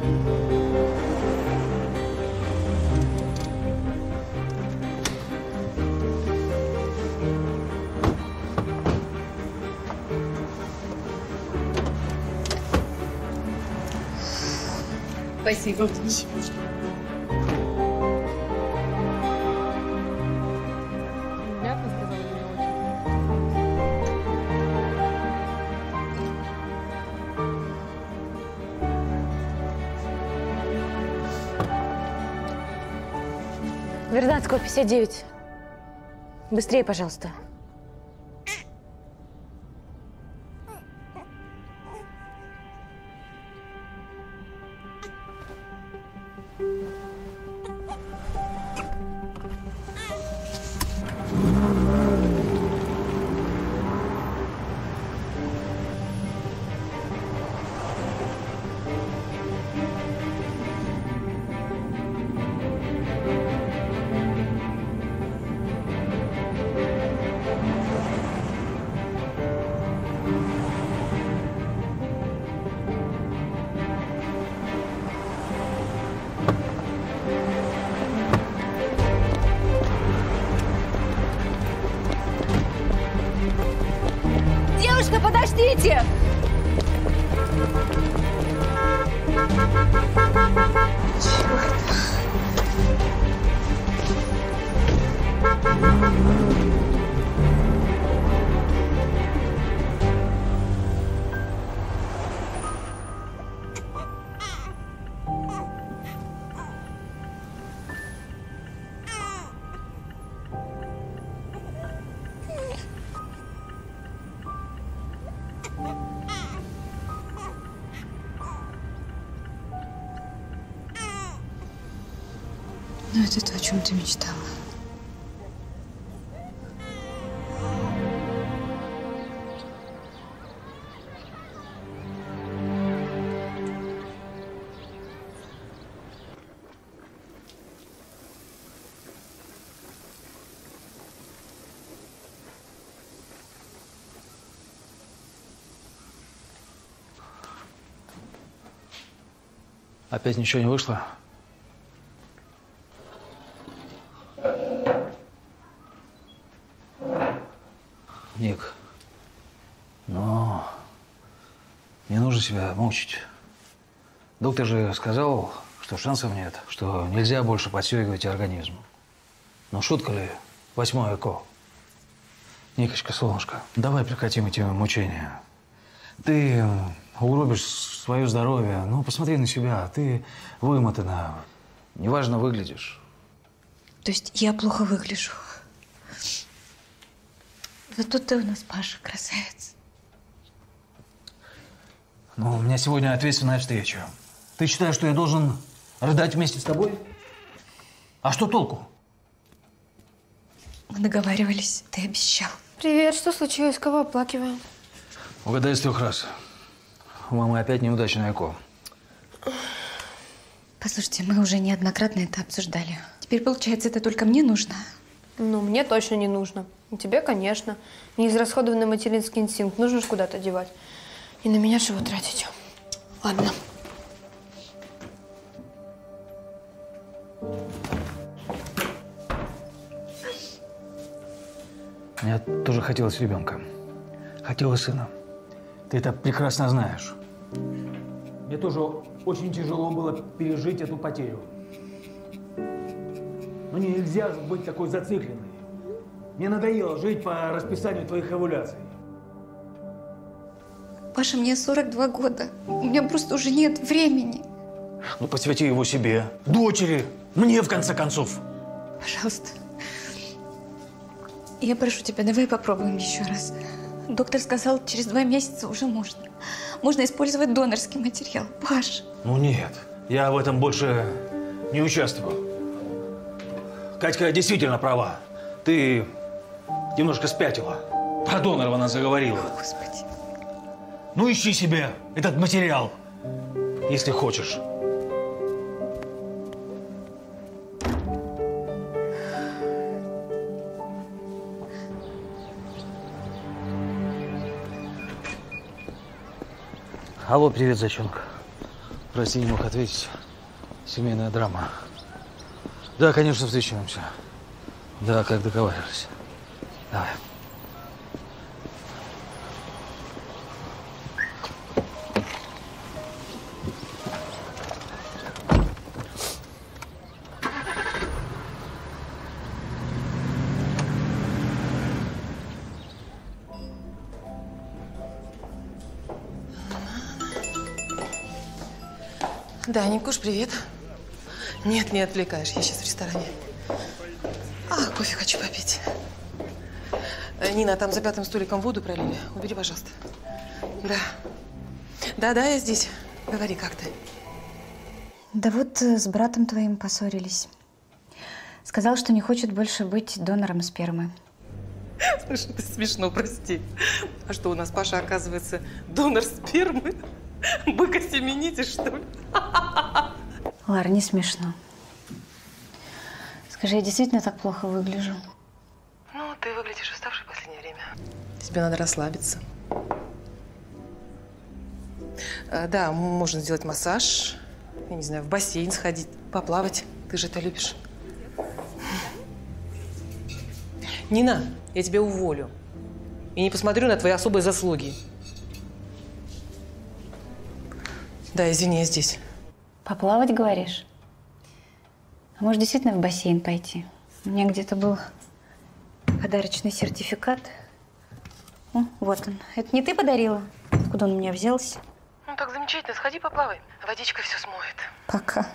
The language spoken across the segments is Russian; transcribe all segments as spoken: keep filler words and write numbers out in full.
Спасибо. Вернадского, пятьдесят девять. Быстрее, пожалуйста. Девушка, подождите! Ну, это то, о чем ты мечтала. Опять ничего не вышло? Ник, но не нужно себя мучить. Доктор же сказал, что шансов нет, что нельзя больше подстегивать организм. Но шутка ли? Восьмое ЭКО. Никочка, солнышко, давай прекратим эти мучения. Ты угробишь свое здоровье. Ну, посмотри на себя. Ты вымотана. Неважно выглядишь. То есть я плохо выгляжу? Зато ты у нас, Паша, красавец. Ну, у меня сегодня ответственная встреча. Ты считаешь, что я должен рыдать вместе с тобой? А что толку? Мы договаривались, ты обещал. Привет, что случилось? Кого оплакиваем? Угадай с трех раз. У мамы опять неудачное ЭКО. Послушайте, мы уже неоднократно это обсуждали. Теперь, получается, это только мне нужно? Ну, мне точно не нужно. И тебе, конечно. Неизрасходованный материнский инстинкт нужно же куда-то девать. И на меня же его тратить. Ладно. Мне тоже хотелось ребенка. Хотелось сына. Ты это прекрасно знаешь. Мне тоже очень тяжело было пережить эту потерю. Но нельзя же быть такой зацикленной. Мне надоело жить по расписанию твоих овуляций. Паша, мне сорок два года. У меня просто уже нет времени. Ну, посвяти его себе, дочери, мне, в конце концов. Пожалуйста. Я прошу тебя, давай попробуем еще раз. Доктор сказал, через два месяца уже можно. Можно использовать донорский материал. Паш. Ну нет, я в этом больше не участвую. Катька действительно права. Ты немножко спятила. Про донора она заговорила. Господи. Ну ищи себе этот материал, если хочешь. Алло, привет, зайчонка. Прости, не мог ответить. Семейная драма. Да, конечно, встречаемся. Да, как договаривались. Давай. Да, Никуш, привет. Нет, не отвлекаешь, я сейчас в ресторане. А, кофе хочу попить. Нина, там за пятым столиком воду пролили. Убери, пожалуйста. Да. Да-да, я здесь. Говори, как ты? Да вот с братом твоим поссорились. Сказал, что не хочет больше быть донором спермы. Слушай, это смешно, прости. А что, у нас Паша, оказывается, донор спермы? Быкосеменитель, что ли? Лара, не смешно. Скажи, я действительно так плохо выгляжу? Ну, ты выглядишь уставшей в последнее время. Тебе надо расслабиться. А, да, можно сделать массаж. Я не знаю, в бассейн сходить, поплавать. Ты же это любишь. Нина, я тебя уволю. И не посмотрю на твои особые заслуги. Да, извини, я здесь. Поплавать, говоришь? А может, действительно в бассейн пойти? У меня где-то был подарочный сертификат. О, вот он. Это не ты подарила? Откуда он у меня взялся? Ну, так замечательно. Сходи, поплавай. Водичка все смоет. Пока.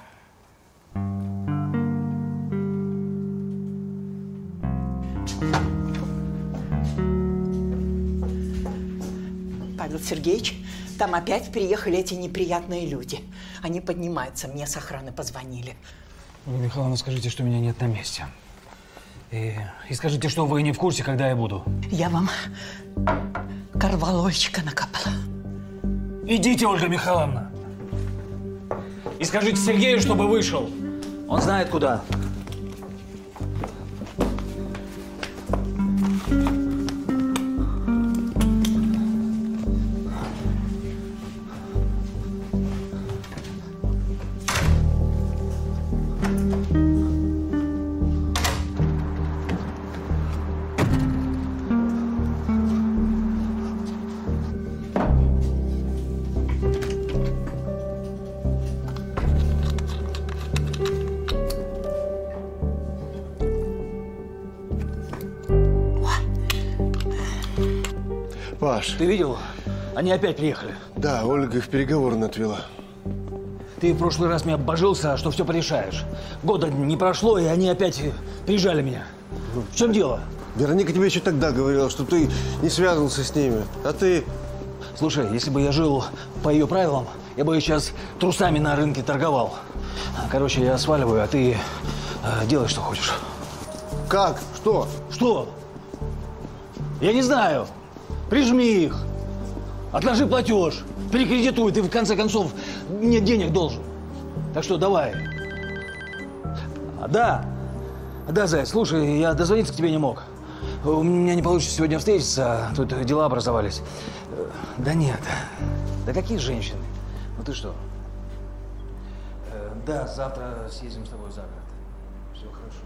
Павел Сергеевич, там опять приехали эти неприятные люди. Они поднимаются, мне с охраны позвонили. Ольга Михайловна, скажите, что меня нет на месте. И, и скажите, что вы не в курсе, когда я буду. Я вам корвалольчика накапала. Идите, Ольга Михайловна. И скажите Сергею, чтобы вышел. Он знает, куда. Паш. Ты видел? Они опять приехали. Да, Ольга их переговорно отвела. Ты в прошлый раз меня обожился, что все порешаешь. Года не прошло, и они опять прижали меня. В чем дело? Вероника тебе еще тогда говорила, что ты не связывался с ними, а ты… Слушай, если бы я жил по ее правилам, я бы сейчас трусами на рынке торговал. Короче, я сваливаю, а ты э, делай, что хочешь. Как? Что? Что? Я не знаю. Прижми их. Отложи платеж. Перекредитуй. Ты, в конце концов, мне денег должен. Так что давай. А, да. Да, Зай, слушай, я дозвониться к тебе не мог. У меня не получится сегодня встретиться. Тут дела образовались. Да нет. Да какие женщины? Ну ты что? Да, завтра съездим с тобой за город. Все хорошо.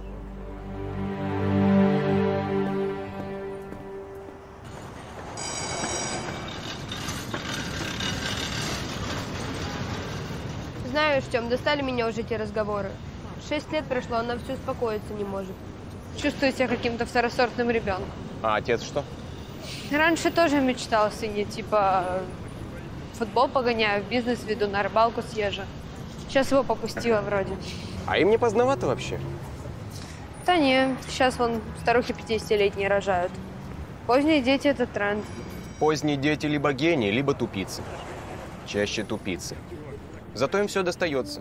Знаешь, Тём, достали меня уже эти разговоры. Шесть лет прошло, она все успокоиться не может. Чувствую себя каким-то второсортным ребенком. А отец что? Раньше тоже мечтал о сыне, типа футбол погоняю, бизнес веду, на рыбалку съезжу. Сейчас его попустила вроде. А им не поздновато вообще? Да не, сейчас вон старухи пятидесятилетние рожают. Поздние дети – это тренд. Поздние дети либо гении, либо тупицы. Чаще тупицы. Зато им все достается.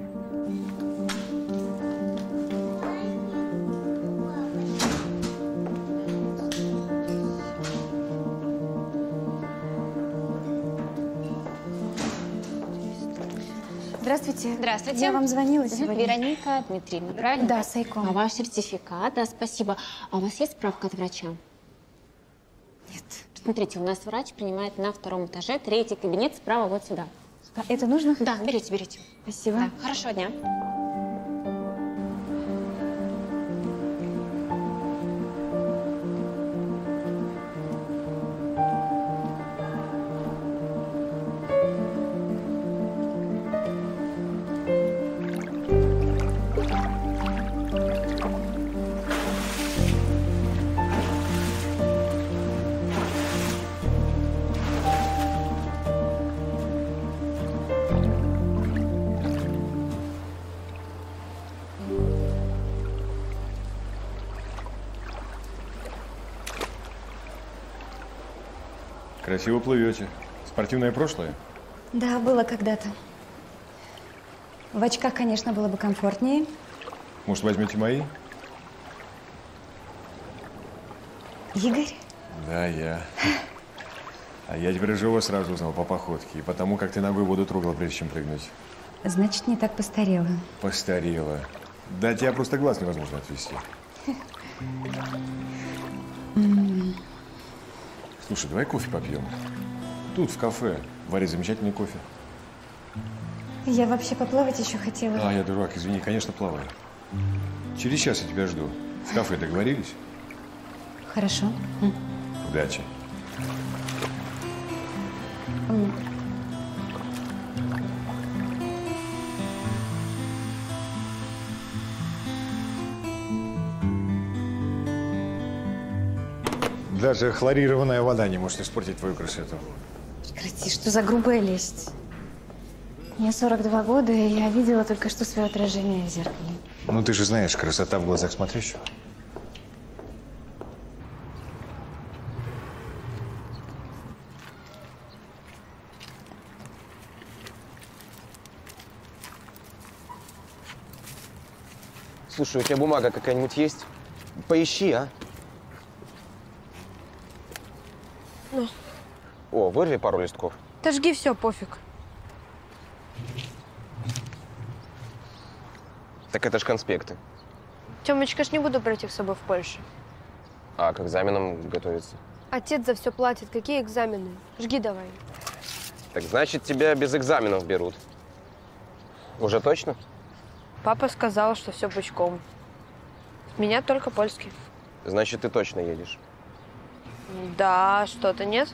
Здравствуйте. Здравствуйте. Я вам звонила сегодня. Вероника Дмитриевна, правильно? Да, Сайко. А ваш сертификат, да, спасибо. А у вас есть справка от врача? Нет. Смотрите, у нас врач принимает на втором этаже, третий кабинет справа вот сюда. А это нужно? Да, берите, берите. Спасибо. Да, хорошего дня. Красиво плывете. Спортивное прошлое? Да, было когда-то. В очках, конечно, было бы комфортнее. Может, возьмете мои? Игорь? Да, я. А я теперь уже его сразу узнал по походке и потому, как ты ногой воду трогал, прежде чем прыгнуть. Значит, не так постарела. Постарела. Да, тебя просто глаз невозможно отвести. Слушай, давай кофе попьем. Тут, в кафе, варят замечательный кофе. Я вообще поплавать еще хотела. А, я дурак, извини, конечно, плаваю. Через час я тебя жду. В кафе договорились? Хорошо. Удачи. Даже хлорированная вода не может испортить твою красоту. Прекрати, что за грубая лесть? Мне сорок два года, и я видела только что свое отражение в зеркале. Ну, ты же знаешь, красота в глазах смотрящего. Слушай, у тебя бумага какая-нибудь есть? Поищи, а? Ну. О, вырви пару листков. Да жги все, пофиг. Так это ж конспекты. Тёмочка, ж не буду брать их с собой в Польшу. А к экзаменам готовиться? Отец за все платит. Какие экзамены? Жги давай. Так значит, тебя без экзаменов берут. Уже точно? Папа сказал, что все пучком. С меня только польский. Значит, ты точно едешь. Да, что-то нет?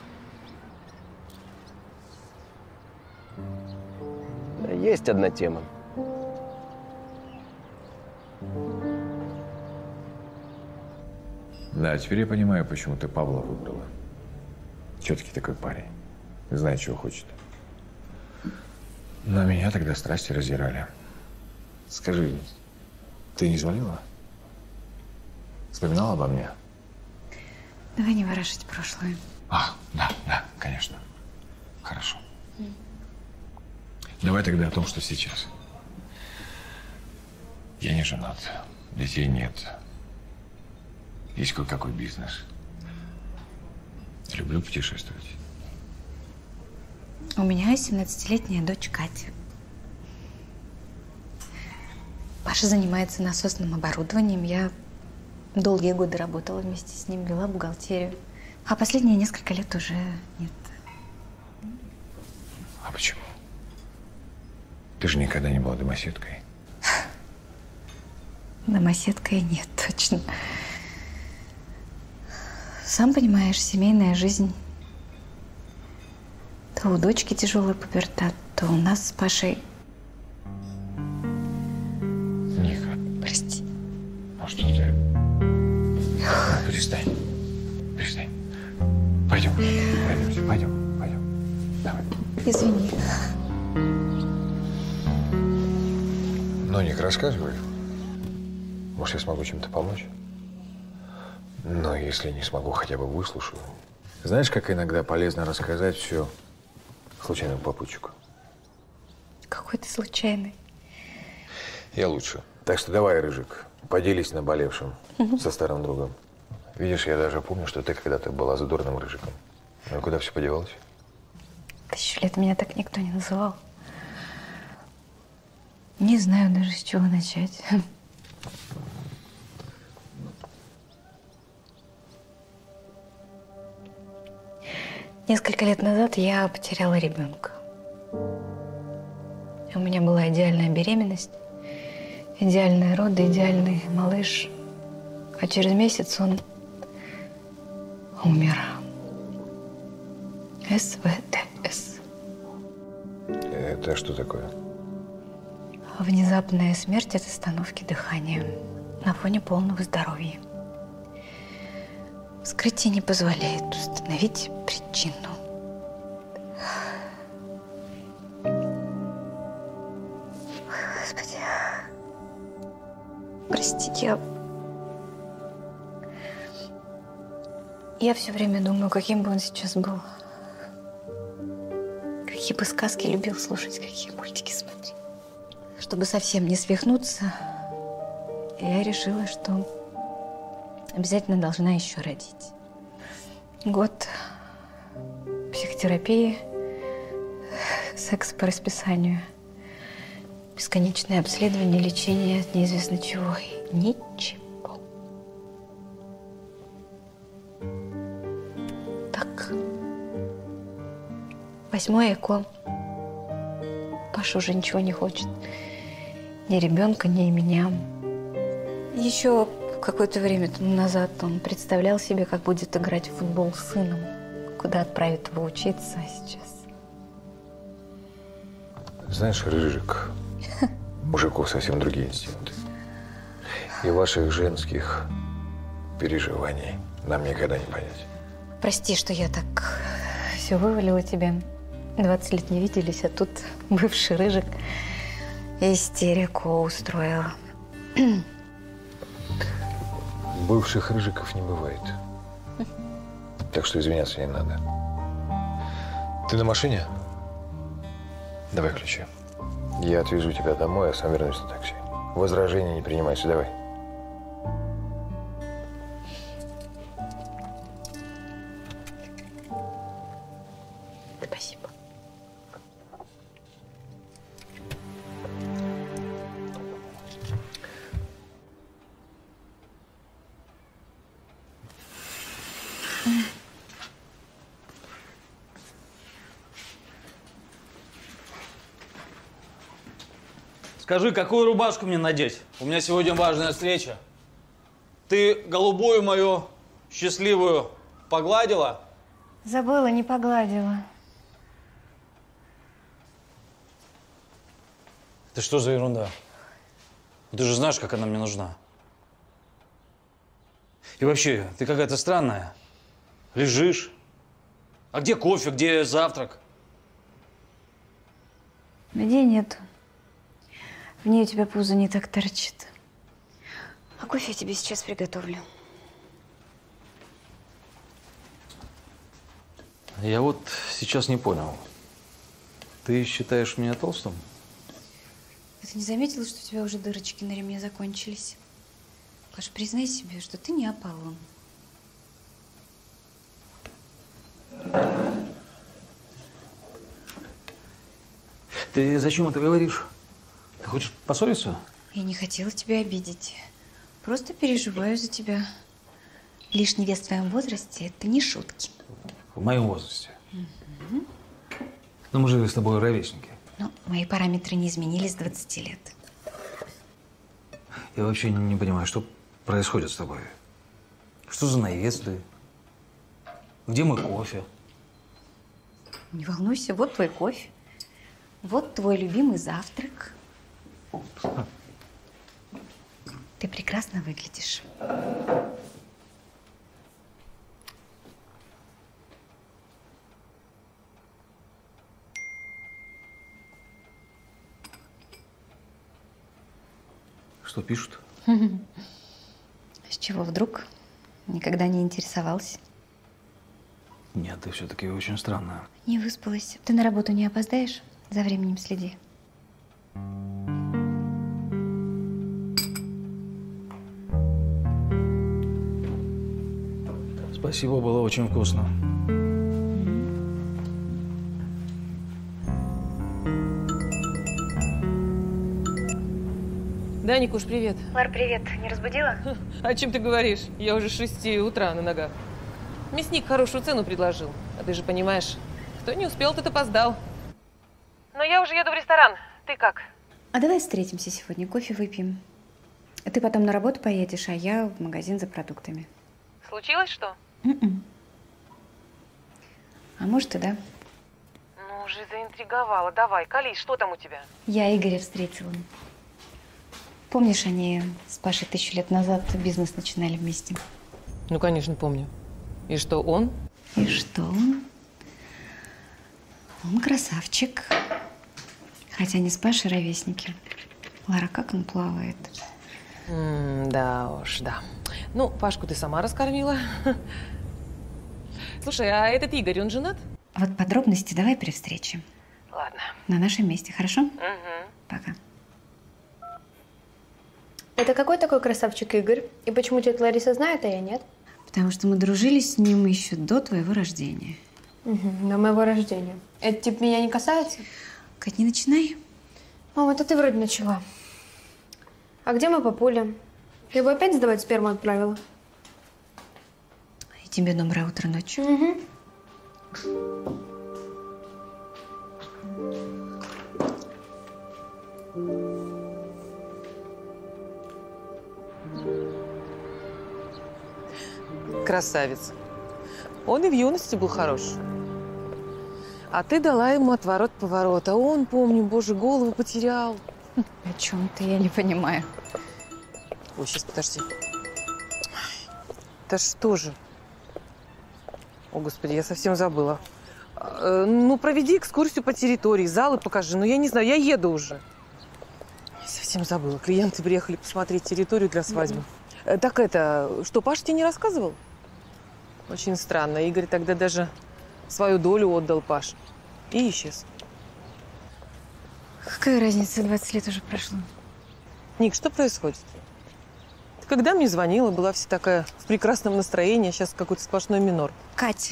Есть одна тема. Да, теперь я понимаю, почему ты Павла выбрала. Четкий такой парень. Знает, чего хочет. Но меня тогда страсти раздирали. Скажи, ты не звонила? Вспоминала обо мне? Давай не ворошить прошлое. А, да, да, конечно. Хорошо. Mm. Давай тогда о том, что сейчас. Я не женат, детей нет. Есть кое-какой бизнес. Люблю путешествовать. У меня семнадцатилетняя дочь Катя. Паша занимается насосным оборудованием. Я долгие годы работала вместе с ним, вела бухгалтерию. А последние несколько лет уже нет. А почему? Ты же никогда не была домоседкой. Домоседкой нет, точно. Сам понимаешь, семейная жизнь. То у дочки тяжелый пубертат, то у нас с Пашей. Ника. Прости. А что ты? Перестань. Перестань. Пойдем. Пройдемся. Пойдем. Пойдем. Давай. Извини. Ну, Ник, рассказывай. Может, я смогу чем-то помочь? Но если не смогу, хотя бы выслушаю. Знаешь, как иногда полезно рассказать все случайному попутчику? Какой ты случайный. Я лучше. Так что давай, Рыжик, поделись наболевшим со старым другом. Видишь, я даже помню, что ты когда-то была задорным Рыжиком. Ну, куда все подевалось? Тысячу лет меня так никто не называл. Не знаю даже, с чего начать. Несколько лет назад я потеряла ребенка. у меня была идеальная беременность, идеальные роды, идеальный малыш. А через месяц он умер. эс вэ дэ эс. Это что такое? Внезапная смерть от остановки дыхания на фоне полного здоровья. Вскрытие не позволяет установить причину. Господи. Прости, я... Я все время думаю, каким бы он сейчас был. Какие бы сказки любил слушать, какие мультики смотреть. Чтобы совсем не свихнуться, я решила, что обязательно должна еще родить. Год психотерапии, секс по расписанию, бесконечное обследование, лечение от неизвестно чего. И ничего. Так. Восьмое ЭКО. Паша уже ничего не хочет. Ни ребенка, ни меня. Еще какое-то время назад он представлял себе, как будет играть в футбол с сыном, куда отправит его учиться, а сейчас. Знаешь, Рыжик, у мужиков совсем другие инстинкты. И ваших женских переживаний нам никогда не понять. Прости, что я так все вывалила тебе. двадцать лет не виделись, а тут бывший Рыжик истерику устроила. Бывших Рыжиков не бывает. Так что извиняться не надо. Ты на машине? Давай ключи. Я отвезу тебя домой, а сам вернусь на такси. Возражения не принимайся, давай. Спасибо. Скажи, какую рубашку мне надеть? У меня сегодня важная встреча. Ты голубую мою счастливую погладила? Забыла, не погладила. Это что за ерунда? Ты же знаешь, как она мне нужна. И вообще, ты какая-то странная. Лежишь. А где кофе, где завтрак? Людей нету. В ней у тебя пузо не так торчит. А кофе я тебе сейчас приготовлю. Я вот сейчас не понял. Ты считаешь меня толстым? Ты не заметила, что у тебя уже дырочки на ремне закончились? Паш, признай себе, что ты не Аполлон. Ты зачем это говоришь? Ты хочешь поссориться? Я не хотела тебя обидеть. Просто переживаю за тебя. Лишний вес в твоем возрасте – это не шутки. В моем возрасте. Угу. Но мы же с тобой ровесники. Но мои параметры не изменились с двадцати лет. Я вообще не понимаю, что происходит с тобой. Что за наезды? Где мой кофе? Не волнуйся, вот твой кофе. Вот твой любимый завтрак. Ты прекрасно выглядишь. Что пишут? С чего вдруг? Никогда не интересовался. Нет, ты все-таки очень странная. Не выспалась. Ты на работу не опоздаешь? За временем следи. Спасибо, было очень вкусно. Да, Никуш, привет. Лар, привет. Не разбудила? О чем ты говоришь? Я уже с шести утра на ногах. Мясник хорошую цену предложил. А ты же понимаешь, кто не успел, тот опоздал. Но я уже еду в ресторан. Ты как? А давай встретимся сегодня, кофе выпьем. А ты потом на работу поедешь, а я в магазин за продуктами. Случилось что? М-м. А может и да. Ну, уже заинтриговала. Давай, колись, что там у тебя? Я Игоря встретила. Помнишь, они с Пашей тысячу лет назад бизнес начинали вместе? Ну, конечно, помню. И что, он? И что он? Он красавчик. Хотя не с Пашей ровесники. Лара, как он плавает? М, да уж, да. Ну, Пашку ты сама раскормила. Слушай, а этот Игорь, он женат? Вот подробности давай при встрече. Ладно. На нашем месте, хорошо? Угу. Пока. Это какой такой красавчик Игорь? И почему тетя Лариса знает, а я нет? Потому что мы дружили с ним еще до твоего рождения. Угу, до моего рождения. Это типа меня не касается? Кать, не начинай. Мам, это ты вроде начала. А где мы папуля? Ты его опять сдавать сперму отправила? И тебе доброе утро, ночь. Угу. Красавец. Он и в юности был хорош. А ты дала ему отворот-поворот. А он, помню, боже, голову потерял. О чем ты? Я не понимаю. Ой, сейчас, подожди. Да что же? О, Господи, я совсем забыла. Э, ну, проведи экскурсию по территории, залы покажи. Ну, я не знаю, я еду уже. Я совсем забыла. Клиенты приехали посмотреть территорию для свадьбы. Э, так это, что, Паша тебе не рассказывал? Очень странно. Игорь тогда даже свою долю отдал Паше. И исчез. Какая разница, двадцать лет уже прошло. Ник, что происходит? Ты когда мне звонила, была вся такая в прекрасном настроении, а сейчас какой-то сплошной минор. Катя,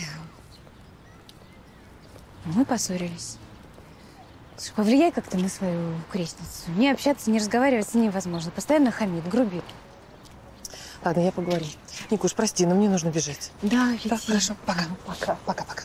мы поссорились. Слушай, повлияй как-то на свою крестницу. Не общаться, не разговаривать с ней невозможно. Постоянно хамит, грубит. Ладно, я поговорю. Никуш, прости, но мне нужно бежать. Да, лети. Да, хорошо, пока. Пока, пока, пока.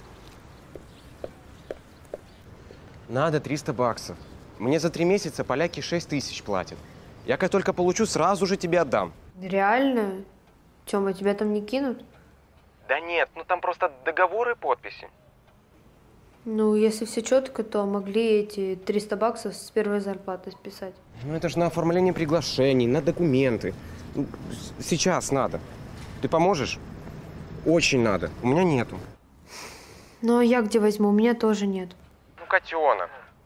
Надо триста баксов. Мне за три месяца поляки шесть тысяч платят. Я как только получу, сразу же тебе отдам. Реально? Тёма, тебя там не кинут? Да нет, ну там просто договоры и подписи. Ну, если все четко, то могли эти триста баксов с первой зарплаты списать. Ну это же на оформление приглашений, на документы. Ну, сейчас надо. Ты поможешь? Очень надо. У меня нету. Ну, а я где возьму? У меня тоже нет. Ну, котенок.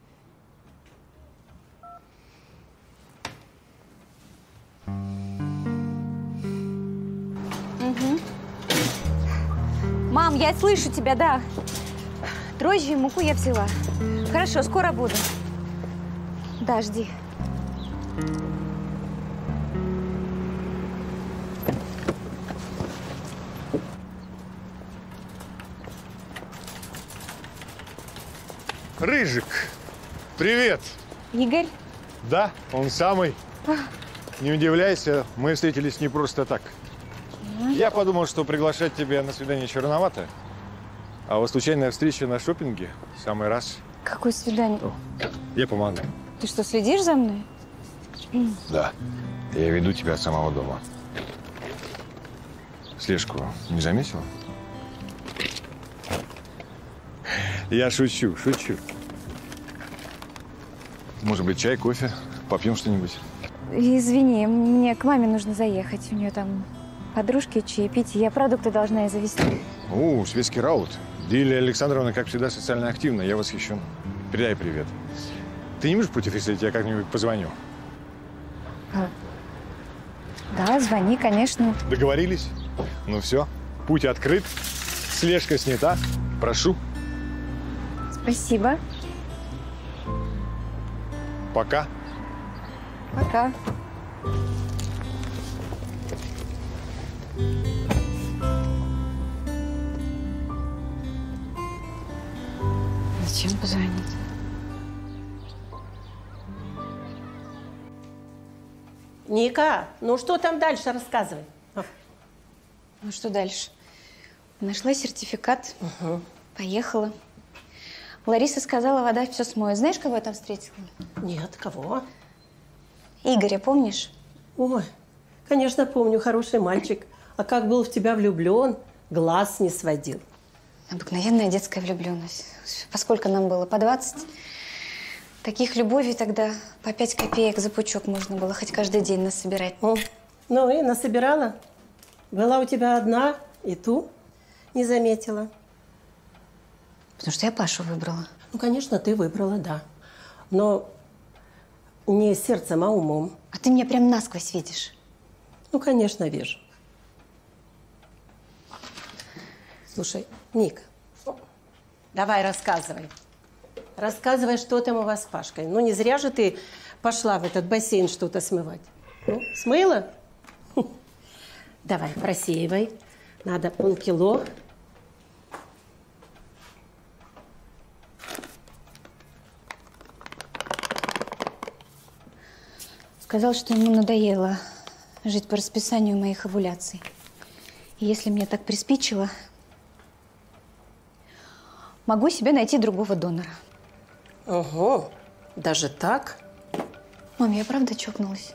Угу. Мам, я слышу тебя, да. Дрожжи и муку я взяла. Хорошо, скоро буду. Да, жди. Рыжик, привет. Игорь? Да, он самый. Не удивляйся, мы встретились не просто так. Я подумал, что приглашать тебя на свидание еще рановато. А вот случайная встреча на шопинге в самый раз. Какое свидание? О, я помогу. Ты что, следишь за мной? Да. Я веду тебя от самого дома. Слежку не заметила? Я шучу, шучу. Может быть, чай, кофе? Попьем что-нибудь? Извини, мне к маме нужно заехать. У нее там подружки, чаепитие. Я продукты должна ей завезти. О, светский раут. Лилия Александровна, как всегда, социально активна. Я восхищен. Передай привет. Ты не можешь против, если я как-нибудь позвоню? А, да, звони, конечно. Договорились? Ну все, путь открыт. Слежка снята. Прошу. Спасибо. Пока. Пока. Зачем позвонить? Ника, ну что там дальше, рассказывай. Ну что дальше? Нашла сертификат, угу. поехала. Лариса сказала, вода все смоет. Знаешь, кого я там встретила? Нет, кого? Игоря, помнишь? Ой, конечно, помню, хороший мальчик. А как был в тебя влюблен, глаз не сводил. Обыкновенная детская влюбленность. Поскольку нам было по двадцать, таких любовей тогда по пять копеек за пучок можно было хоть каждый день насобирать. О, ну и насобирала. Была у тебя одна, и ту не заметила. Потому что я Пашу выбрала. Ну, конечно, ты выбрала, да. Но не сердцем, а умом. А ты меня прям насквозь видишь. Ну, конечно, вижу. Слушай, Ник, давай рассказывай. Рассказывай, что там у вас с Пашкой. Ну, не зря же ты пошла в этот бассейн что-то смывать. Ну, смыла? Давай, просеивай. Надо полкило. Сказал, что ему надоело жить по расписанию моих овуляций. И если мне так приспичило, могу себе найти другого донора. Ого, даже так? Мам, я правда чокнулась?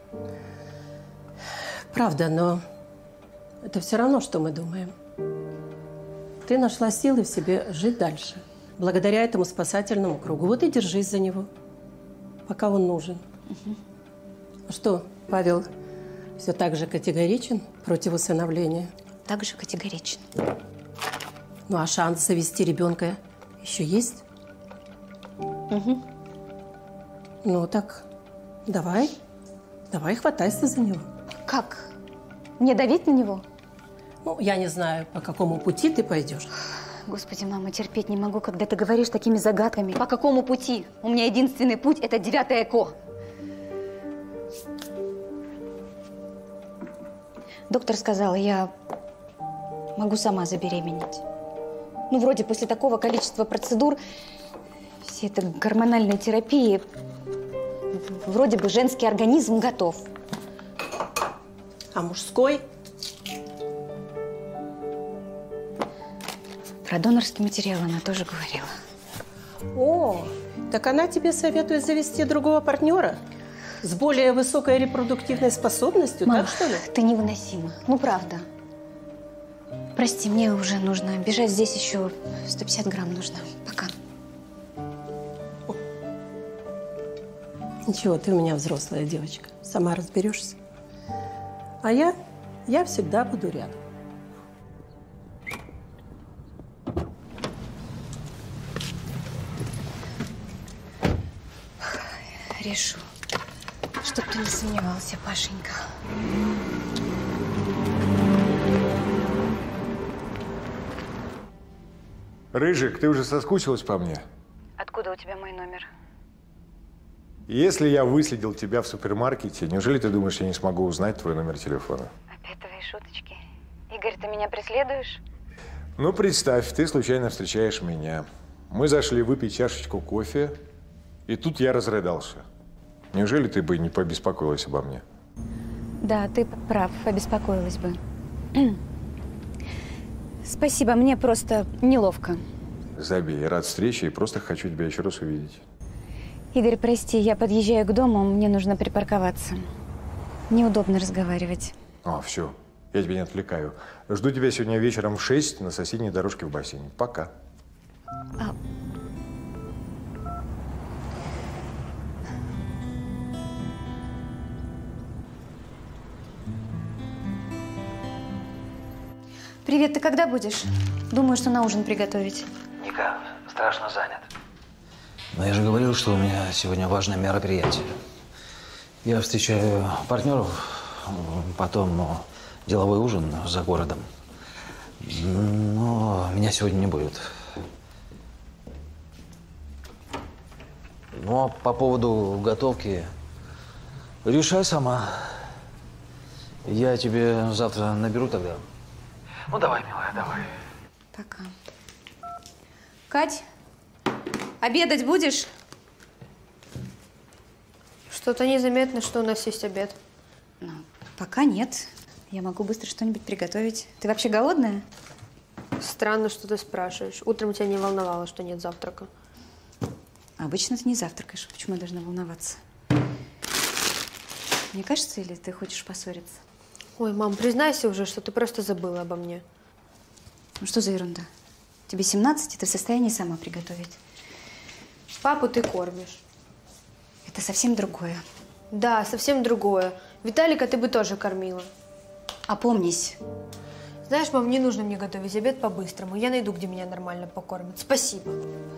Правда, но это все равно, что мы думаем. Ты нашла силы в себе жить дальше. Благодаря этому спасательному кругу. Вот и держись за него, пока он нужен. Угу. Что, Павел все так же категоричен против усыновления? Так же категоричен. Ну, а шанс завести ребенка еще есть? Угу. Ну, так давай, давай хватайся за него. Как? Мне давить на него? Ну, я не знаю, по какому пути ты пойдешь. Господи, мама, терпеть не могу, когда ты говоришь такими загадками. По какому пути? У меня единственный путь – это девятое ЭКО. Доктор сказал, я могу сама забеременеть. Ну, вроде после такого количества процедур, всей этой гормональной терапии, вроде бы женский организм готов. А мужской? Про донорский материал она тоже говорила. О, так она тебе советует завести другого партнера? С более высокой репродуктивной способностью, Мам, так что ли? Ты невыносима. Ну, правда. Прости, мне уже нужно бежать. Здесь еще сто пятьдесят грамм нужно. Пока. Ничего, ты у меня взрослая девочка. Сама разберешься. А я, я всегда буду рядом. Решу. Чтоб ты не сомневался, Пашенька. Рыжик, ты уже соскучилась по мне? Откуда у тебя мой номер? Если я выследил тебя в супермаркете, неужели ты думаешь, я не смогу узнать твой номер телефона? Опять твои шуточки. Игорь, ты меня преследуешь? Ну, представь, ты случайно встречаешь меня. Мы зашли выпить чашечку кофе, и тут я разрыдался. Неужели ты бы не побеспокоилась обо мне? Да, ты прав, побеспокоилась бы. Спасибо, мне просто неловко. Забей, рад встрече и просто хочу тебя еще раз увидеть. Игорь, прости, я подъезжаю к дому, мне нужно припарковаться. Неудобно разговаривать. А, все, я тебя не отвлекаю. Жду тебя сегодня вечером в шесть на соседней дорожке в бассейне. Пока. А... Привет, ты когда будешь? Думаю, что на ужин приготовить. Ника, страшно занят. Но я же говорил, что у меня сегодня важное мероприятие. Я встречаю партнеров, потом деловой ужин за городом. Но меня сегодня не будет. Ну, а по поводу готовки решай сама. Я тебе завтра наберу тогда. Ну, давай, милая, давай. Пока. Кать, обедать будешь? Что-то незаметно, что у нас есть обед. Ну, пока нет. Я могу быстро что-нибудь приготовить. Ты вообще голодная? Странно, что ты спрашиваешь. Утром тебя не волновало, что нет завтрака. А обычно ты не завтракаешь. Почему я должна волноваться? Мне кажется, или ты хочешь поссориться? Ой, мам, признайся уже, что ты просто забыла обо мне. Ну что за ерунда? Тебе семнадцать, и ты в состоянии сама приготовить. Папу ты кормишь. Это совсем другое. Да, совсем другое. Виталика ты бы тоже кормила. Опомнись. Знаешь, мам, не нужно мне готовить обед по-быстрому. Я найду, где меня нормально покормят. Спасибо.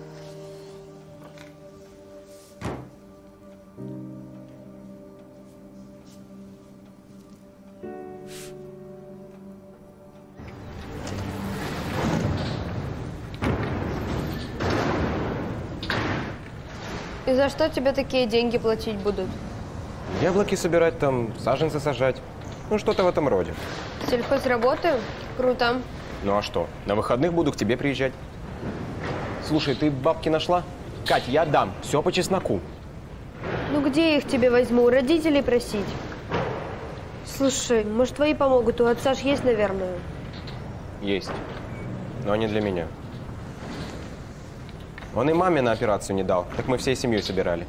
И за что тебе такие деньги платить будут? Яблоки собирать там, саженцы сажать. Ну, что-то в этом роде. Сельхозработаю? Круто. Ну а что? На выходных буду к тебе приезжать. Слушай, ты бабки нашла? Кать, я дам. Все по чесноку. Ну где их тебе возьму? У родителей просить? Слушай, может, твои помогут? У отца ж есть, наверное. Есть. Но не для меня. Он и маме на операцию не дал. Так мы всей семьей собирали.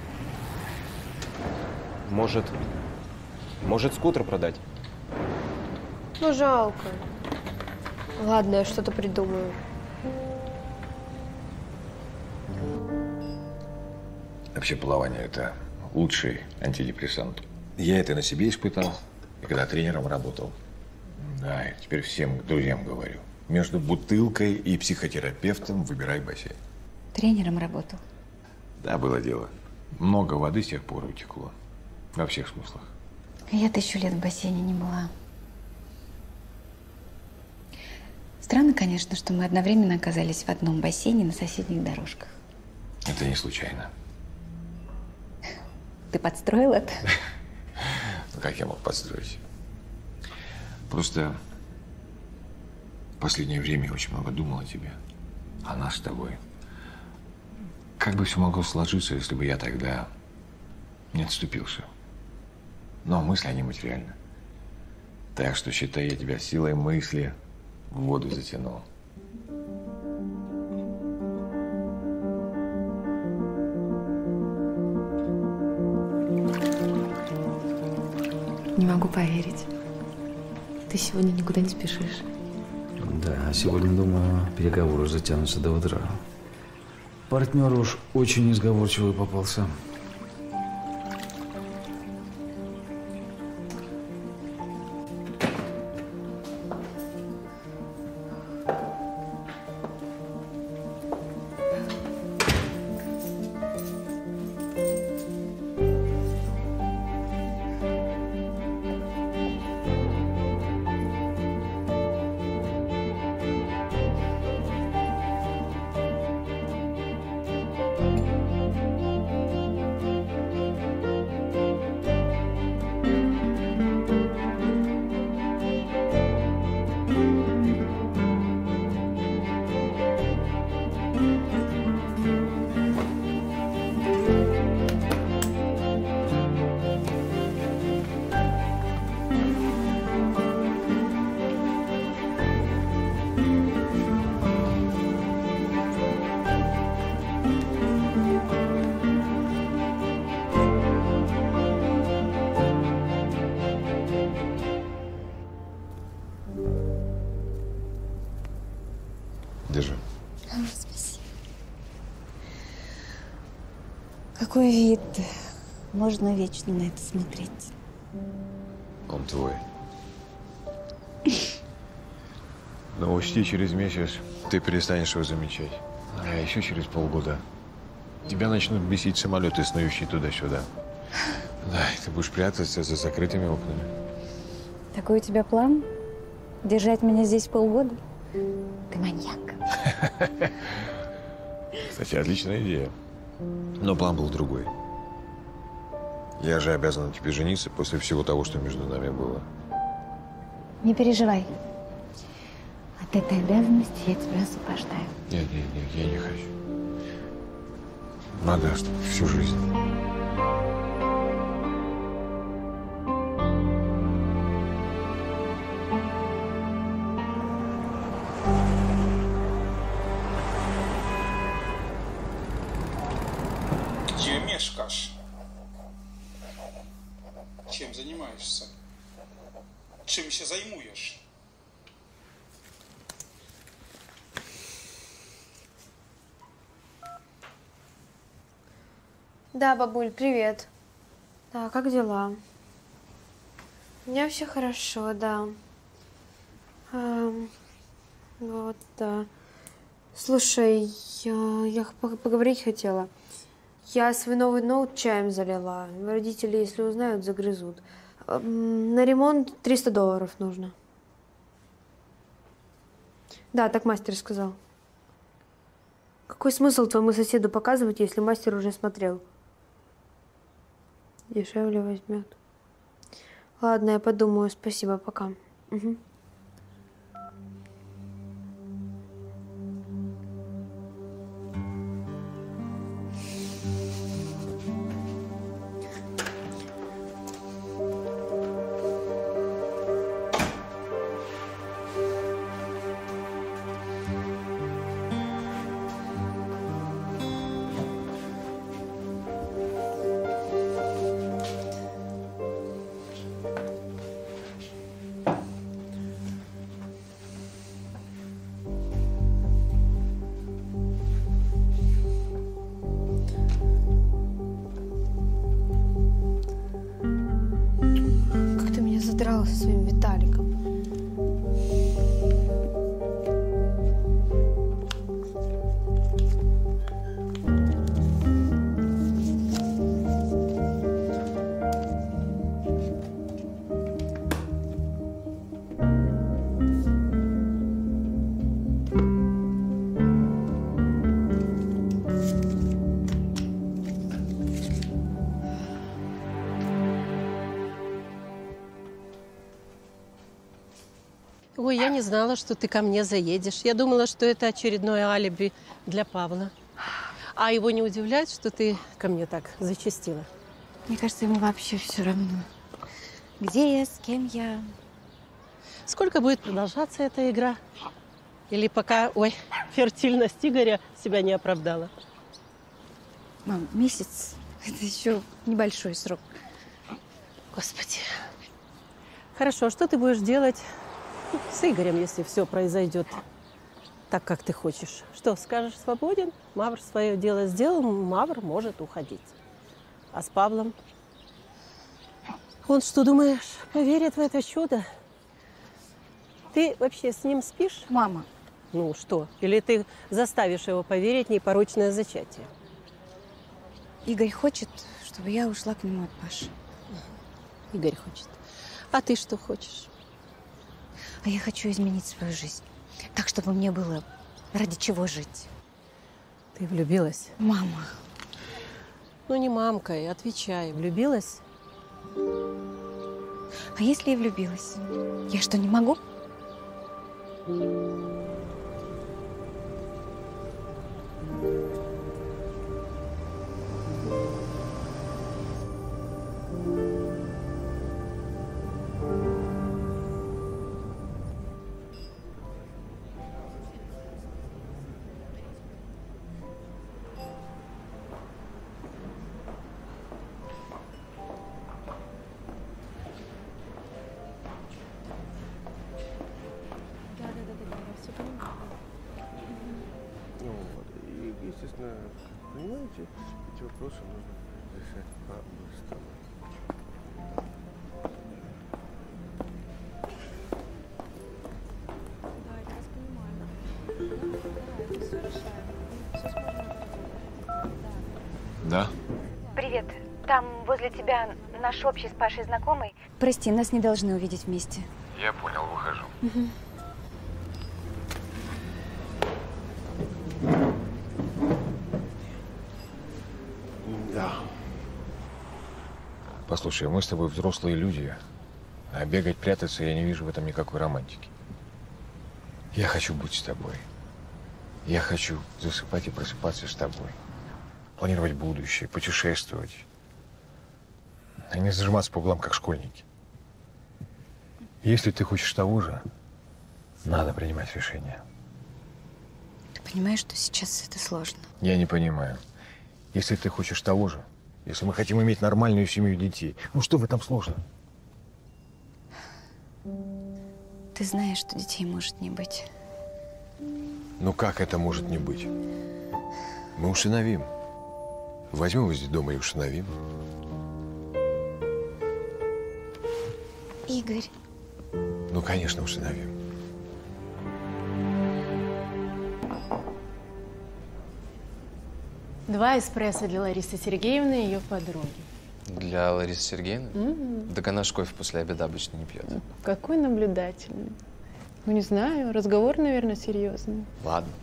Может, может скутер продать? Ну, жалко. Ладно, я что-то придумаю. Вообще плавание – это лучший антидепрессант. Я это на себе испытал, и когда тренером работал. Да, и теперь всем друзьям говорю. Между бутылкой и психотерапевтом выбирай бассейн. Тренером работал? Да, было дело. Много воды с тех пор утекло. Во всех смыслах. Я тысячу лет в бассейне не была. Странно, конечно, что мы одновременно оказались в одном бассейне на соседних дорожках. Это не случайно. Ты подстроил это? Ну, как я мог подстроить? Просто в последнее время я очень много думал о тебе. О нас с тобой. Как бы все могло сложиться, если бы я тогда не отступился. Но мысли, они материальны. Так что, считай, я тебя силой мысли в воду затянул. Не могу поверить. Ты сегодня никуда не спешишь. Да, сегодня, думаю, переговоры затянутся до утра. Партнер уж очень несговорчивый попался. Держи. Спасибо. Какой вид. Можно вечно на это смотреть. Он твой. Но учти, через месяц ты перестанешь его замечать. А еще через полгода тебя начнут бесить самолеты, снующие туда-сюда. Да, и ты будешь прятаться за закрытыми окнами. Такой у тебя план? Держать меня здесь полгода? Ты маньяк. Кстати, отличная идея. Но план был другой. Я же обязан тебе жениться после всего того, что между нами было. Не переживай. От этой обязанности я тебя освобождаю. Нет, нет, нет, я не хочу. Надо, чтобы всю жизнь. чем занимаешься? Чим ще займуєш? Да, бабуль, привет. Да, как дела? У меня все хорошо, да. А, вот, да. Слушай, я, я поговорить хотела. Я свой новый ноут чаем залила. Родители, если узнают, загрызут. На ремонт триста долларов нужно. Да, так мастер сказал. Какой смысл твоему соседу показывать, если мастер уже смотрел? Дешевле возьмет. Ладно, я подумаю. Спасибо, пока. Угу. Со своим Виталиком. Ой, я не знала, что ты ко мне заедешь. Я думала, что это очередное алиби для Павла. А его не удивляет, что ты ко мне так зачастила? Мне кажется, ему вообще все равно. Где я, с кем я. Сколько будет продолжаться эта игра? Или пока, ой, фертильность Игоря себя не оправдала? Мам, месяц – это еще небольшой срок. Господи. Хорошо, что ты будешь делать с Игорем, если все произойдет так, как ты хочешь? Что, скажешь, свободен? Мавр свое дело сделал, Мавр может уходить. А с Павлом? Он что, думаешь, поверит в это чудо? Ты вообще с ним спишь? Мама. Ну что? Или ты заставишь его поверить в непорочное зачатие? Игорь хочет, чтобы я ушла к нему от Паши. Игорь хочет. А ты что хочешь? А я хочу изменить свою жизнь. Так, чтобы мне было ради чего жить. Ты влюбилась? Мама. Ну не мамкой, отвечай. Влюбилась? А если и влюбилась? Я что, не могу? Естественно, понимаете, эти вопросы нужно решать по-быстрому. Да, я вас понимаю. Мы все решаем. Все сможем. Да? Привет. Там возле тебя наш общий с Пашей знакомый. Прости, нас не должны увидеть вместе. Я понял, выхожу. Угу. Да. Послушай, мы с тобой взрослые люди, а бегать, прятаться я не вижу в этом никакой романтики. Я хочу быть с тобой. Я хочу засыпать и просыпаться с тобой. Планировать будущее, путешествовать. А не зажиматься по углам, как школьники. Если ты хочешь того же, надо принимать решение. Ты понимаешь, что сейчас это сложно? Я не понимаю. Если ты хочешь того же, Если мы хотим иметь нормальную семью детей. Ну что в этом сложно? Ты знаешь, что детей может не быть. Ну как это может не быть? Мы усыновим. Возьмем из дома и усыновим. Игорь. Ну, конечно, усыновим. Два эспрессо для Ларисы Сергеевны и ее подруги. Для Ларисы Сергеевны? Угу. Так она ж кофе после обеда обычно не пьет. Какой наблюдательный. Ну, не знаю, разговор, наверное, серьезный. Ладно.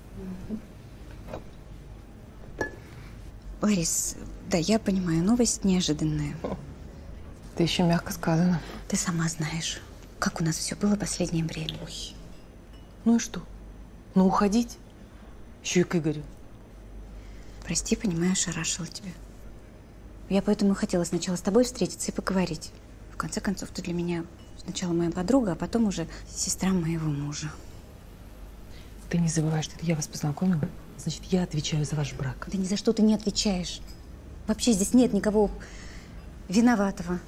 Ларис, да, я понимаю, новость неожиданная. Ты еще мягко сказано. Ты сама знаешь, как у нас все было в последнее время. Ой. Ну и что? Ну, уходить? Еще и к Игорю. Прости, понимаю, ошарашила тебя. Я поэтому хотела сначала с тобой встретиться и поговорить. В конце концов, ты для меня сначала моя подруга, а потом уже сестра моего мужа. Ты не забывай, что это я вас познакомила. Значит, я отвечаю за ваш брак. Да ни за что ты не отвечаешь. Вообще здесь нет никого виноватого.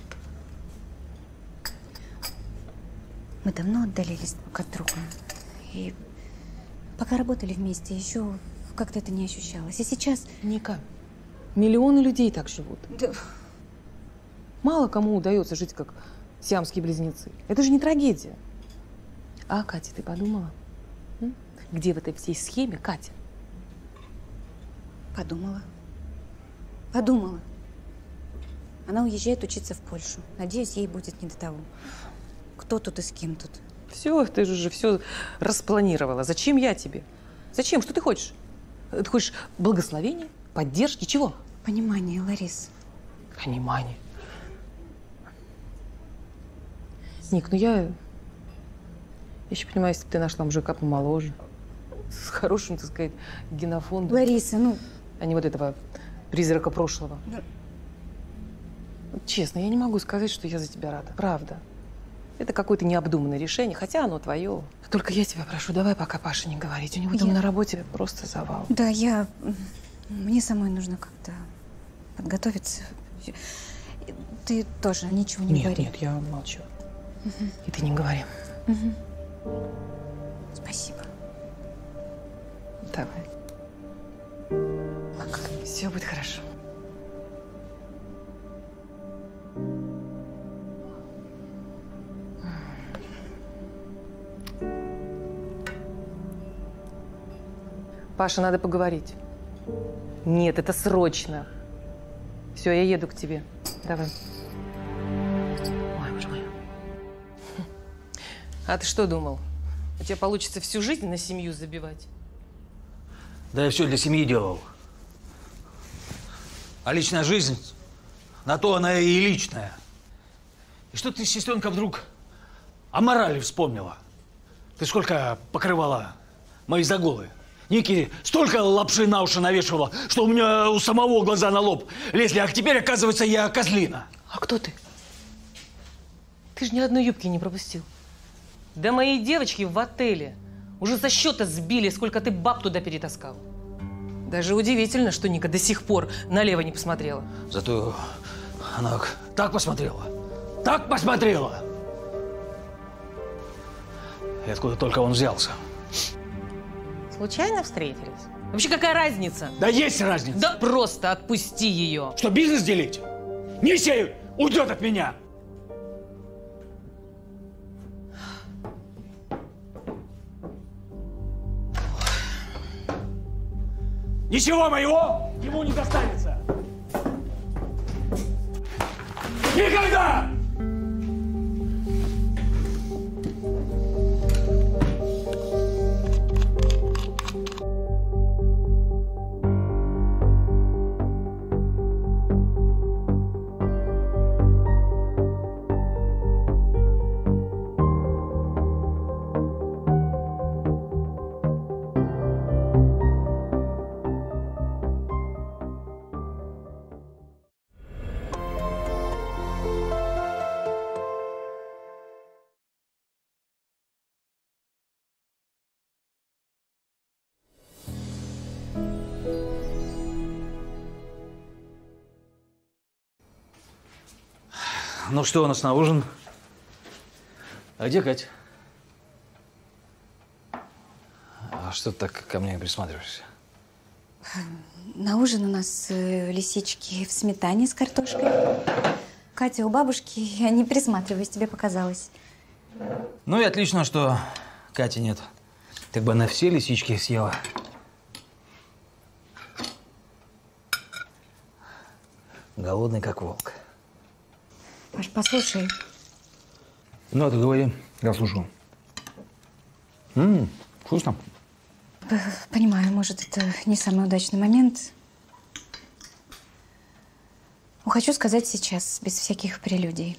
Мы давно отдалились друг от друга. И пока работали вместе, еще как-то это не ощущалось. И сейчас… Ника, миллионы людей так живут. Да. Мало кому удается жить как сиамские близнецы. Это же не трагедия. А, Катя, ты подумала? М? Где в этой всей схеме Катя? Подумала. Подумала. Она уезжает учиться в Польшу. Надеюсь, ей будет не до того. Кто тут и с кем тут? Все, ты же уже все распланировала. Зачем я тебе? Зачем? Что ты хочешь? Ты хочешь благословения, поддержки, чего? Понимание, Ларис. Понимание. Ник, ну я… Я еще понимаю, если бы ты нашла мужика помоложе, с хорошим, так сказать, генофондом. Лариса, ну… А не вот этого призрака прошлого. Да. Честно, я не могу сказать, что я за тебя рада. Правда. Это какое-то необдуманное решение, хотя оно твое. Только я тебя прошу, давай пока Паше не говорить. У него там Я- на работе просто завал. Да, я… Мне самой нужно как-то подготовиться. Ты тоже ничего не Нет, говори. нет, я молчу. Мгм. И ты не говори. Мгм. Спасибо. Давай. Все будет хорошо. Паша, надо поговорить. Нет, это срочно. Все, я еду к тебе. Давай. Ой, боже мой. А ты что думал? У тебя получится всю жизнь на семью забивать? Да я все для семьи делал. А личная жизнь, на то она и личная. И что ты, сестренка, вдруг о морали вспомнила? Ты сколько покрывала мои загулы? Ники столько лапши на уши навешивала, что у меня у самого глаза на лоб лезли. А теперь, оказывается, я козлина. А кто ты? Ты же ни одной юбки не пропустил. Да мои девочки в отеле уже со счета сбили, сколько ты баб туда перетаскал. Даже удивительно, что Ника до сих пор налево не посмотрела. Зато она так посмотрела, так посмотрела. И откуда только он взялся. Случайно встретились? Вообще какая разница? Да есть разница. Да просто отпусти ее. Что, бизнес делить? Неси уйдет от меня. Ничего моего ему не достанется. Никогда! Ну что у нас на ужин? А где Катя? А что ты так ко мне присматриваешься? На ужин у нас э, лисички в сметане с картошкой. Катя у бабушки, я не присматриваюсь, тебе показалось. Ну и отлично, что Кати нет. Так бы она все лисички съела. Голодный, как волк. Паш, послушай. Ну, а ты говори, я слушаю. Ммм, вкусно. П- Понимаю, может, это не самый удачный момент. Но хочу сказать сейчас, без всяких прелюдий.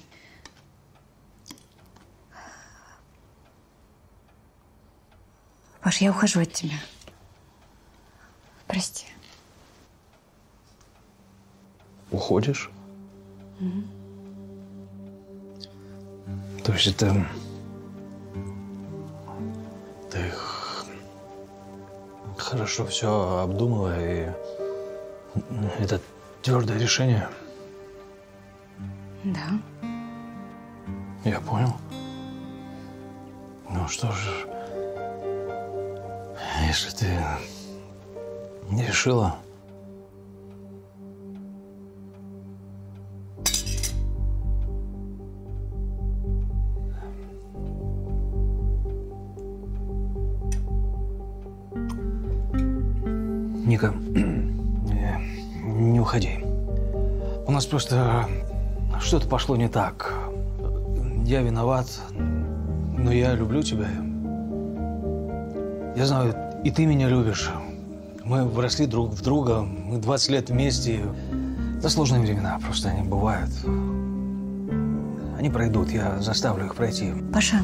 Паш, я ухожу от тебя. Прости. Уходишь? Мгм. То есть это… Ты х- хорошо все обдумала, и это твердое решение? Да. Я понял. Ну что ж, если ты не решила… Ника, не, не уходи. У нас просто что-то пошло не так. Я виноват, но я люблю тебя. Я знаю, и ты меня любишь. Мы выросли друг в друга, мы двадцать лет вместе. Это сложные времена, просто они бывают. Они пройдут, я заставлю их пройти. Паша,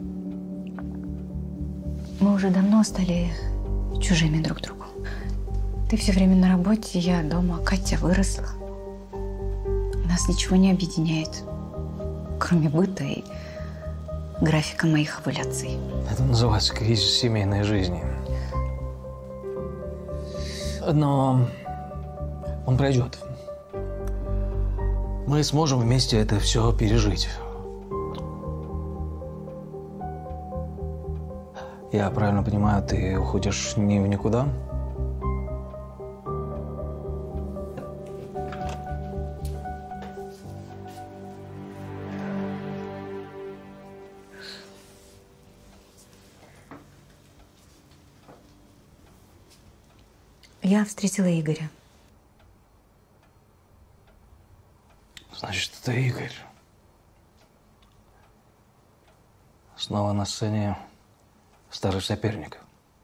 мы уже давно стали чужими друг другу. Ты все время на работе, я дома, Катя выросла. Нас ничего не объединяет, кроме быта и графика моих овуляций. Это называется кризис семейной жизни. Но он пройдет. Мы сможем вместе это все пережить. Я правильно понимаю, ты уходишь не в никуда? Я встретила Игоря. Значит, это Игорь. Снова на сцене старый соперник.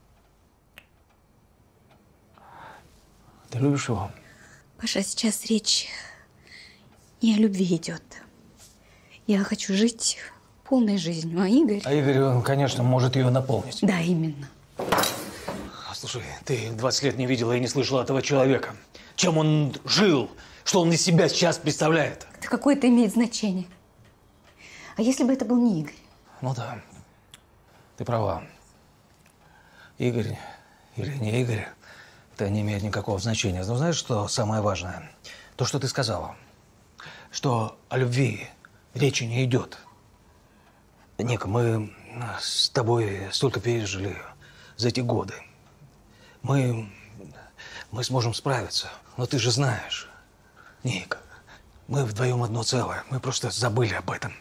Ты любишь его? Паша, сейчас речь не о любви идет. Я хочу жить полной жизнью, а Игорь… А Игорь, он, конечно, может ее наполнить. Да, именно. Слушай, ты двадцать лет не видела и не слышала этого человека. Чем он жил? Что он из себя сейчас представляет? Это какое-то имеет значение. А если бы это был не Игорь? Ну да, ты права. Игорь или не Игорь, это не имеет никакого значения. Но знаешь, что самое важное? То, что ты сказала. Что о любви речи не идет. Ника, мы с тобой столько пережили за эти годы. Мы, мы сможем справиться. Но ты же знаешь, Ника, мы вдвоем одно целое. Мы просто забыли об этом.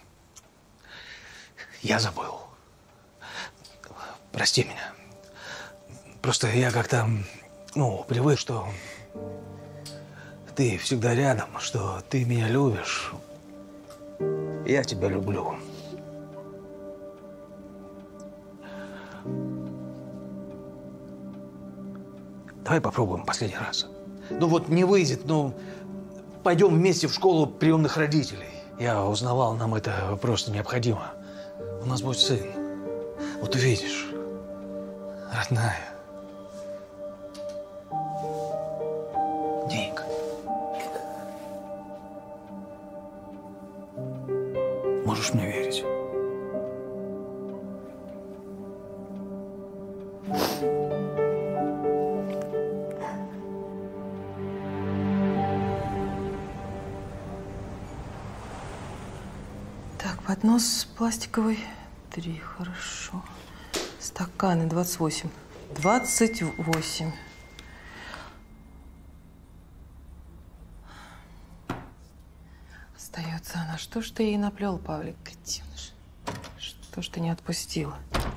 Я забыл. Прости меня. Просто я как-то, ну, привык, что ты всегда рядом, что ты меня любишь. Я тебя люблю. Давай попробуем последний раз. Ну вот не выйдет, ну пойдем вместе в школу приемных родителей. Я узнавал, нам это просто необходимо. У нас будет сын. Вот увидишь, родная. Ник. Можешь мне верить? Так, поднос пластиковый. Три, хорошо. Стаканы двадцать восемь. двадцать восемь. Остается она. Что ж ты ей наплел, Павлик, котеныш? Что ж ты не отпустила?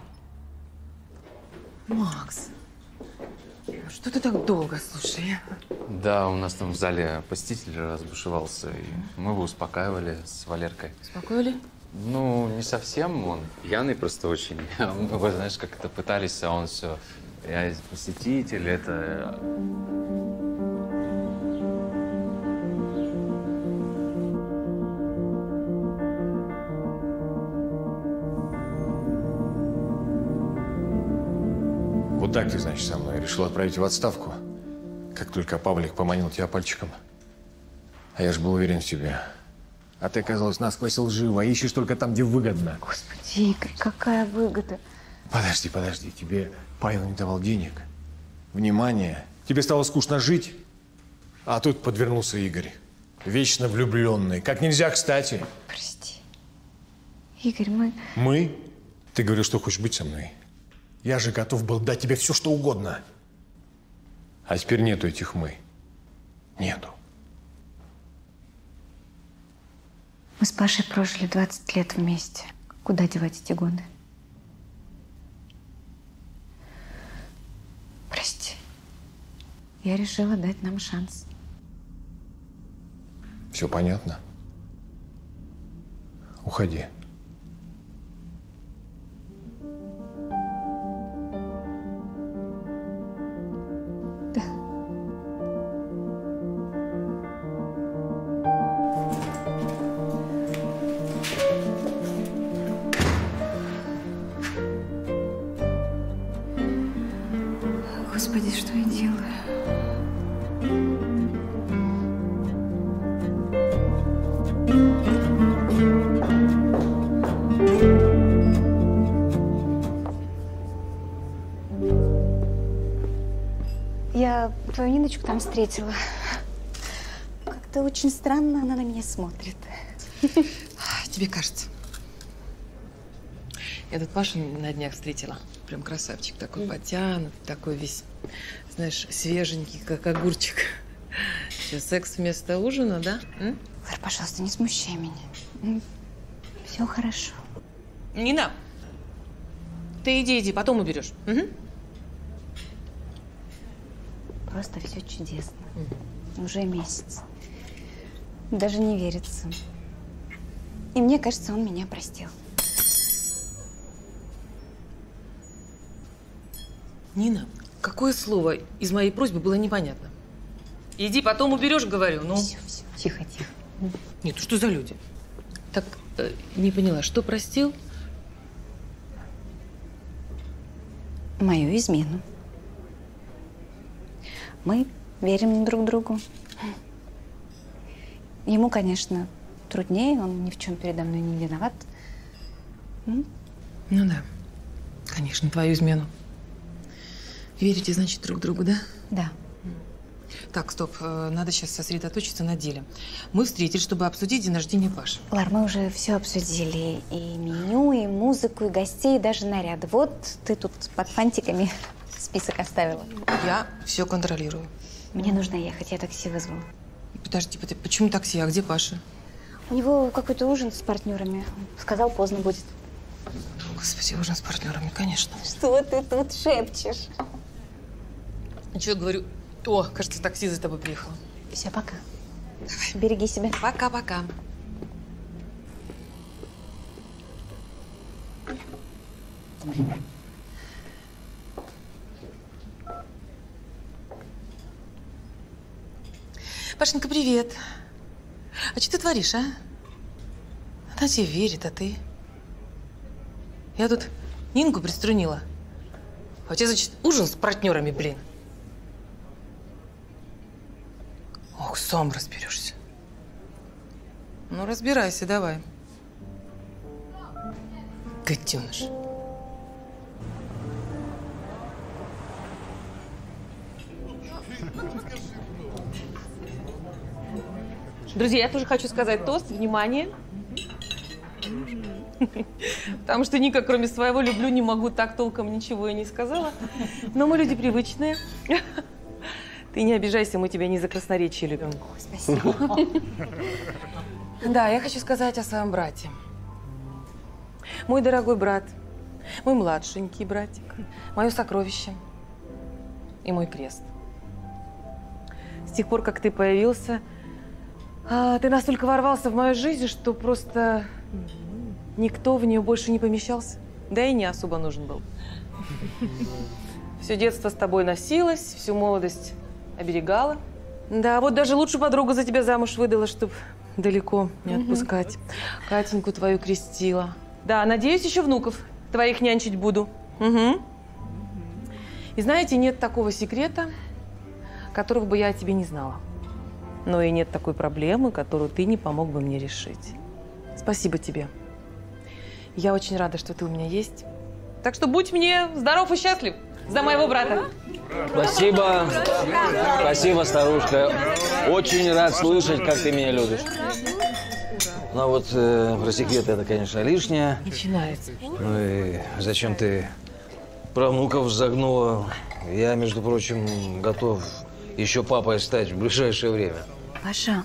Макс, что ты так долго, слушай? Да, у нас там в зале посетитель разбушевался, и мы его успокаивали с Валеркой. Успокоили? Ну, не совсем, он пьяный просто очень. Мы, знаешь, как это пытались, а он все, я посетитель, это… Вот так ты, значит, со мной решил отправить в отставку, как только Павлик поманил тебя пальчиком. А я же был уверен в тебе. А ты, оказалось, насквозь лживо, ищешь только там, где выгодно. Господи, Игорь, какая выгода. Подожди, подожди, тебе Павел не давал денег, внимания, тебе стало скучно жить, а тут подвернулся Игорь, вечно влюбленный, как нельзя кстати. Прости. Игорь, мы… Мы? Ты говорил, что хочешь быть со мной. Я же готов был дать тебе все, что угодно. А теперь нету этих «мы». Нету. Мы с Пашей прожили двадцать лет вместе. Куда девать эти годы? Прости. Я решила дать нам шанс. Все понятно? Уходи. Господи, что я делаю? Я твою Ниночку там встретила. Как-то очень странно она на меня смотрит. Тебе кажется. Я тут Пашу на днях встретила. Прям красавчик такой, потянут, такой весь, знаешь, свеженький, как огурчик. Что, секс вместо ужина, да? М? Варь, пожалуйста, не смущай меня. Все хорошо. Нина, ты иди, иди, потом уберешь. Угу. Просто все чудесно. Уже месяц. Даже не верится. И мне кажется, он меня простил. Нина, какое слово из моей просьбы было непонятно? Иди, потом уберешь, говорю. Ну. Все, все, тихо, тихо. Нет, что за люди? Так, э, не поняла, что простил? Мою измену. Мы верим друг другу. Ему, конечно, труднее, он ни в чем передо мной не виноват. Ну да, конечно, твою измену. Верите, значит, друг другу, да? Да. Так, стоп, надо сейчас сосредоточиться на деле. Мы встретились, чтобы обсудить день рождения Паши. Лар, мы уже все обсудили. И меню, и музыку, и гостей, и даже наряд. Вот ты тут под фантиками список оставила. Я все контролирую. Мне нужно ехать, я такси вызвала. Подожди, почему такси? А где Паша? У него какой-то ужин с партнерами. Сказал, поздно будет. Господи, ужин с партнерами, конечно. Что ты тут шепчешь? Ничего, говорю. О, кажется, такси за тобой приехало. Все, пока. Давай. Береги себя. Пока-пока. Пашенька, привет. А что ты творишь, а? Она тебе верит, а ты? Я тут Нинку приструнила. А у тебя, значит, ужин с партнерами, блин. Ох, сам разберешься. Ну, разбирайся, давай. Котеныш. Друзья, я тоже хочу сказать тост. Внимание. Потому что Ника, кроме своего «люблю, не могу», так толком ничего и не сказала. Но мы люди привычные. Ты не обижайся, мы тебя не за красноречие любим. Спасибо. Да, я хочу сказать о своем брате. Мой дорогой брат, мой младшенький братик, мое сокровище и мой крест. С тех пор, как ты появился, ты настолько ворвался в мою жизнь, что просто никто в нее больше не помещался. Да и не особо нужен был. Все детство с тобой носилось, всю молодость оберегала. Да, вот даже лучшую подругу за тебя замуж выдала, чтобы далеко не отпускать. Катеньку твою крестила. Да, надеюсь, еще внуков твоих нянчить буду. Угу. И знаете, нет такого секрета, которого бы я о тебе не знала. Но и нет такой проблемы, которую ты не помог бы мне решить. Спасибо тебе. Я очень рада, что ты у меня есть. Так что будь мне здоров и счастлив за моего брата. Спасибо. Спасибо, старушка. Очень рад слышать, как ты меня любишь. Ну вот э, про секрет это, конечно, лишнее. Начинается. Ну и зачем ты про внуков загнула? Я, между прочим, готов еще папой стать в ближайшее время. Паша,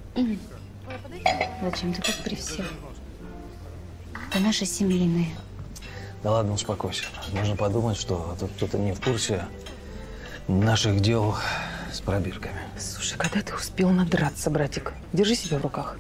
зачем ты так при всех? Это наши семейные. Да ладно, успокойся. Можно подумать, что тут кто-то не в курсе наших дел с пробирками. Слушай, когда ты успел надраться, братик? Держи себя в руках.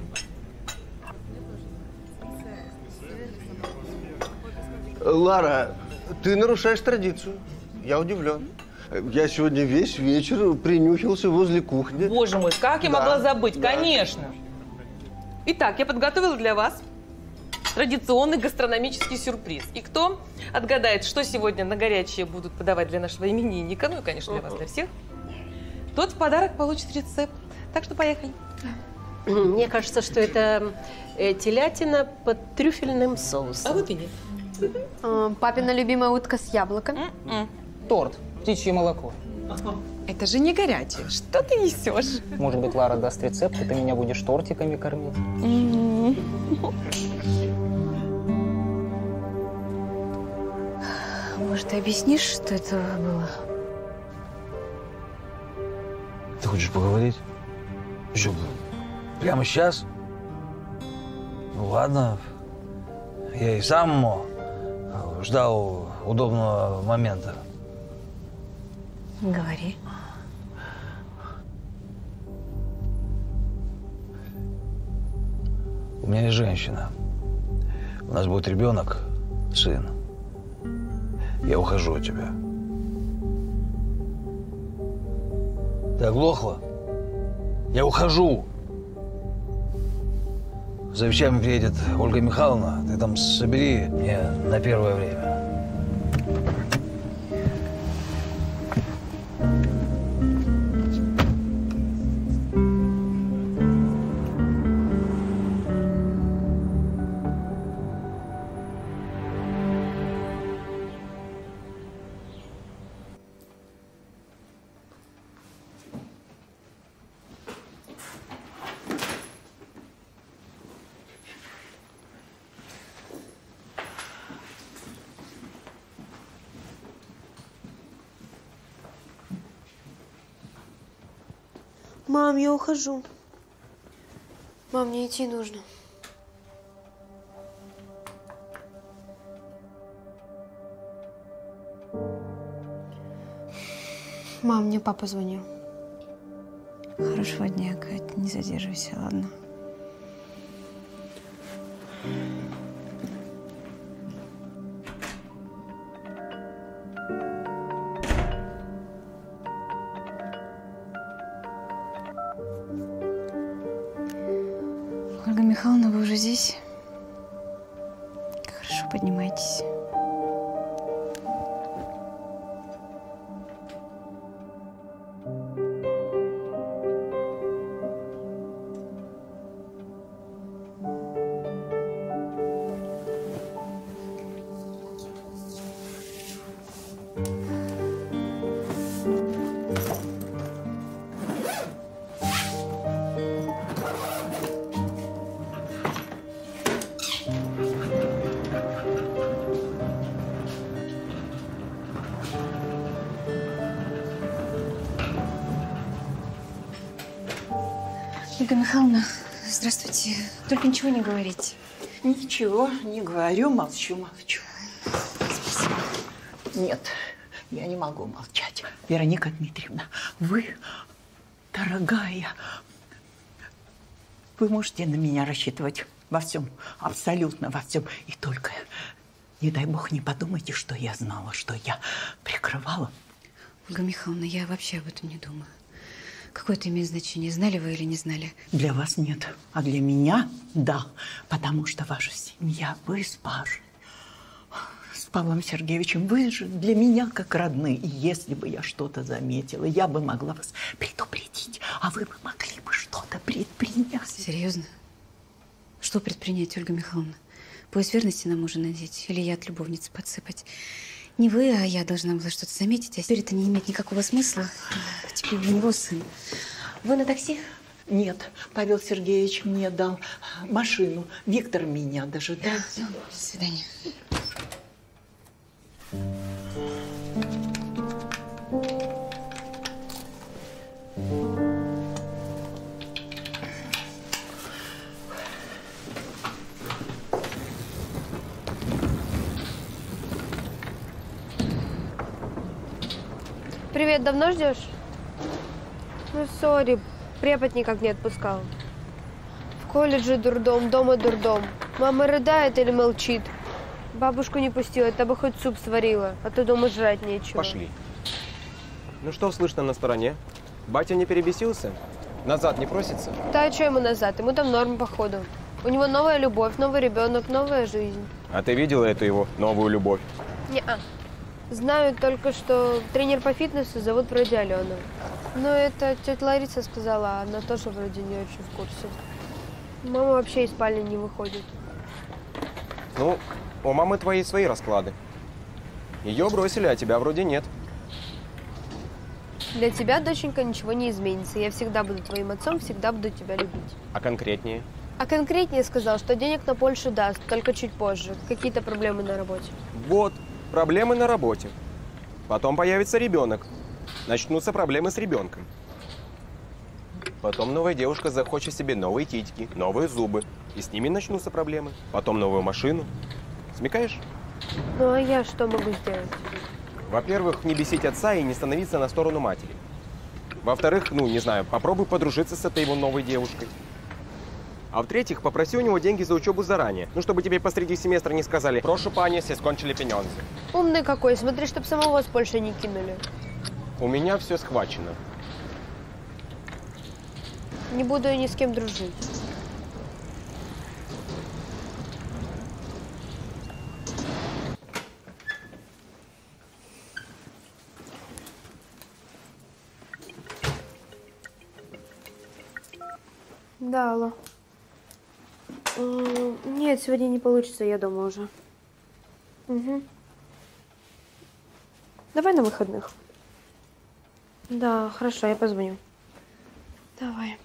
Лара, ты нарушаешь традицию. Я удивлен. Я сегодня весь вечер принюхился возле кухни. Боже мой, как я Да, могла забыть? да. Конечно. Итак, я подготовила для вас традиционный гастрономический сюрприз. И кто отгадает, что сегодня на горячее будут подавать для нашего именинника, ну и, конечно, для вас, для всех, тот в подарок получит рецепт. Так что поехали. Мне кажется, что это э, телятина под трюфельным соусом. А вот и нет. А, папина любимая утка с яблоком. Торт. Птичье молоко. Это же не горячее. Что ты несешь? Может быть, Лара даст рецепт, и ты меня будешь тортиками кормить? Может, ты объяснишь, что это было? Ты хочешь поговорить? Еще прямо сейчас? Ну ладно. Я и сам ждал удобного момента. Говори. У меня есть женщина. У нас будет ребенок, сын. Я ухожу от тебя. Ты оглохла? Я ухожу. За вещами приедет Ольга Михайловна. Ты там собери мне на первое время. Мам, я ухожу. Мам, мне идти нужно. Мам, мне папа звонил. Хорошего дня, Кать. Не задерживайся, ладно? Ольга Михайловна, вы уже здесь? Хорошо, поднимайтесь. Ольга Михайловна, здравствуйте. Только ничего не говорите. Ничего не говорю, молчу, молчу. Спасибо. Нет, я не могу молчать. Вероника Дмитриевна, вы, дорогая, вы можете на меня рассчитывать во всем, абсолютно во всем. И только, не дай бог, не подумайте, что я знала, что я прикрывала. Ольга Михайловна, я вообще об этом не думаю. Какое это имеет значение, знали вы или не знали? Для вас нет, а для меня да, потому что ваша семья, вы с Пашей, с Павлом Сергеевичем, вы же для меня как родные. И если бы я что-то заметила, я бы могла вас предупредить, а вы бы могли бы что-то предпринять. Серьезно? Что предпринять, Ольга Михайловна? Пояс верности на мужа надеть или яд любовницы подсыпать? Не вы, а я должна была что-то заметить, а теперь это не имеет никакого смысла. Теперь у него сын. Вы на такси? Нет, Павел Сергеевич мне дал машину. Виктор меня дожидается. До свидания. Привет, давно ждешь? Ну, сори, препод никак не отпускал. В колледже дурдом, дома дурдом. Мама рыдает или молчит. Бабушку не пустила, та бы хоть суп сварила, а то дома жрать нечего. Пошли. Ну что слышно на стороне? Батя не перебесился? Назад не просится? Да, а что ему назад? Ему там норм, походу. У него новая любовь, новый ребенок, новая жизнь. А ты видела эту его новую любовь? Не-а. Знаю только, что тренер по фитнесу зовут вроде Алена. Но это тетя Лариса сказала, она тоже вроде не очень в курсе. Мама вообще из спальни не выходит. Ну, у мамы твои свои расклады. Ее бросили, а тебя вроде нет. Для тебя, доченька, ничего не изменится. Я всегда буду твоим отцом, всегда буду тебя любить. А конкретнее? А конкретнее сказал, что денег на Польшу даст, только чуть позже. Какие-то проблемы на работе. Вот. Проблемы на работе. Потом появится ребенок. Начнутся проблемы с ребенком. Потом новая девушка захочет себе новые титьки, новые зубы. И с ними начнутся проблемы. Потом новую машину. Смекаешь? Ну а я что могу сделать? Во-первых, не бесить отца и не становиться на сторону матери. Во-вторых, ну, не знаю, попробуй подружиться с этой его новой девушкой. А в-третьих, попроси у него деньги за учебу заранее. Ну, чтобы тебе посреди семестра не сказали: «Прошу, пани, все скончили пенёнзы». Умный какой. Смотри, чтоб самого с Польши не кинули. У меня все схвачено. Не буду я ни с кем дружить. Да, алло. Нет, сегодня не получится, я дома уже. Угу. Давай на выходных. Да, хорошо, я позвоню. Давай.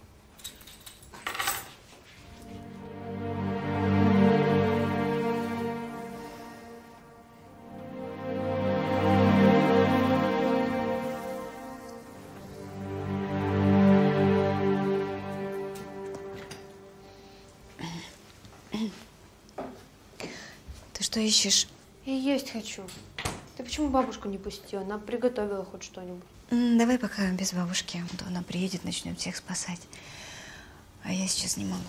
Ты что ищешь? Я есть хочу. Ты почему бабушку не пустила? Она приготовила хоть что-нибудь. М, Давай пока без бабушки. А то она приедет, начнем всех спасать. А я сейчас не могу.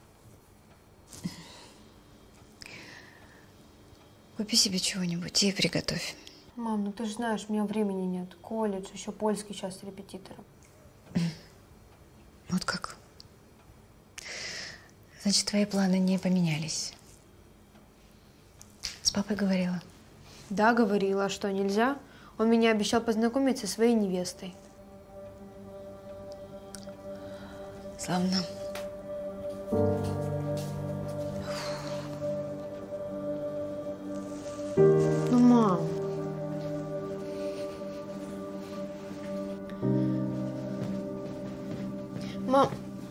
Купи себе чего-нибудь и приготовь. Мам, ну ты же знаешь, у меня времени нет. Колледж, еще польский сейчас репетитора. Вот как? Значит, твои планы не поменялись. С папой говорила? Да, говорила. А что, нельзя? Он меня обещал познакомить со своей невестой. Славно. Ну, мам. Мам.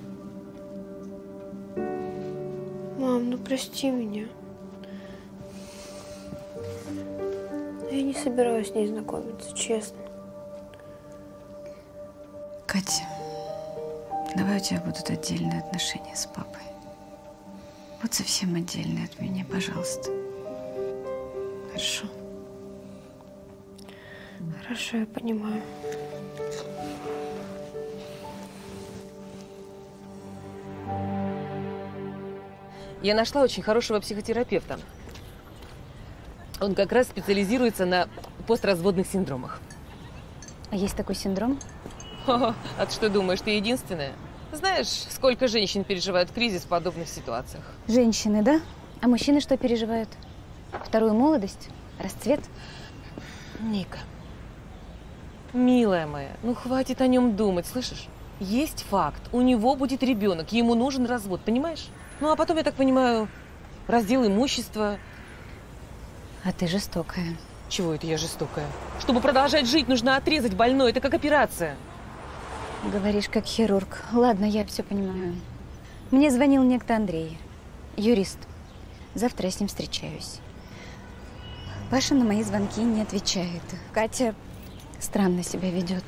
Мам, ну прости меня. Я не собираюсь с ней знакомиться, честно. Катя, давай у тебя будут отдельные отношения с папой. Вот совсем отдельные от меня, пожалуйста. Хорошо? Хорошо, я понимаю. Я нашла очень хорошего психотерапевта. Он как раз специализируется на постразводных синдромах. А есть такой синдром? О, а ты что думаешь, ты единственная? Знаешь, сколько женщин переживают кризис в подобных ситуациях? Женщины, да? А мужчины что переживают? Вторую молодость? Расцвет? Ника, милая моя, ну хватит о нем думать, слышишь? Есть факт, у него будет ребенок, ему нужен развод, понимаешь? Ну а потом, я так понимаю, раздел имущества. А ты жестокая. Чего это я жестокая? Чтобы продолжать жить, нужно отрезать больное, это как операция. Говоришь, как хирург. Ладно, я все понимаю. Мне звонил некто Андрей, юрист. Завтра я с ним встречаюсь. Паша на мои звонки не отвечает. Катя странно себя ведет.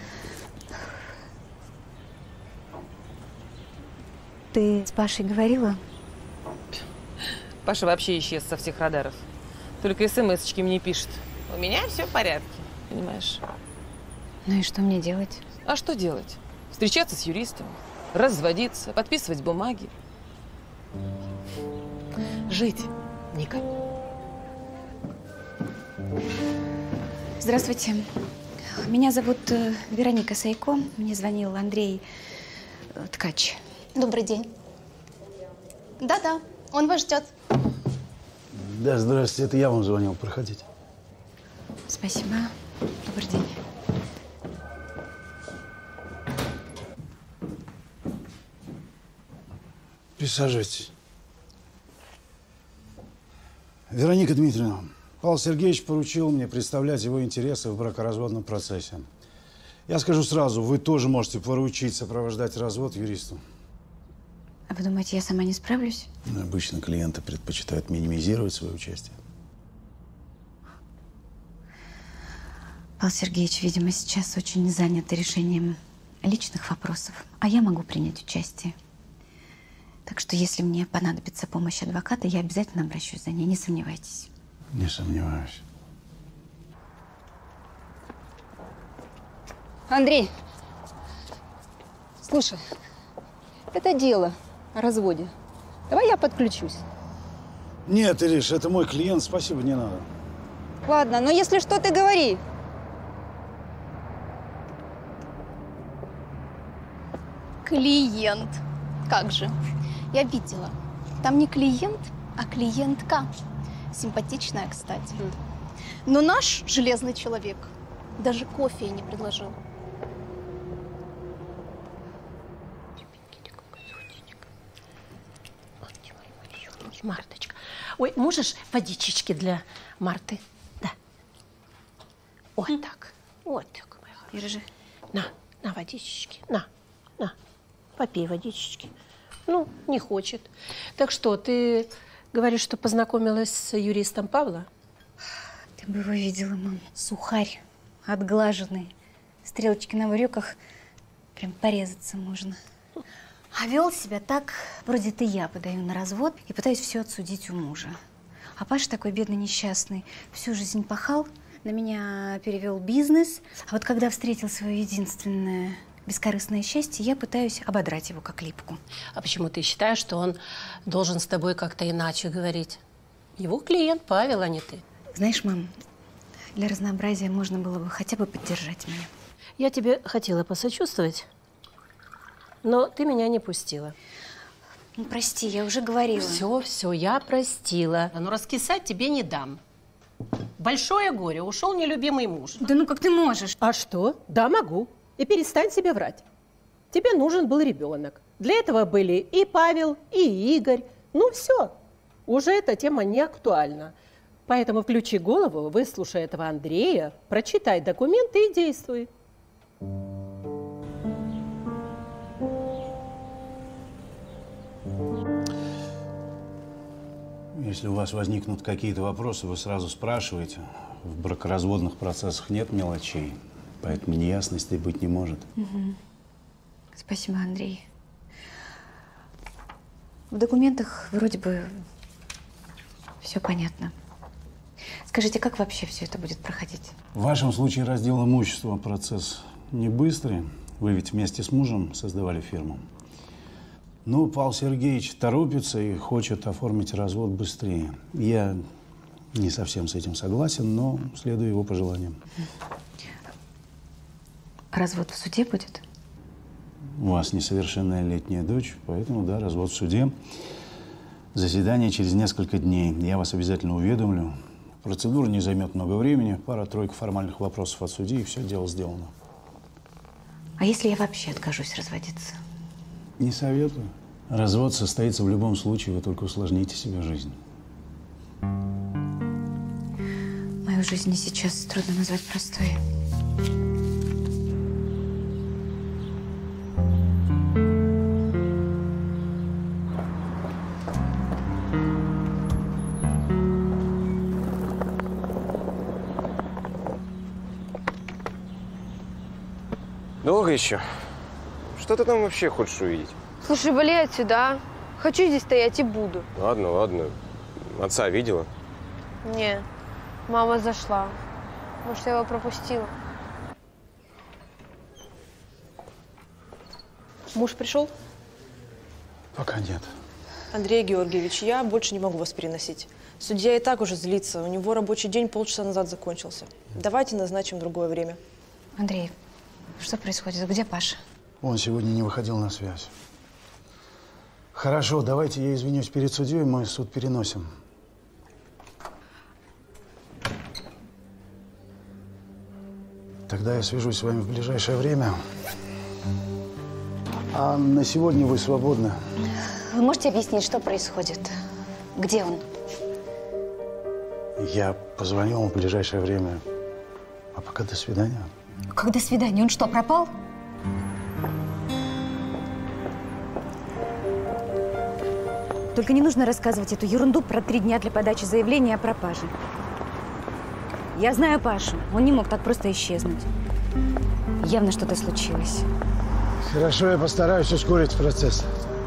Ты с Пашей говорила? Паша вообще исчез со всех радаров. Только смс-очки мне пишет. У меня все в порядке, понимаешь? Ну и что мне делать? А что делать? Встречаться с юристом, разводиться, подписывать бумаги. Жить, Ника. Здравствуйте. Меня зовут э, Вероника Сайко. Мне звонил Андрей э, Ткач. Добрый день. Да-да, он вас ждет. Да, здравствуйте, это я вам звонил. Проходите. Спасибо. Добрый день. Присаживайтесь. Вероника Дмитриевна, Павел Сергеевич поручил мне представлять его интересы в бракоразводном процессе. Я скажу сразу, вы тоже можете поручить сопровождать развод юристу. А вы думаете, я сама не справлюсь? Обычно клиенты предпочитают минимизировать свое участие. Павел Сергеевич, видимо, сейчас очень занят решением личных вопросов, а я могу принять участие. Так что, если мне понадобится помощь адвоката, я обязательно обращусь за ней, не сомневайтесь. Не сомневаюсь. Андрей, слушай, это дело о разводе. Давай я подключусь. Нет, Ириш, это мой клиент, спасибо, не надо. Ладно, но если что, ты говори. Клиент. Как же? Я видела. Там не клиент, а клиентка. Симпатичная, кстати. Но наш железный человек даже кофе ей не предложил. Марточка. Ой, можешь водичечки для Марты? Да. Вот mm. так. Вот так, моя хорошая. Держи. На, на водичечки. На, на. Попей водичечки. Ну, не хочет. Так что, ты говоришь, что познакомилась с юристом Павла? Ты бы его видела, мам. Сухарь, отглаженный. Стрелочки на брюках. Прям порезаться можно. А вел себя так, вроде ты я подаю на развод и пытаюсь все отсудить у мужа. А Паша такой бедный, несчастный, всю жизнь пахал, на меня перевел бизнес. А вот когда встретил свое единственное бескорыстное счастье, я пытаюсь ободрать его как липку. А почему ты считаешь, что он должен с тобой как-то иначе говорить? Его клиент Павел, а не ты. Знаешь, мам, для разнообразия можно было бы хотя бы поддержать меня. Я тебе хотела посочувствовать, но ты меня не пустила. Ну, прости, я уже говорила. Все, все, я простила. Но раскисать тебе не дам. Большое горе, ушел нелюбимый муж. Да ну как ты можешь? А что? Да, могу. И перестань себе врать. Тебе нужен был ребенок. Для этого были и Павел, и Игорь. Ну все, уже эта тема не актуальна. Поэтому включи голову, выслушай этого Андрея, прочитай документы и действуй. Если у вас возникнут какие-то вопросы, вы сразу спрашиваете. В бракоразводных процессах нет мелочей, поэтому неясностей быть не может. Угу. Спасибо, Андрей. В документах вроде бы все понятно. Скажите, как вообще все это будет проходить? В вашем случае раздел имущества процесс не быстрый. Вы ведь вместе с мужем создавали фирму. Ну, Павел Сергеевич торопится и хочет оформить развод быстрее. Я не совсем с этим согласен, но следую его пожеланиям. Развод в суде будет? У вас несовершеннолетняя дочь, поэтому, да, развод в суде. Заседание через несколько дней. Я вас обязательно уведомлю. Процедура не займет много времени. Пара-тройка формальных вопросов от судьи, и все, дело сделано. А если я вообще откажусь разводиться? Не советую. Развод состоится в любом случае, вы только усложните себе жизнь. Мою жизнь сейчас трудно назвать простой. Долго еще? Что ты там вообще хочешь увидеть? Слушай, вали отсюда, а? Хочу здесь стоять и буду. Ладно, ладно. Отца видела? Не, мама зашла. Может, я его пропустила. Муж пришел? Пока нет. Андрей Георгиевич, я больше не могу вас переносить. Судья и так уже злится. У него рабочий день полчаса назад закончился. Давайте назначим другое время. Андрей, что происходит? Где Паша? Он сегодня не выходил на связь. Хорошо, давайте я извинюсь перед судьей, мы суд переносим. Тогда я свяжусь с вами в ближайшее время. А на сегодня вы свободны. Вы можете объяснить, что происходит? Где он? Я позвоню ему в ближайшее время. А пока до свидания. Как до свидания? Он что, пропал? Только не нужно рассказывать эту ерунду про три дня для подачи заявления о пропаже. Я знаю Пашу. Он не мог так просто исчезнуть. Явно что-то случилось. Хорошо, я постараюсь ускорить процесс.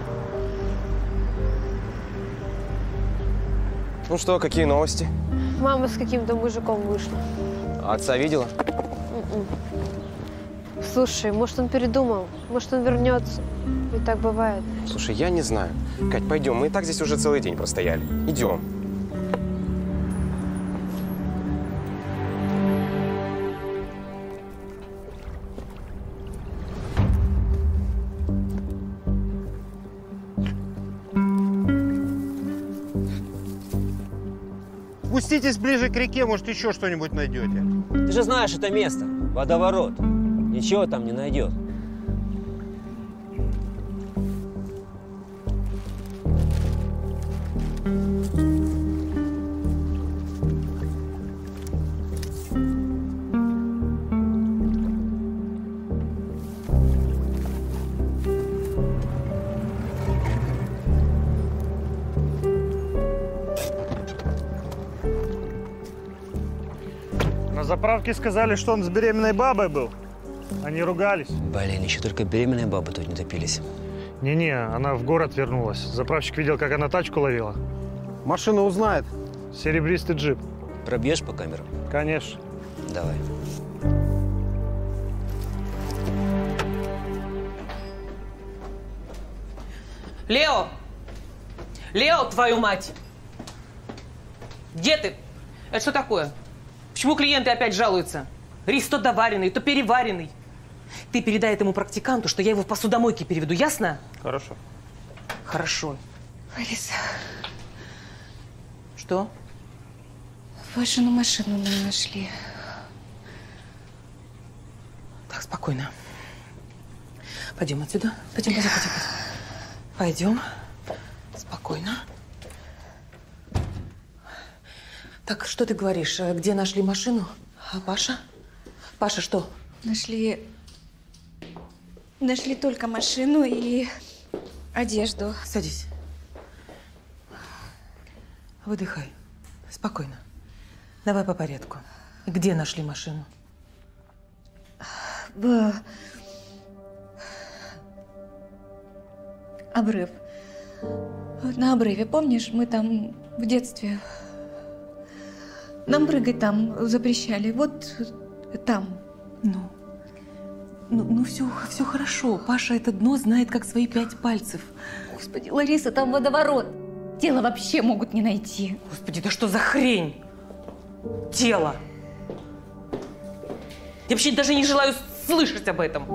Ну что, какие новости? Мама с каким-то мужиком вышла. Отца видела? М-м. Слушай, может, он передумал? Может, он вернется? Ведь так бывает. Слушай, я не знаю. Кать, пойдем. Мы и так здесь уже целый день простояли. Идем. Спуститесь ближе к реке, может, еще что-нибудь найдете. Ты же знаешь это место. Водоворот. Ничего там не найдет. На заправке сказали, что он с беременной бабой был. Они ругались. Блин, еще только беременные бабы тут не топились. Не-не, она в город вернулась. Заправщик видел, как она тачку ловила. Машину узнает. Серебристый джип. Пробьешь по камерам? Конечно. Давай. Лео! Лео, твою мать! Где ты? Это что такое? Почему клиенты опять жалуются? Рис то доваренный, то переваренный. Ты передай этому практиканту, что я его в посудомойке переведу, ясно? Хорошо. Хорошо. Лариса. Что? Вашу машину мы нашли. Так, спокойно. Пойдем отсюда. Пойдем, пойдем, пойдем. Пойдем. Спокойно. Так, что ты говоришь? Где нашли машину? А Паша? Паша, что? Нашли... Нашли только машину и одежду. Садись. Выдыхай. Спокойно. Давай по порядку. Где нашли машину? В... Обрыв. Вот на обрыве, помнишь, мы там в детстве... Нам прыгать там запрещали. Вот там. Ну, ну, ну все, все хорошо. Паша это дно знает, как свои пять пальцев. Господи, Лариса, там водоворот. Тело вообще могут не найти. Господи, да что за хрень? Тело. Я вообще даже не желаю слышать об этом.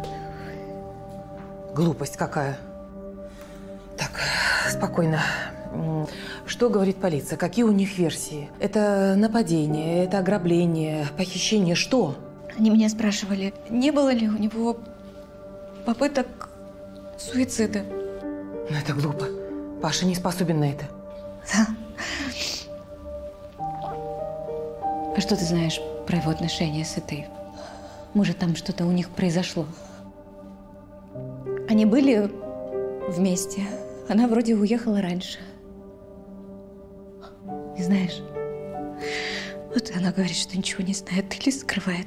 Глупость какая. Так, спокойно. Что говорит полиция? Какие у них версии? Это нападение, это ограбление, похищение, что? Они меня спрашивали, не было ли у него попыток суицида. Ну это глупо. Паша не способен на это. Да. А что ты знаешь про его отношения с этой? Может, там что-то у них произошло? Они были вместе. Она вроде уехала раньше. И знаешь, вот она говорит, что ничего не знает или скрывает.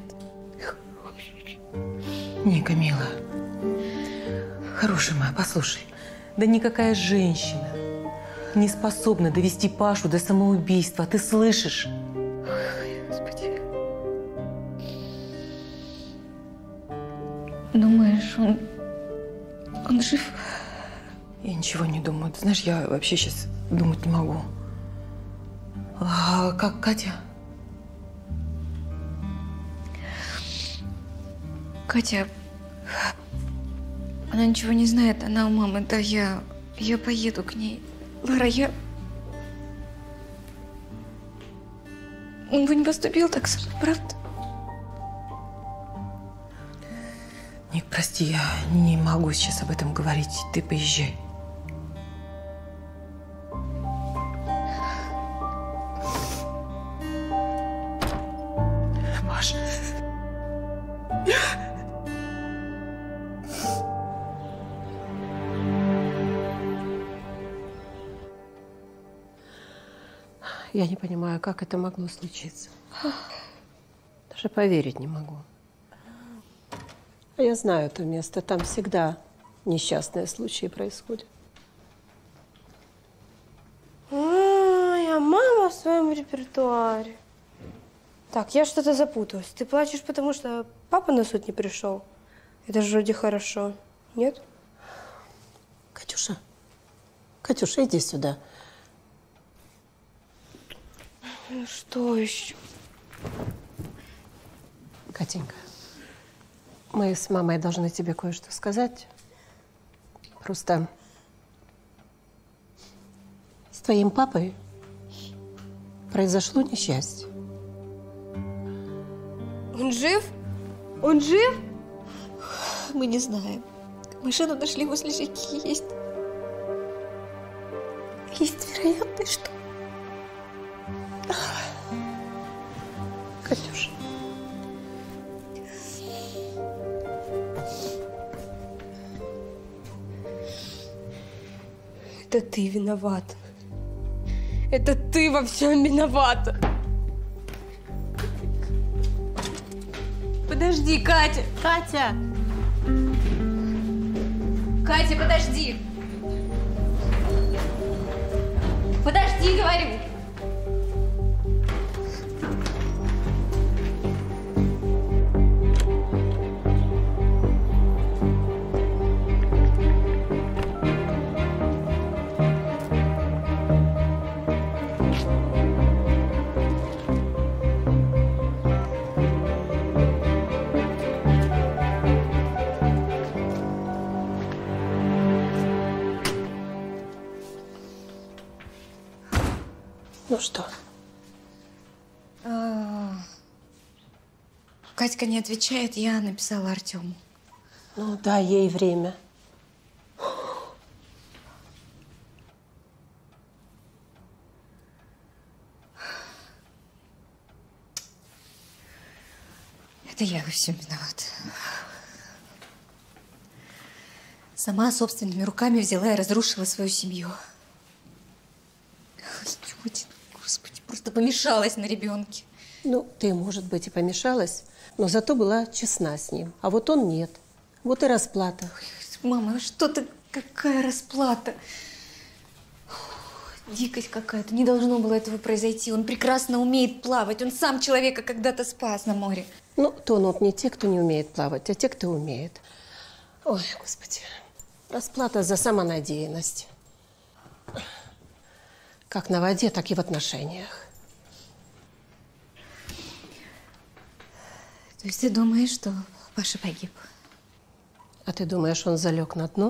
Ника, мила, хорошая моя, послушай. Да никакая женщина не способна довести Пашу до самоубийства. Ты слышишь? Господи. Думаешь, он, он жив? Я ничего не думаю. Ты знаешь, я вообще сейчас думать не могу. А как Катя? Катя, она ничего не знает, она у мамы. Да я, я поеду к ней. Лара, я... Он бы не поступил так со мной, правда? Ник, прости, я не могу сейчас об этом говорить. Ты поезжай. Паша. Я не понимаю, как это могло случиться. Даже поверить не могу. А я знаю это место. Там всегда несчастные случаи происходят. Ой, а мама в своем репертуаре. Так, я что-то запуталась. Ты плачешь, потому что папа на суд не пришел? Это же вроде хорошо. Нет? Катюша, Катюша, иди сюда. Ну что еще? Катенька, мы с мамой должны тебе кое-что сказать. Просто с твоим папой произошло несчастье. Он жив? Он жив? Мы не знаем. Машину нашли возле реки. Есть... Есть вероятность, что... Катюша. Это ты виновата. Это ты во всем виновата. Подожди, Катя. Катя. Катя, подожди. Подожди, говорю. Ну что? А, Катька не отвечает, я написала Артему. Ну, дай ей время. Это я во всем виновата. Сама собственными руками взяла и разрушила свою семью. Господи, просто помешалась на ребенке. Ну, ты, может быть, и помешалась, но зато была честна с ним. А вот он нет. Вот и расплата. Мама, что ты Какая расплата. Дикость какая-то. Не должно было этого произойти. Он прекрасно умеет плавать. Он сам человека когда-то спас на море. Ну, тонут не те, кто не умеет плавать, а те, кто умеет. Ой, Господи. Расплата за самонадеянность. Как на воде, так и в отношениях. То есть ты думаешь, что Паша погиб? А ты думаешь, он залег на дно?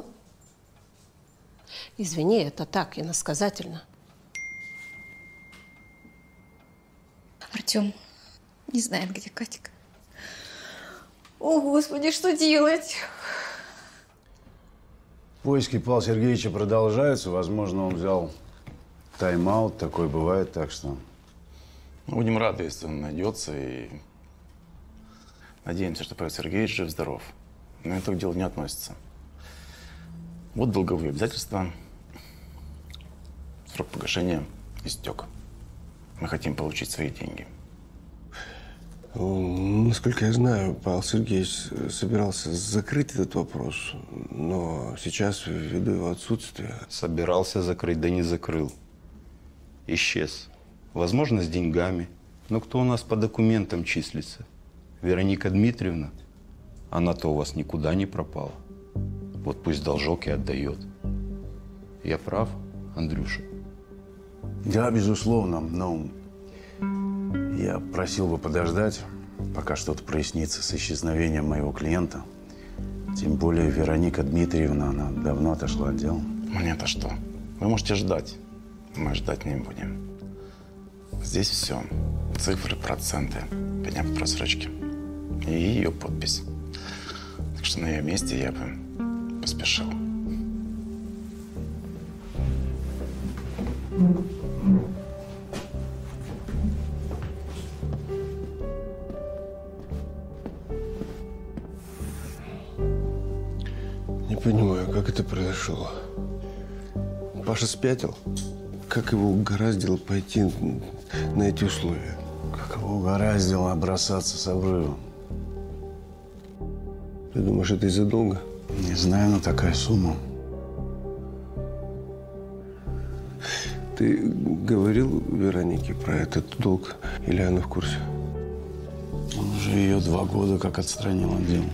Извини, это так, иносказательно. Артем не знает, где Катька. О, Господи, что делать? Поиски Павла Сергеевича продолжаются. Возможно, он взял тайм-аут. Такое бывает, так что… Будем рады, если он найдется. И надеемся, что Павел Сергеевич жив-здоров. Но это к делу не относится. Вот долговые обязательства. Срок погашения истек. Мы хотим получить свои деньги. Насколько я знаю, Павел Сергеевич собирался закрыть этот вопрос, но сейчас, ввиду его отсутствия… Собирался закрыть, да не закрыл. Исчез. Возможно, с деньгами. Но кто у нас по документам числится? Вероника Дмитриевна? Она-то у вас никуда не пропала. Вот пусть должок и отдает. Я прав, Андрюша? Да, безусловно, но я просил бы подождать, пока что-то прояснится с исчезновением моего клиента. Тем более Вероника Дмитриевна, она давно отошла от дела. Мне-то что? Вы можете ждать. Мы ждать не будем. Здесь все. Цифры, проценты, пеня по просрочке. И ее подпись. Так что на ее месте я бы поспешил. Не понимаю, как это произошло. Паша спятил? Как его угораздило пойти на эти условия? Как его угораздило бросаться с обрыва? Ты думаешь, это из-за долга? Не знаю, но такая сумма. Ты говорил Веронике про этот долг, или она в курсе? Он уже ее два года как отстранил от дела.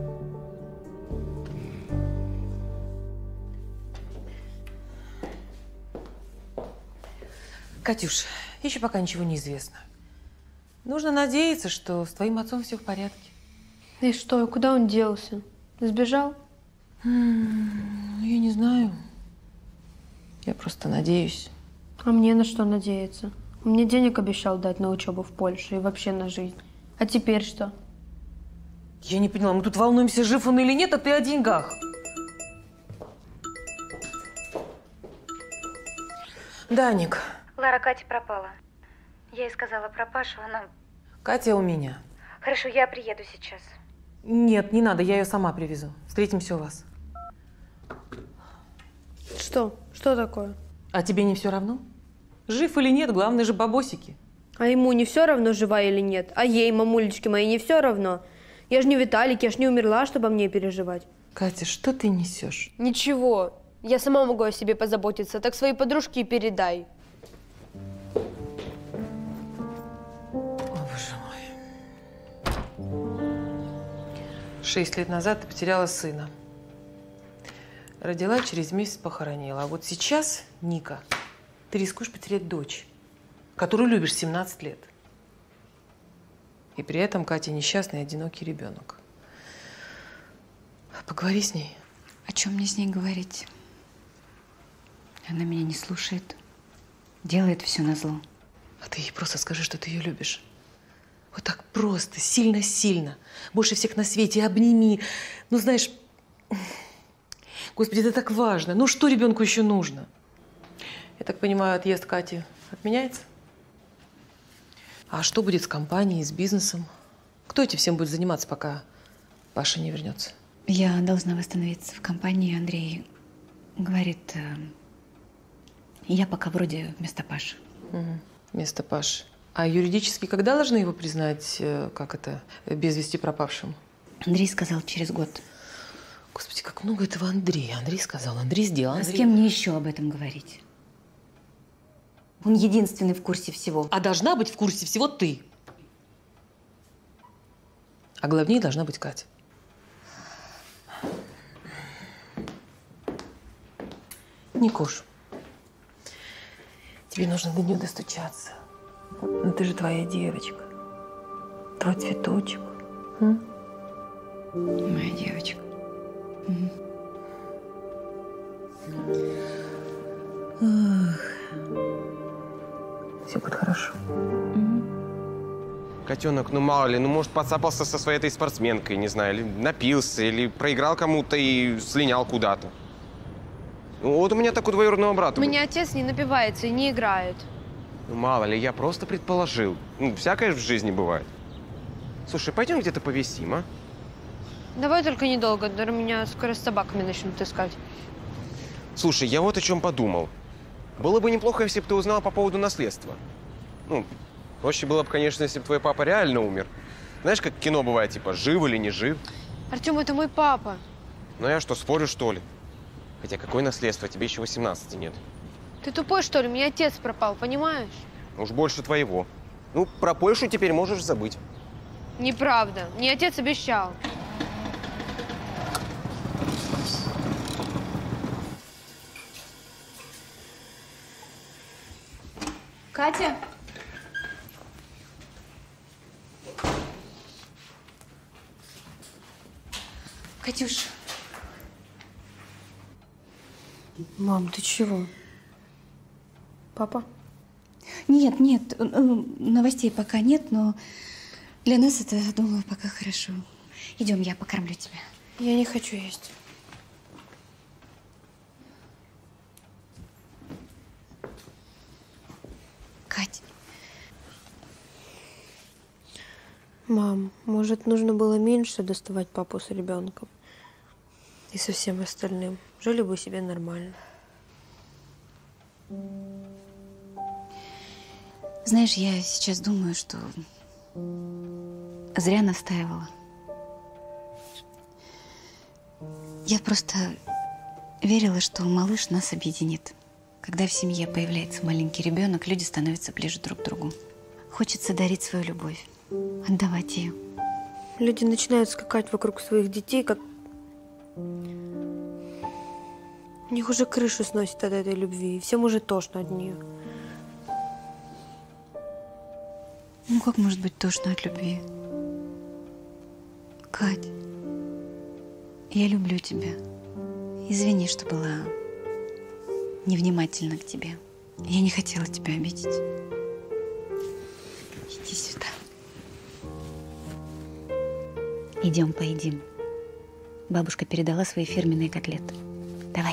Катюш, еще пока ничего не известно. Нужно надеяться, что с твоим отцом все в порядке. И что, куда он делся? Сбежал? М-м, я не знаю. Я просто надеюсь. А мне на что надеяться? Он мне денег обещал дать на учебу в Польше и вообще на жизнь. А теперь что? Я не поняла, мы тут волнуемся, жив он или нет, а ты о деньгах. Да, Ник. Лара, Катя пропала. Я ей сказала про Пашу, она… Катя у меня. Хорошо, я приеду сейчас. Нет, не надо, я ее сама привезу. Встретимся у вас. Что? Что такое? А тебе не все равно? Жив или нет, главное же бабосики. А ему не все равно, жива или нет? А ей, мамулечки моей, не все равно? Я же не Виталик, я ж не умерла, чтобы о мне переживать. Катя, что ты несешь? Ничего. Я сама могу о себе позаботиться. Так своей подружке и передай. Шесть лет назад ты потеряла сына. Родила, через месяц похоронила. А вот сейчас, Ника, ты рискуешь потерять дочь, которую любишь семнадцать лет. И при этом Катя несчастный, одинокий ребенок. Поговори с ней. О чем мне с ней говорить? Она меня не слушает. Делает все назло. А ты ей просто скажи, что ты ее любишь. Вот так просто, сильно-сильно. Больше всех на свете. Обними. Ну, знаешь, Господи, это так важно. Ну, что ребенку еще нужно? Я так понимаю, отъезд Кати отменяется? А что будет с компанией, с бизнесом? Кто этим всем будет заниматься, пока Паша не вернется? Я должна восстановиться в компании. Андрей говорит, э, я пока вроде вместо Паши. Угу. Вместо Паши. А юридически когда должны его признать, как это, без вести пропавшим? Андрей сказал, через год. Господи, как много этого Андрея. Андрей сказал, Андрей сделал. А Андрей... с кем мне еще об этом говорить? Он единственный в курсе всего. А должна быть в курсе всего ты. А главнее должна быть Катя. Никош, тебе нужно до нее достучаться. Ну ты же твоя девочка. Твой цветочек. М? Моя девочка. Угу. Все будет хорошо. Котенок, ну мало ли, ну может подцапался со своей этой спортсменкой, не знаю, или напился, или проиграл кому-то и слинял куда-то. Ну, вот у меня так у двоюродного брата. У меня отец не напивается и не играет. Ну, мало ли, я просто предположил. Ну, всякое в жизни бывает. Слушай, пойдем где-то повисим, а? Давай только недолго, да меня скоро с собаками начнут искать. Слушай, я вот о чем подумал. Было бы неплохо, если бы ты узнал по поводу наследства. Ну, проще было бы, конечно, если бы твой папа реально умер. Знаешь, как кино бывает, типа, жив или не жив. Артем, это мой папа. Ну я что, спорю, что ли? Хотя какое наследство? Тебе еще восемнадцати нет. Ты тупой, что ли? У меня отец пропал, понимаешь? Уж больше твоего. Ну, про Польшу теперь можешь забыть. Неправда. Мне отец обещал. Катя? Катюш. Мам, ты чего? Папа? Нет, нет, новостей пока нет, но для нас это, думаю, пока хорошо. Идем, я покормлю тебя. Я не хочу есть. Кать. Мам, может, нужно было меньше доставать папу с ребенком и со всем остальным. Жили бы себе нормально. Знаешь, я сейчас думаю, что зря настаивала. Я просто верила, что малыш нас объединит. Когда в семье появляется маленький ребенок, люди становятся ближе друг к другу. Хочется дарить свою любовь, отдавать ее. Люди начинают скакать вокруг своих детей, как... У них уже крышу сносит от этой любви, и всем уже тошно от нее. Ну, как может быть тошно от любви? Кать, я люблю тебя. Извини, что была невнимательна к тебе. Я не хотела тебя обидеть. Иди сюда. Идем поедим. Бабушка передала свои фирменные котлеты. Давай.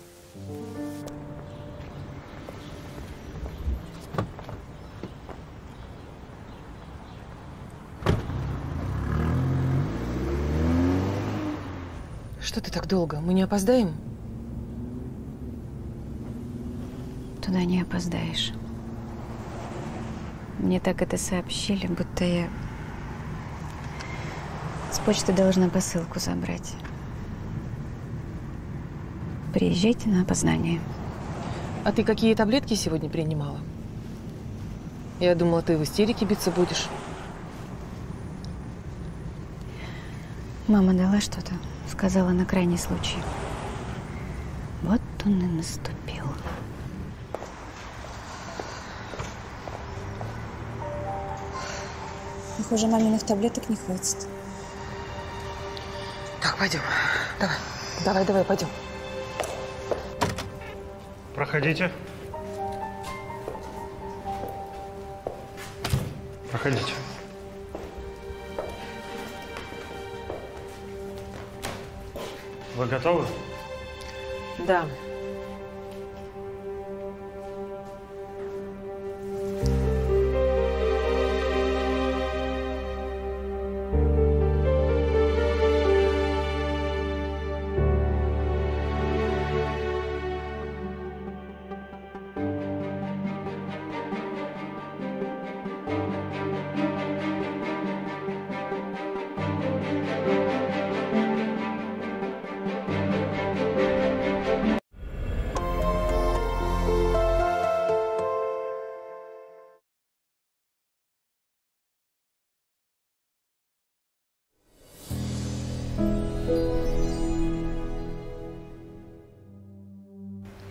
Что ты так долго? Мы не опоздаем? Туда не опоздаешь. Мне так это сообщили, будто я с почты должна посылку забрать. Приезжайте на опознание. А ты какие таблетки сегодня принимала? Я думала, ты в истерике биться будешь. Мама дала что-то. Сказала на крайний случай. Вот он и наступил. Похоже, маминых таблеток не хватит. Так, пойдем. Давай, давай, давай, пойдем. Проходите. Проходите. Вы готовы? Да.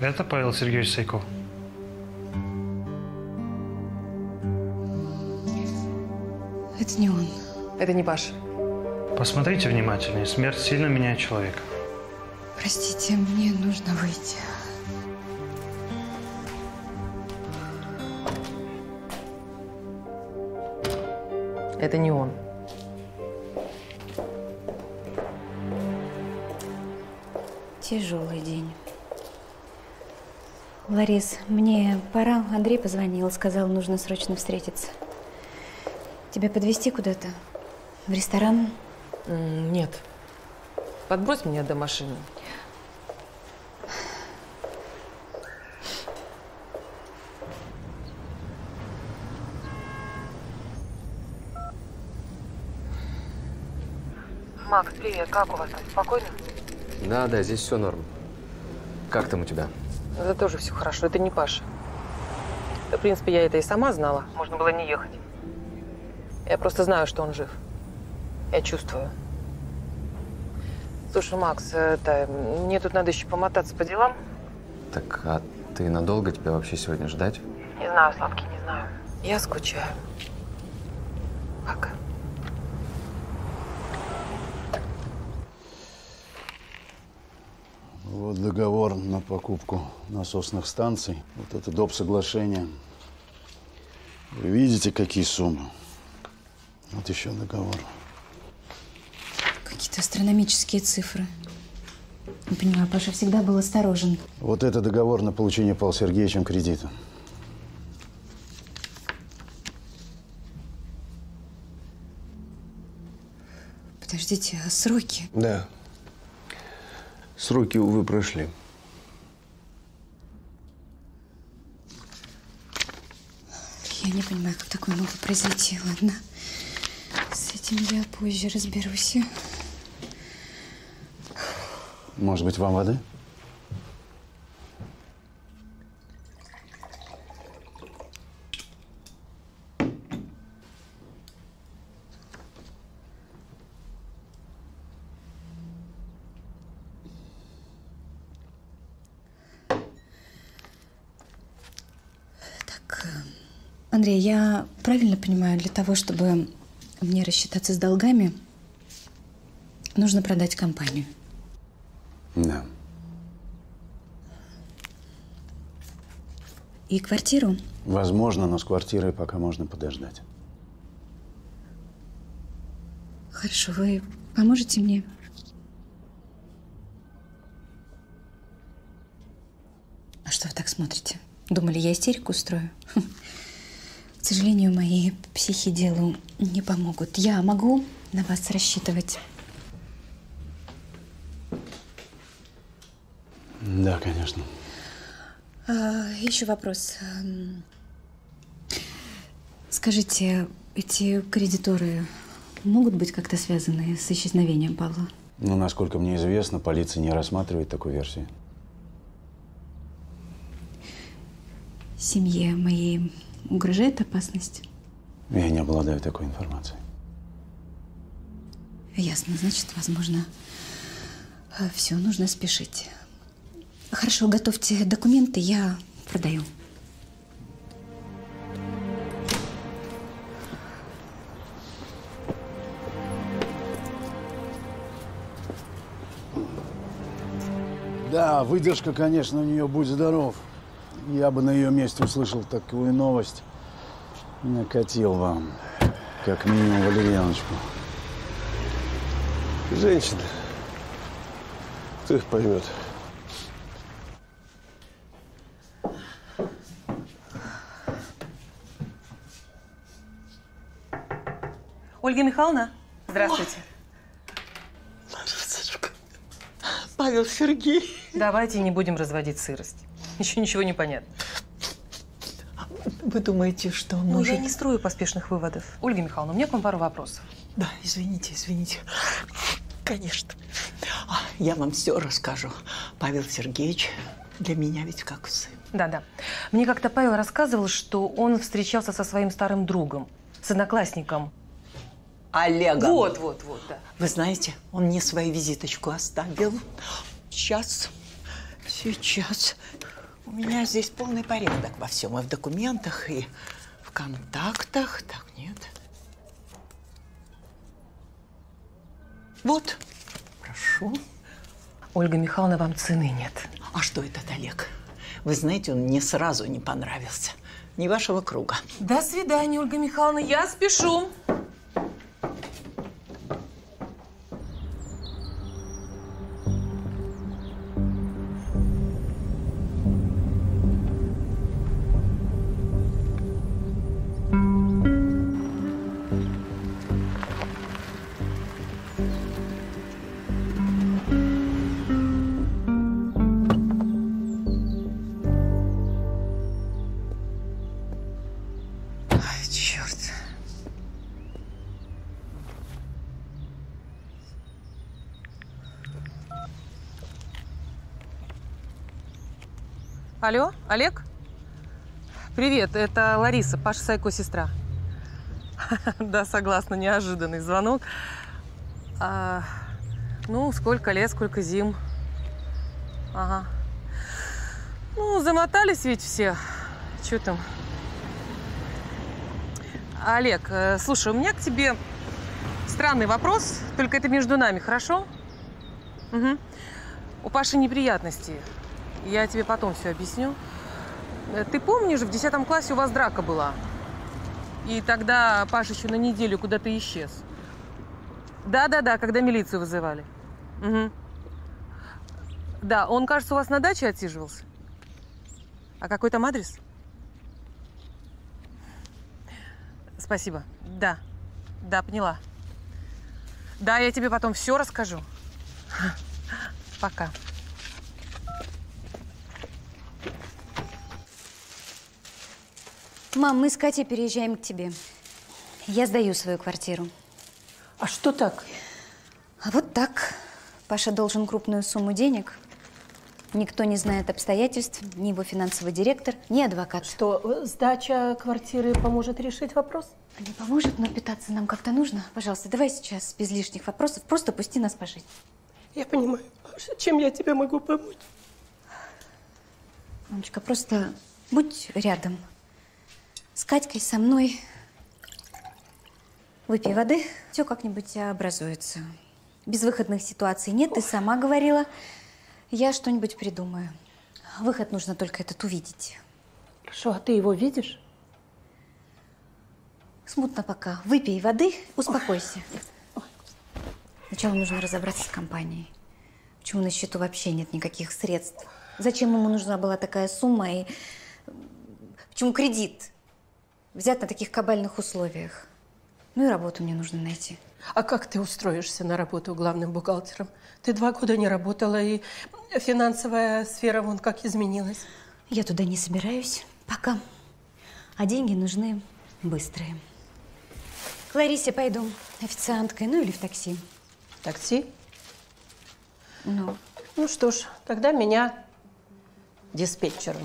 Это Павел Сергеевич Сайко. Это не он. Это не Паша. Посмотрите внимательнее. Смерть сильно меняет человека. Простите, мне нужно выйти. Это не он. Тяжелый день. Ларис, мне пора. Андрей позвонил, сказал, нужно срочно встретиться. Тебя подвезти куда-то? В ресторан? М, Нет. Подбрось меня до машины. Макс, привет. Как у вас там? Спокойно? Да, да, здесь все норм. Как там у тебя? Да тоже все хорошо. Это не Паша. Да, в принципе, я это и сама знала. Можно было не ехать. Я просто знаю, что он жив. Я чувствую. Слушай, Макс, это, мне тут надо еще помотаться по делам. Так, а ты надолго тебя вообще сегодня ждать? Не знаю, Славки, не знаю. Я скучаю. Пока. Вот договор на покупку насосных станций. Вот это доп. Соглашение. Вы видите, какие суммы? Вот еще договор. Какие-то астрономические цифры. Не понимаю, Паша всегда был осторожен. Вот это договор на получение Павлом Сергеевичем кредита. Подождите, а сроки? Да. Сроки, увы, прошли. Я не понимаю, как такое могло произойти. Ладно, с этим я позже разберусь. Может быть, вам воды? Андрей, я правильно понимаю, для того, чтобы мне рассчитаться с долгами, нужно продать компанию? Да. И квартиру? Возможно, но с квартирой пока можно подождать. Хорошо, вы поможете мне? А что вы так смотрите? Думали, я истерику устрою? К сожалению, мои психи делу не помогут. Я могу на вас рассчитывать? Да, конечно. А, еще вопрос. Скажите, эти кредиторы могут быть как-то связаны с исчезновением Павла? Ну, насколько мне известно, полиция не рассматривает такую версию. Семье моей угрожает опасность? Я не обладаю такой информацией. Ясно. Значит, возможно, все, нужно спешить. Хорошо, готовьте документы, я продаю. Да, выдержка, конечно, у нее, будь здоров. Я бы на ее месте услышал такую новость. Накатил вам, как минимум, валерьяночку. Женщины. Кто их поймет? Ольга Михайловна, здравствуйте. Павел Сергеевич. Давайте не будем разводить сырость. Еще ничего не понятно. Вы думаете, что он Ну, может… я не строю поспешных выводов. Ольга Михайловна, у меня к вам пару вопросов. Да, извините, извините. Конечно. А, я вам все расскажу. Павел Сергеевич для меня ведь как сын. Да-да. Мне как-то Павел рассказывал, что он встречался со своим старым другом, с одноклассником. Олегом. Вот, вот, вот, да. Вы знаете, он мне свою визиточку оставил. Сейчас, сейчас. У меня здесь полный порядок во всем. И в документах, и в контактах. Так, нет. Вот. Прошу. Ольга Михайловна, вам цены нет. А что этот Олег? Вы знаете, он мне сразу не понравился. Не вашего круга. До свидания, Ольга Михайловна. Я спешу. Алло, Олег? Привет, это Лариса, Паша Сайко, сестра. Да, согласна, неожиданный звонок. А, ну, сколько лет, сколько зим. Ага. Ну, замотались ведь все. Че там? Олег, слушай, у меня к тебе странный вопрос, только это между нами, хорошо? Угу. У Паши неприятности. Я тебе потом все объясню. Ты помнишь, в десятом классе у вас драка была? И тогда Паша еще на неделю куда-то исчез. Да-да-да, когда милицию вызывали. Угу. Да, он, кажется, у вас на даче отсиживался. А какой там адрес? Спасибо. Да. Да, поняла. Да, я тебе потом все расскажу. Пока. Мам, мы с Катей переезжаем к тебе. Я сдаю свою квартиру. А что так? А вот так. Паша должен крупную сумму денег. Никто не знает обстоятельств, ни его финансовый директор, ни адвокат. Что, сдача квартиры поможет решить вопрос? Не поможет, но питаться нам как-то нужно. Пожалуйста, давай сейчас без лишних вопросов. Просто пусти нас пожить. Я понимаю. Чем я тебе могу помочь? Мамочка, просто будь рядом. С Катькой, со мной. Выпей воды, все как-нибудь образуется. Безвыходных ситуаций нет, ты сама говорила. Я что-нибудь придумаю. Выход нужно только этот увидеть. Хорошо, а ты его видишь? Смутно пока. Выпей воды, успокойся. Сначала нужно разобраться с компанией. Почему на счету вообще нет никаких средств? Зачем ему нужна была такая сумма и почему кредит взят на таких кабальных условиях? Ну и работу мне нужно найти. А как ты устроишься на работу главным бухгалтером? Ты два года не работала, и финансовая сфера вон как изменилась. Я туда не собираюсь пока. А деньги нужны быстрые. К Ларисе пойду официанткой, ну или в такси. Такси? Ну. Ну что ж, тогда меня диспетчером.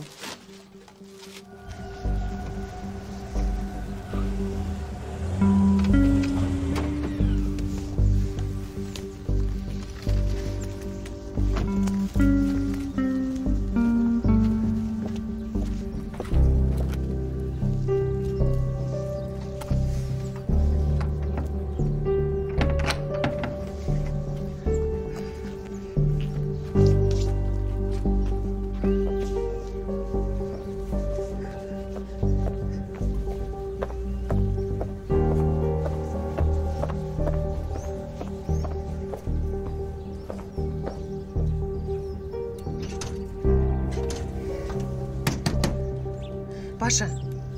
Паша.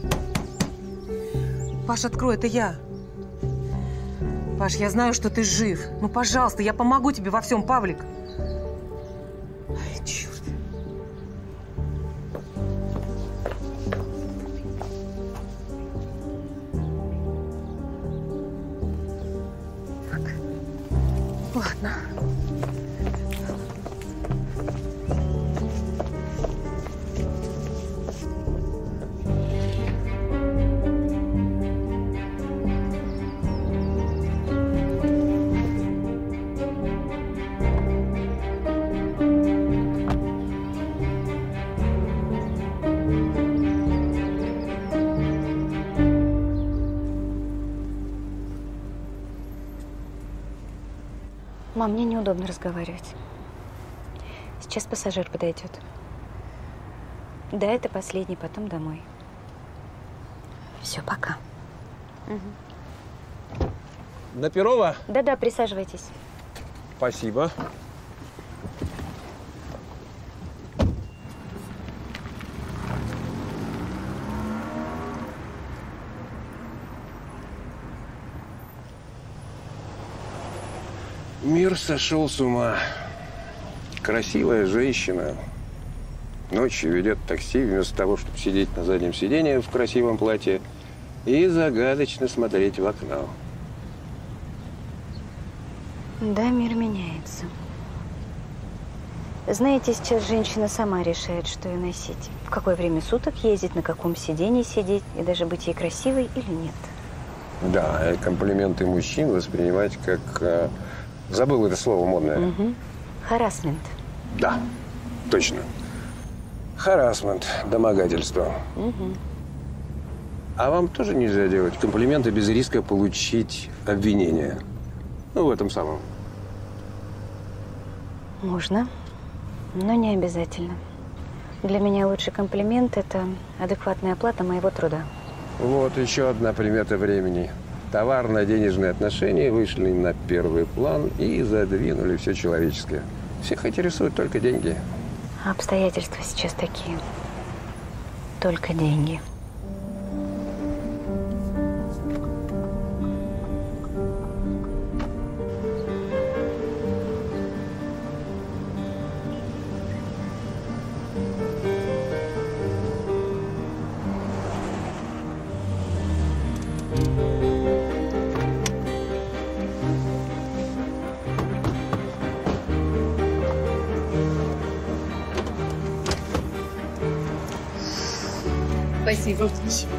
Паш, открой, это я. Паш, я знаю, что ты жив. Ну, пожалуйста, я помогу тебе во всем, Павлик. Ай, черт. Так. Ладно. Мам, мне неудобно разговаривать. Сейчас пассажир подойдет. Да, это последний, потом домой. Все, пока. Угу. На Перова? Да-да, присаживайтесь. Спасибо. Мир сошел с ума. Красивая женщина ночью ведет такси вместо того, чтобы сидеть на заднем сиденье в красивом платье и загадочно смотреть в окно. Да, мир меняется. Знаете, сейчас женщина сама решает, что ей носить. В какое время суток ездить, на каком сиденье сидеть, и даже быть ей красивой или нет. Да, комплименты мужчин воспринимать как... э, забыл это слово модное. Угу. Харассмент. Да, точно. Харассмент, домогательство. Угу. А вам тоже нельзя делать комплименты без риска получить обвинение? Ну, в этом самом. Можно, но не обязательно. Для меня лучший комплимент – это адекватная оплата моего труда. Вот еще одна примета времени. Товарно-денежные отношения вышли на первый план и задвинули все человеческое. Всех интересуют только деньги. А обстоятельства сейчас такие. Только деньги. Спасибо.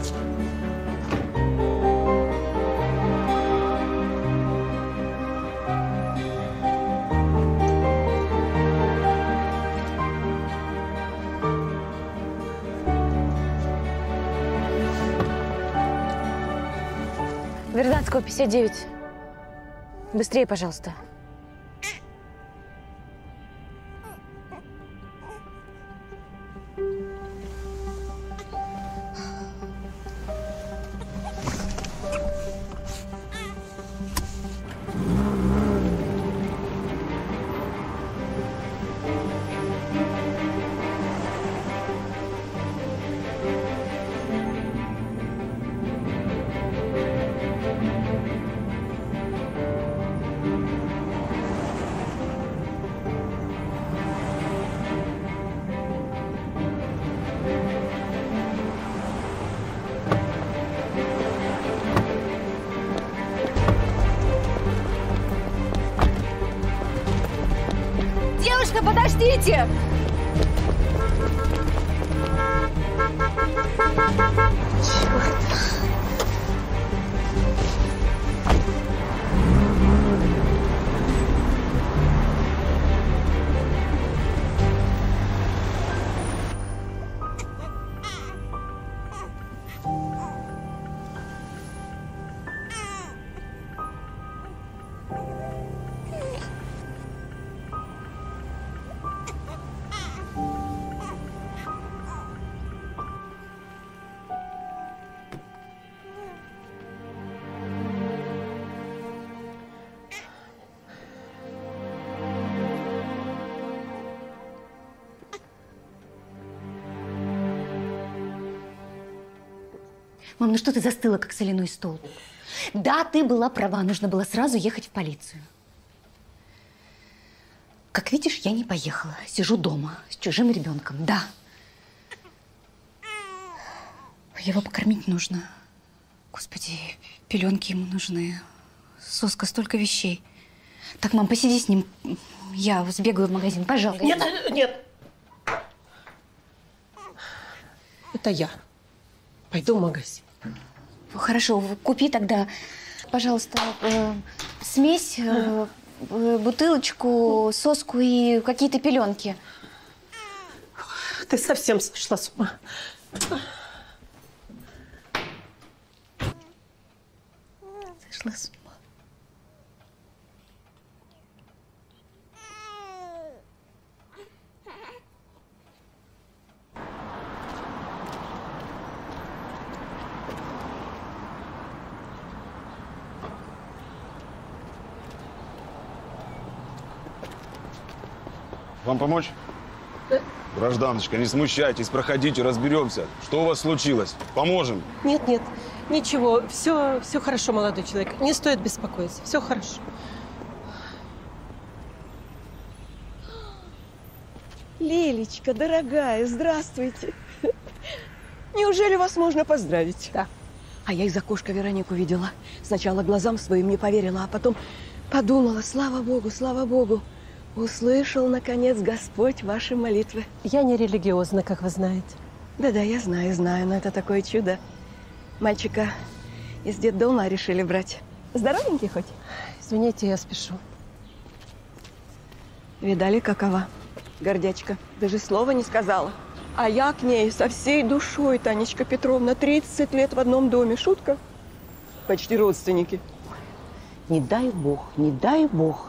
Вернадского, пятьдесят девять. Быстрее, пожалуйста. Девушка, подождите! Мам, ну что ты застыла, как соляной столб? Да, ты была права, нужно было сразу ехать в полицию. Как видишь, я не поехала. Сижу дома с чужим ребенком, да. Его покормить нужно. Господи, пеленки ему нужны. Соска, столько вещей. Так, мам, посиди с ним. Я сбегаю в магазин, пожалуйста. Нет, нет. Это я. Пойду в магазин. Хорошо, купи тогда, пожалуйста, э, смесь, э, э, бутылочку, соску и какие-то пеленки. Ты совсем сошла с ума. Сошла с ума. Вам помочь? Гражданочка, не смущайтесь, проходите, разберемся. Что у вас случилось? Поможем. Нет, нет, ничего. Все, все хорошо, молодой человек. Не стоит беспокоиться. Все хорошо. Лилечка, дорогая, здравствуйте. Неужели вас можно поздравить? Да. А я из окошка Веронику видела. Сначала глазам своим не поверила, а потом подумала, слава Богу, слава Богу. Услышал, наконец, Господь ваши молитвы. Я не религиозна, как вы знаете. Да-да, я знаю, знаю, но это такое чудо. Мальчика из детдома решили брать. Здоровенький хоть? Извините, я спешу. Видали, какова? Гордячка. Даже слова не сказала. А я к ней со всей душой, Танечка Петровна. тридцать лет в одном доме. Шутка? Почти родственники. Не дай Бог, не дай Бог.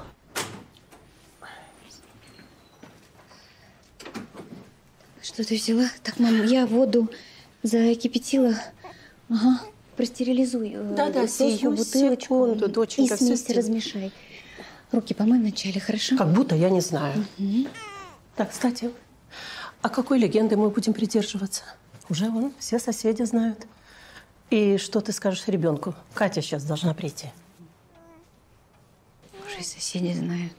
Что ты взяла? Так, мам, я воду закипятила. Ага, простерилизуй. Да-да, сию бутылочку секунду, доченька, и всё смесь сделаю. размешай. Руки помой вначале, хорошо? Как будто я не знаю. Угу. Так, кстати, а какой легенды мы будем придерживаться? Уже вон все соседи знают. И что ты скажешь ребенку? Катя сейчас должна прийти. Уже и соседи знают.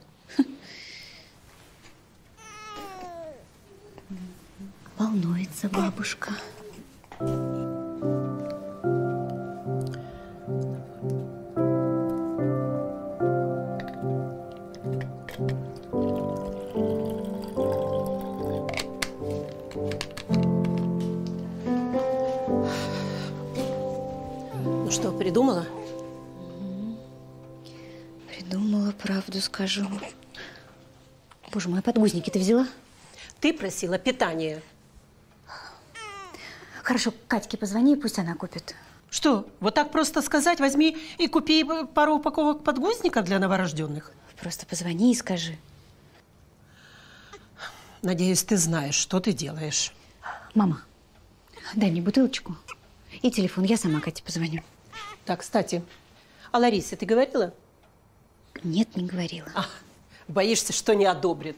Волнуется бабушка. Ну что, придумала? Придумала, правду скажу. Боже мой, подгузники ты взяла? Ты просила питание. Хорошо, Катьке позвони, пусть она купит. Что, вот так просто сказать, возьми и купи пару упаковок подгузников для новорожденных? Просто позвони и скажи. Надеюсь, ты знаешь, что ты делаешь. Мама, дай мне бутылочку и телефон, я сама Кате позвоню. Так, кстати, а Ларисе ты говорила? Нет, не говорила. А, боишься, что не одобрит?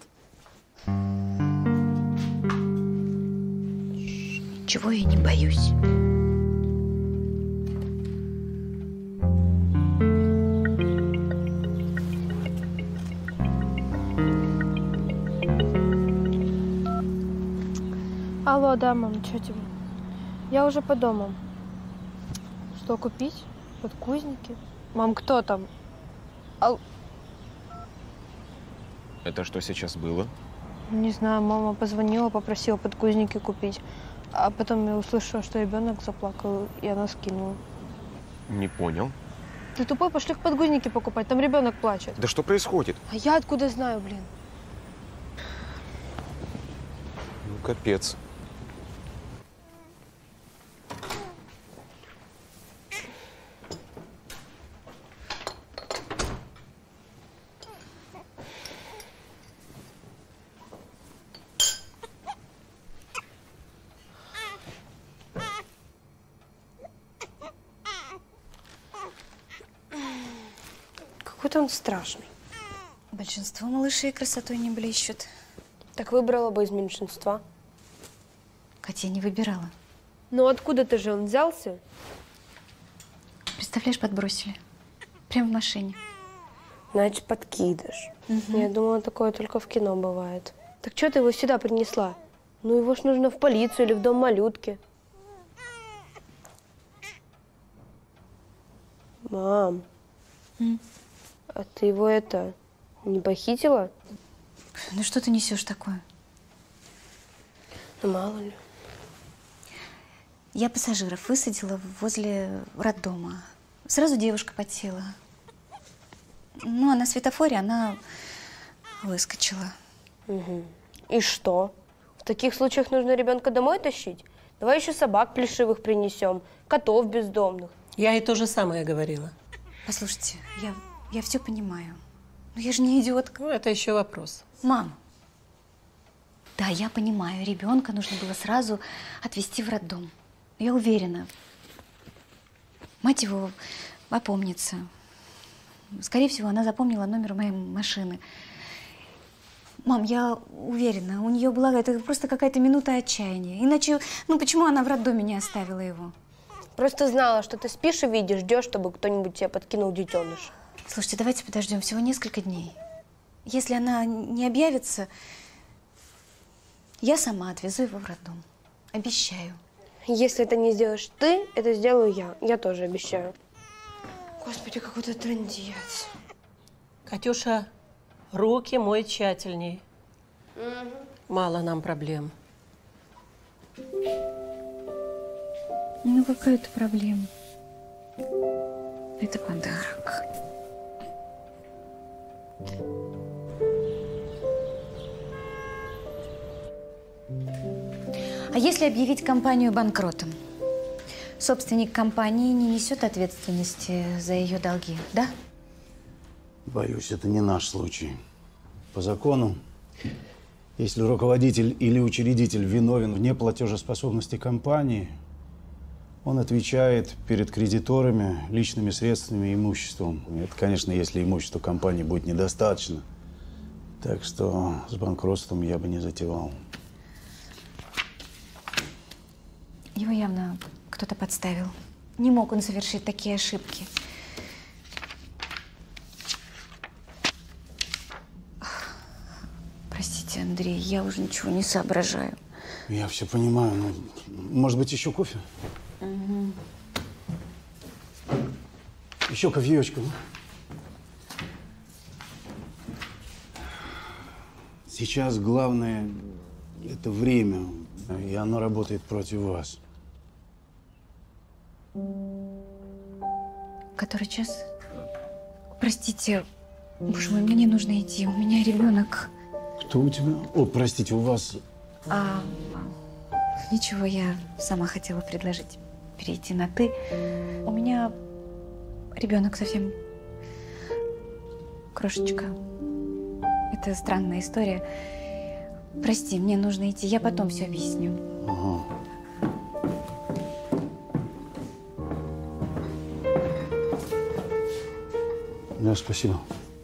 Чего я не боюсь. Алло, да, мам, что тебе? Я уже по дому. Что купить? Подгузники? Мам, кто там? Ал... Это что сейчас было? Не знаю, мама позвонила, попросила подгузники купить. А потом я услышала, что ребенок заплакал, и она скинула. Не понял. Ты тупой, пошли подгузники покупать, там ребенок плачет. Да что происходит? А я откуда знаю, блин? Ну, капец. Какой-то он страшный. Большинство малышей красотой не блещут. Так выбрала бы из меньшинства. Катя не выбирала. Ну откуда-то же он взялся? Представляешь, подбросили. Прямо в машине. Значит, подкидыш. Угу. Я думала, такое только в кино бывает. Так что ты его сюда принесла? Ну его ж нужно в полицию или в дом малютки. Мам. М? А ты его это, не похитила? Ну что ты несешь такое? Ну, мало ли. Я пассажиров высадила возле роддома. Сразу девушка подсела. Ну, а на светофоре она выскочила. Угу. И что? В таких случаях нужно ребенка домой тащить? Давай еще собак плешивых принесем, котов бездомных. Я ей то же самое говорила. Послушайте, я, я все понимаю. Но я же не идиотка. Ну, это еще вопрос. Мам, да, я понимаю, ребенка нужно было сразу отвезти в роддом. Я уверена, мать его опомнится. Скорее всего, она запомнила номер моей машины. Мам, я уверена, у нее была это просто какая-то минута отчаяния. Иначе, ну почему она в роддоме не оставила его? Просто знала, что ты спишь и видишь, ждешь, чтобы кто-нибудь тебе подкинул детеныш. Слушайте, давайте подождем всего несколько дней. Если она не объявится, я сама отвезу его в роддом. Обещаю. Если это не сделаешь ты, это сделаю я. Я тоже обещаю. Господи, какой-то трындец. Катюша, руки мой тщательней. Угу. Мало нам проблем. Ну, какая-то проблема. Это подарок. А если объявить компанию банкротом? Собственник компании не несет ответственности за ее долги, да? Боюсь, это не наш случай. По закону, если руководитель или учредитель виновен в неплатежеспособности компании, он отвечает перед кредиторами личными средствами и имуществом. Это, конечно, если имущества компании будет недостаточно. Так что с банкротством я бы не затевал. Его явно кто-то подставил. Не мог он совершить такие ошибки. Простите, Андрей, я уже ничего не соображаю. Я все понимаю. Но, может быть, еще кофе? Угу. Еще кофеечку. Сейчас главное – это время, и оно работает против вас. Который час? Простите, боже мой, мне нужно идти. У меня ребенок. Кто у тебя? О, простите, у вас… А, ничего, я сама хотела предложить перейти на «ты». У меня ребенок совсем крошечка. Это странная история. Прости, мне нужно идти. Я потом все объясню. Ага. Да, спасибо.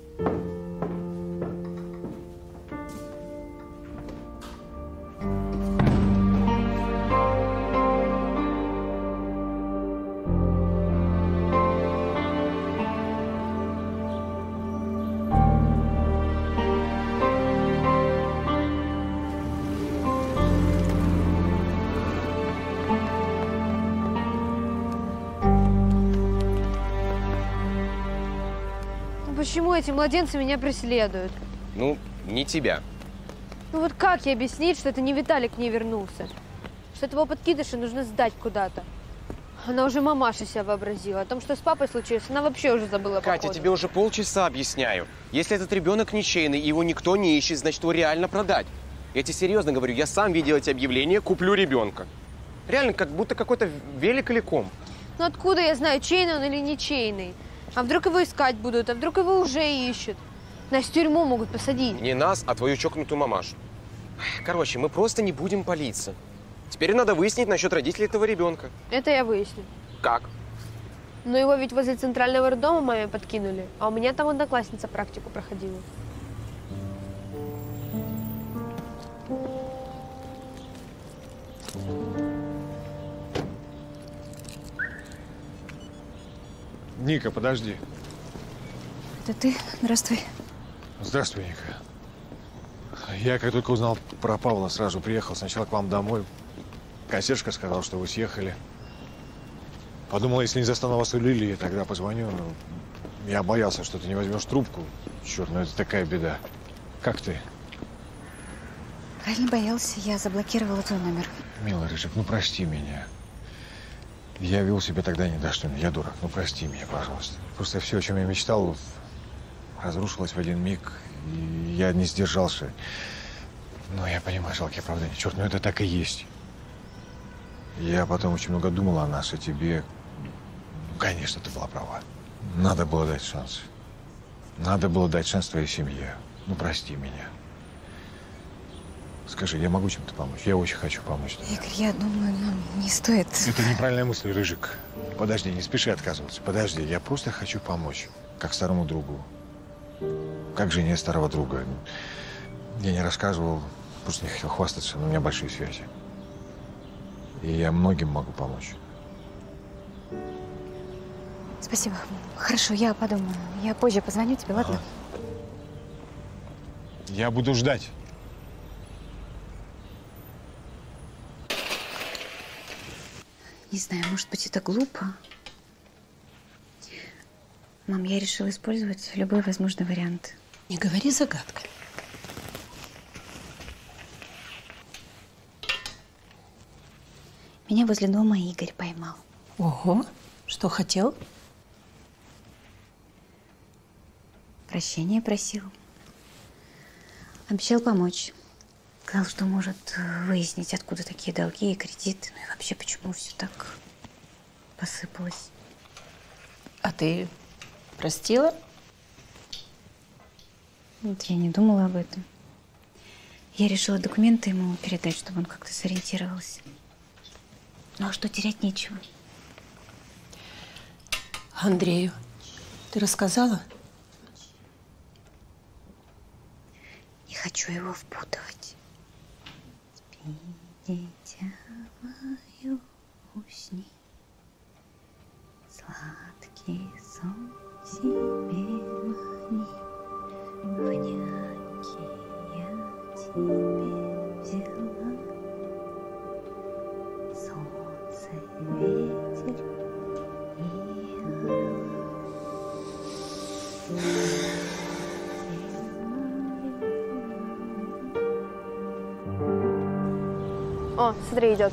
Почему эти младенцы меня преследуют? Ну, не тебя. Ну вот как ей объяснить, что это не Виталик к ней вернулся? Что этого подкидыша нужно сдать куда-то? Она уже мамаша себя вообразила. О том, что с папой случилось, она вообще уже забыла. Катя, походу. тебе уже полчаса объясняю. Если этот ребенок ничейный, и его никто не ищет, значит, его реально продать. Я тебе серьезно говорю, я сам видел эти объявления, куплю ребенка. Реально, как будто какой-то велик или ком. Ну откуда я знаю, чейный он или не чейный? А вдруг его искать будут, а вдруг его уже ищут? Нас в тюрьму могут посадить. Не нас, а твою чокнутую мамашу. Короче, мы просто не будем палиться. Теперь надо выяснить насчет родителей этого ребенка. Это я выясню. Как? Но его ведь возле центрального роддома маме подкинули, а у меня там одноклассница практику проходила. Ника, подожди. Это ты? Здравствуй. Здравствуй, Ника. Я, как только узнал про Павла, сразу приехал сначала к вам домой. Консьержка сказала, что вы съехали. Подумал, если не застану вас у Лилии, тогда позвоню. Но я боялся, что ты не возьмешь трубку. Черт, ну это такая беда. Как ты? Правильно боялся, я заблокировала твой номер. Милый Рыжик, ну прости меня. Я вел себя тогда недостойно. Я дурак. Ну прости меня, пожалуйста. Просто все, о чем я мечтал, разрушилось в один миг. И я не сдержался. Но я понимаю, жалкие оправдания. Черт, ну это так и есть. Я потом очень много думал о нас, и тебе… Ну, конечно, ты была права. Надо было дать шанс. Надо было дать шанс твоей семье. Ну, прости меня. Скажи, я могу чем-то помочь? Я очень хочу помочь тебе. Игорь, я думаю, нам не стоит… Это неправильная мысль, Рыжик. Подожди, не спеши отказываться. Подожди, я просто хочу помочь. Как старому другу. Как жене старого друга. Я не рассказывал, просто не хотел хвастаться, но у меня большие связи. И я многим могу помочь. Спасибо. Хорошо, я подумаю. Я позже позвоню тебе, ладно? Я буду ждать. Не знаю, может быть, это глупо. Мам, я решила использовать любой возможный вариант. Не говори загадками. Меня возле дома Игорь поймал. Ого, что хотел? Прощения просил. Обещал помочь. Сказал, что может выяснить, откуда такие долги и кредиты. Ну и вообще, почему все так посыпалось. А ты простила? Вот я не думала об этом. Я решила документы ему передать, чтобы он как-то сориентировался. Ну а что, терять нечего. Андрею, ты рассказала? Не хочу его впутывать. Спи, дитя мое, усни. Сладкий сон себе мани. В няньки я тебе взяла. Солнце, ветер и О, смотри, идет.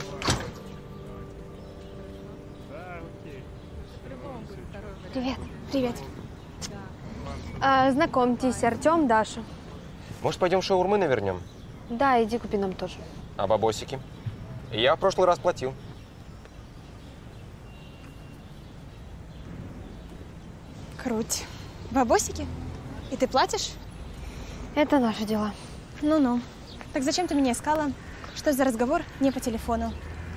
Привет, привет. А, знакомьтесь, Артем, Даша. Может, пойдем шаурмы навернем? Да, иди купи нам тоже. А бабосики? Я в прошлый раз платил. Круть. Бабосики? И ты платишь? Это наши дела. Ну-ну. Так зачем ты меня искала? Что за разговор не по телефону?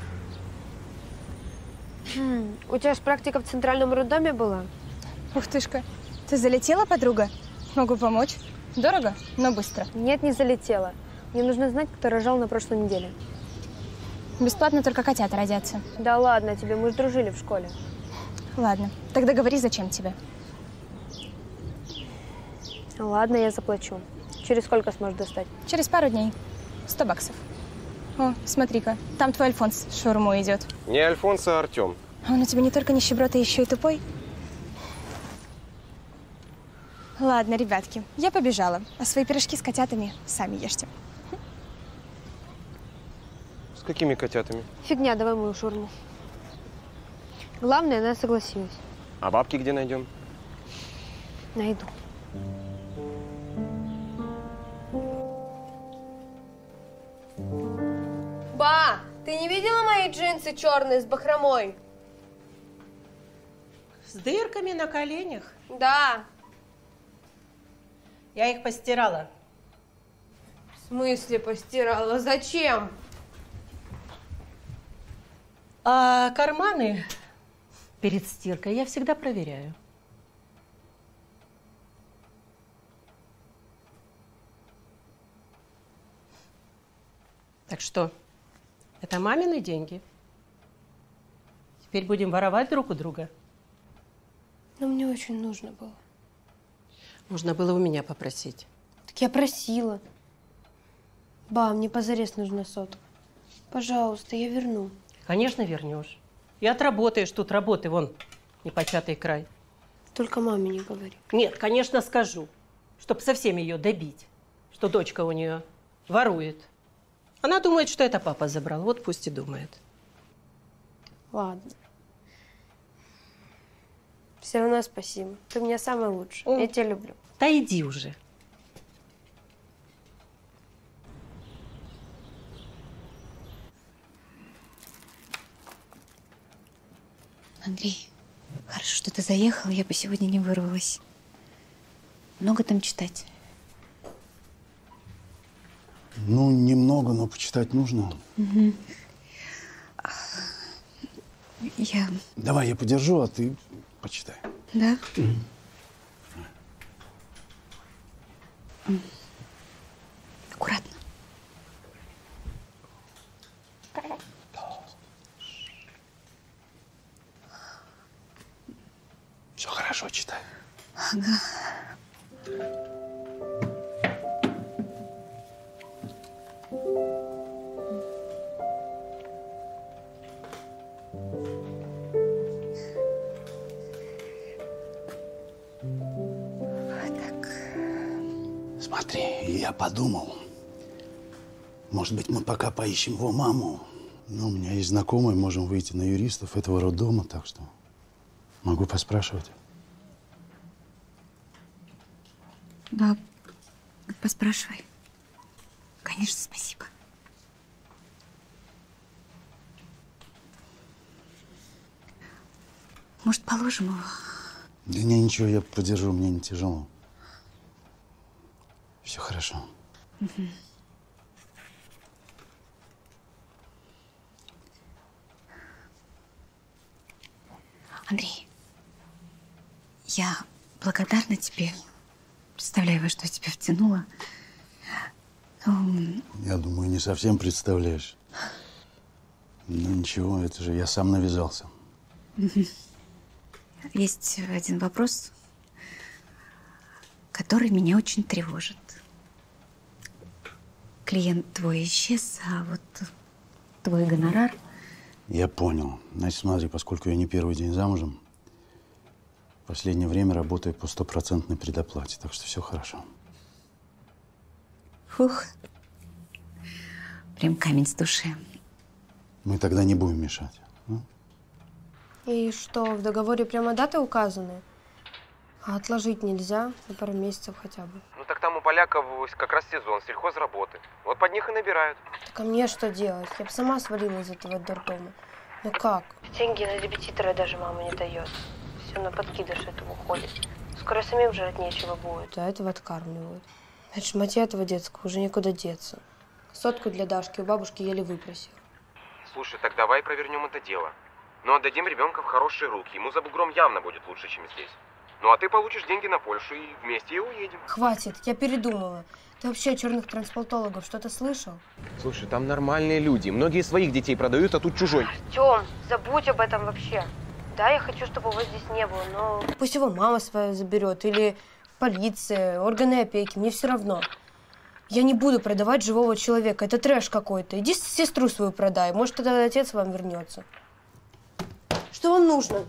Хм, у тебя же практика в центральном роддоме была? Ух тышка. Ты залетела, подруга? Могу помочь. Дорого, но быстро. Нет, не залетела. Мне нужно знать, кто рожал на прошлой неделе. Бесплатно только котята родятся. Да ладно тебе, мы же дружили в школе. Ладно, тогда говори, зачем тебе. Ладно, я заплачу. Через сколько сможешь достать? Через пару дней. Сто баксов. О, смотри-ка, там твой Альфонс с шаурмой идет. Не Альфонс, а Артем. Он у тебя не только нищеброд, а еще и тупой. Ладно, ребятки, я побежала. А свои пирожки с котятами сами ешьте. С какими котятами? Фигня, давай мою шаурму. Главное, она согласилась. А бабки где найдем? Найду. Ба, ты не видела мои джинсы черные с бахромой? С дырками на коленях? Да. Я их постирала. В смысле постирала? Зачем? А карманы перед стиркой я всегда проверяю. Так что, это мамины деньги? Теперь будем воровать друг у друга? Но мне очень нужно было. Можно было у меня попросить. Так я просила. Ба, мне позарез нужна сотка. Пожалуйста, я верну. Конечно, вернешь. И отработаешь тут работы, вон, непочатый край. Только маме не говори. Нет, конечно, скажу, чтобы совсем ее добить, что дочка у нее ворует. Она думает, что это папа забрал, вот пусть и думает. Ладно. Все равно спасибо. Ты у меня самый лучший. О. Я тебя люблю. Да иди уже. Андрей, хорошо, что ты заехал, я бы сегодня не вырвалась. Много там читать? Ну, немного, но почитать нужно. Угу. Я… Давай я подержу, а ты почитай. Да? Угу. Аккуратно. Все хорошо, читай. Ага. Смотри, я подумал, может быть, мы пока поищем его маму. Ну, у меня есть знакомые, можем выйти на юристов этого роддома, так что могу поспрашивать. Да, поспрашивай. Конечно, спасибо. Может, положим его? Да не, ничего, я подержу, мне не тяжело. Все хорошо. Угу. Андрей, я благодарна тебе. Представляю, во что я тебя втянула. Um... Я думаю, не совсем представляешь. Ну ничего, это же я сам навязался. Угу. Есть один вопрос, который меня очень тревожит. Клиент твой исчез, а вот твой гонорар… Я понял. Значит, смотри, поскольку я не первый день замужем, в последнее время работаю по стопроцентной предоплате, так что все хорошо. Фух. Прям камень с души. Мы тогда не будем мешать. Ну? И что, в договоре прямо даты указаны? А отложить нельзя на пару месяцев хотя бы? Ну так там у поляков как раз сезон сельхозработы. Вот под них и набирают. Так а мне что делать? Я бы сама свалила из этого дурдома. Ну как? Деньги на репетитора даже мама не дает. Все на подкидыш этого уходит. Скоро самим жрать нечего будет, а этого откармливают. Это ж мать этого детского, уже некуда деться. Сотку для Дашки у бабушки еле выпросил. Слушай, так давай провернем это дело. Ну отдадим ребенка в хорошие руки. Ему за бугром явно будет лучше, чем здесь. Ну а ты получишь деньги на Польшу и вместе и уедем. Хватит, я передумала. Ты вообще о черных трансплантологов что-то слышал? Слушай, там нормальные люди. Многие своих детей продают, а тут чужой. Артем, забудь об этом вообще. Да, я хочу, чтобы его здесь не было, но пусть его мама своя заберет, или полиция, органы опеки, мне все равно. Я не буду продавать живого человека, это трэш какой-то. Иди сестру свою продай, может, тогда отец вам вернется. Что вам нужно?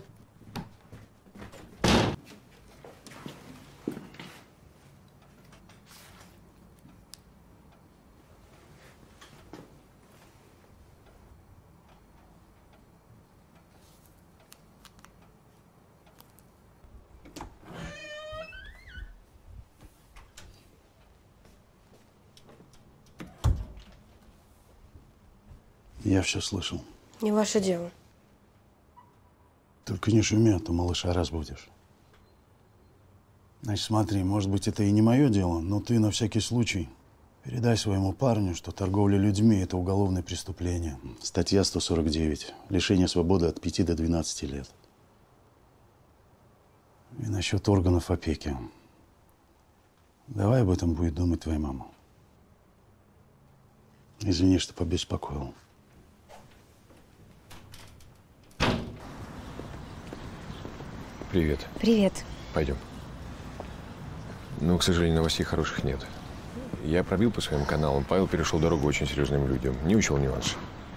Я все слышал. Не ваше дело. Только не шуми, а то малыша разбудишь. Значит, смотри, может быть, это и не мое дело, но ты на всякий случай передай своему парню, что торговля людьми – это уголовное преступление. Статья сто сорок девять. Лишение свободы от пяти до двенадцати лет. И насчет органов опеки. Давай об этом будет думать твоя мама. Извини, что побеспокоил. Привет. Привет. Пойдем. Ну, к сожалению, новостей хороших нет. Я пробил по своим каналам. Павел перешел дорогу очень серьезным людям. Не учел нюансы.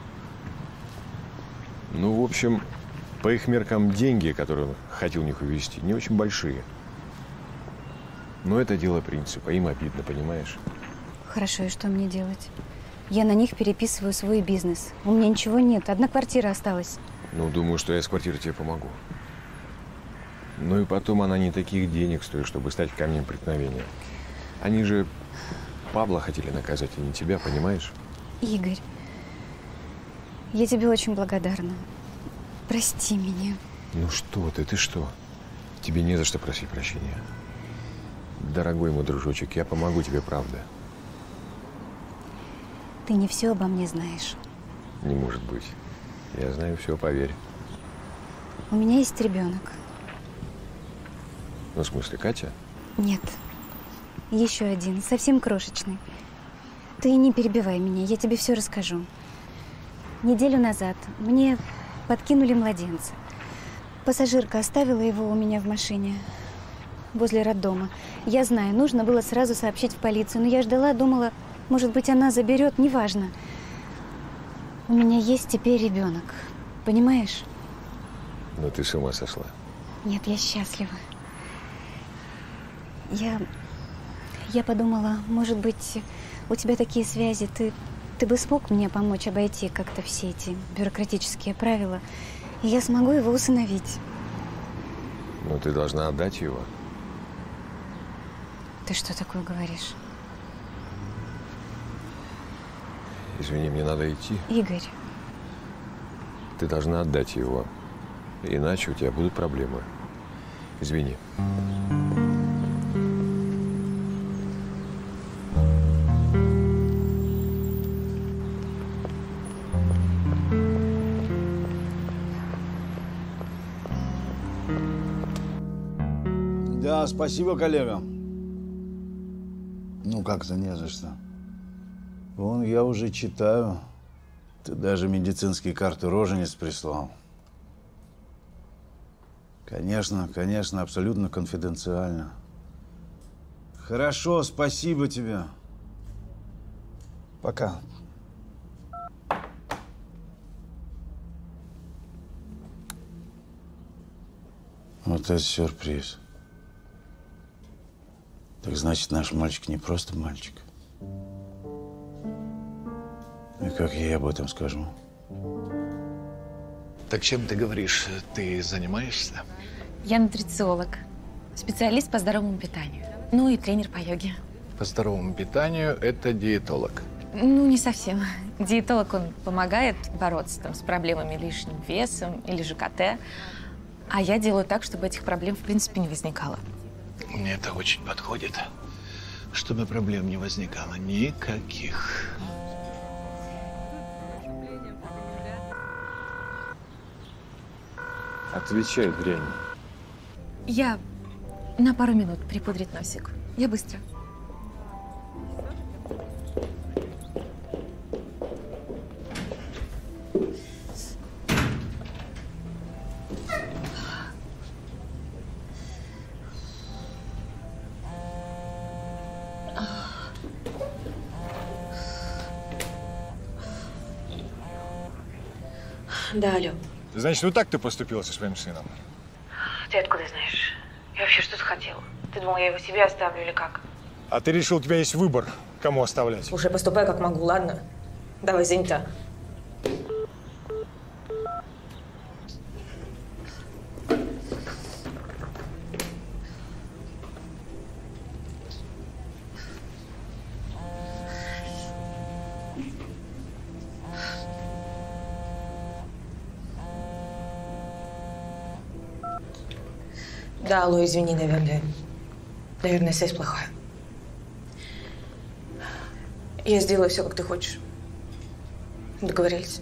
Ну, в общем, по их меркам деньги, которые он хотел у них увезти, не очень большие. Но это дело принципа. Им обидно, понимаешь? Хорошо, и что мне делать? Я на них переписываю свой бизнес. У меня ничего нет. Одна квартира осталась. Ну, думаю, что я с квартиры тебе помогу. Ну и потом она не таких денег стоит, чтобы стать камнем преткновения. Они же Павла хотели наказать, а не тебя, понимаешь? Игорь, я тебе очень благодарна. Прости меня. Ну что ты, ты что? Тебе не за что просить прощения. Дорогой мой дружочек, я помогу тебе, правда. Ты не все обо мне знаешь. Не может быть. Я знаю все, поверь. У меня есть ребенок. Ну, в смысле, Катя? Нет. Еще один, совсем крошечный. Ты не перебивай меня, я тебе все расскажу. Неделю назад мне подкинули младенца. Пассажирка оставила его у меня в машине возле роддома. Я знаю, нужно было сразу сообщить в полицию, но я ждала, думала, может быть, она заберет, неважно. У меня есть теперь ребенок, понимаешь? Ну ты с ума сошла. Нет, я счастлива. Я, я подумала, может быть, у тебя такие связи, ты, ты бы смог мне помочь обойти как-то все эти бюрократические правила, и я смогу его усыновить. Ну ты должна отдать его. Ты что такое говоришь? Извини, мне надо идти. Игорь. Ты должна отдать его. Иначе у тебя будут проблемы. Извини. Да, спасибо, коллега. Ну, как-то не за что. Вон, я уже читаю. Ты даже медицинские карты рожениц прислал. Конечно, конечно, абсолютно конфиденциально. Хорошо, спасибо тебе. Пока. Вот это сюрприз. Так значит, наш мальчик не просто мальчик. И как я ей об этом скажу? Так чем ты говоришь? Ты занимаешься? Я нутрициолог, специалист по здоровому питанию, ну и тренер по йоге. По здоровому питанию это диетолог. Ну, не совсем. Диетолог, он помогает бороться там, с проблемами лишним весом или ЖКТ, а я делаю так, чтобы этих проблем в принципе не возникало. Мне это очень подходит, чтобы проблем не возникало никаких. Отвечай, дрянь. Я на пару минут припудрить носик. Я быстро. Да, алло. Значит, вот так ты поступила со своим сыном? Ты откуда знаешь? Я вообще что-то хотела. Ты думал, я его себе оставлю или как? А ты решил, у тебя есть выбор, кому оставлять? Слушай, поступай как могу, ладно? Давай, занята. Да, алло, извини, наверное. Наверное, связь плохая. Я сделаю все, как ты хочешь. Договорились?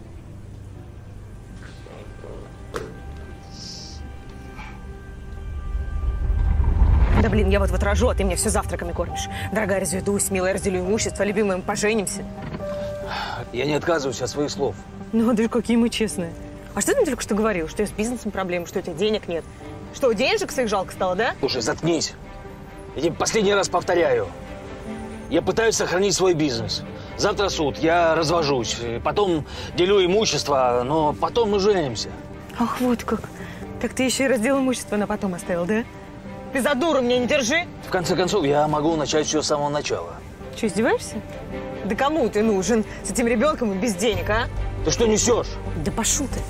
Да блин, я вот вот рожу, а ты мне все завтраками кормишь. Дорогая, разведусь, милая, разделю имущество, любимым поженимся. Я не отказываюсь от своих слов. Ну, да какие мы честные. А что ты мне только что говорил? Что с бизнесом проблемы, что у тебя денег нет? Что, денежек своих жалко стало, да? Слушай, заткнись. Я тебе последний раз повторяю. Я пытаюсь сохранить свой бизнес. Завтра суд, я развожусь. Потом делю имущество, но потом мы женимся. Ах, вот как. Так ты еще и раздел имущества на потом оставил, да? Ты за дуру меня не держи. В конце концов, я могу начать все с самого начала. Что, издеваешься? Да кому ты нужен с этим ребенком и без денег, а? Ты что несешь? Да пошел ты.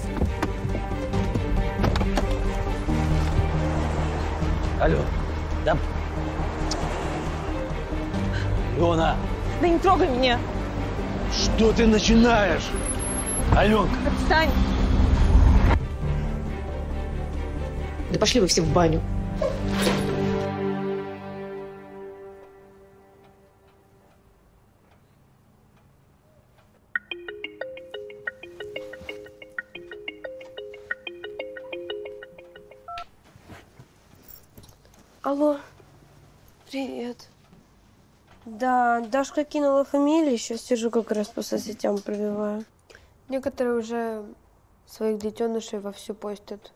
Алло. Да. Илона. Да не трогай меня. Что ты начинаешь? Аленка. Отстань. Да пошли вы все в баню. Алло, привет. Да, Дашка кинула фамилию, сейчас сижу как раз по соцсетям пробиваю. Некоторые уже своих детенышей вовсю постят.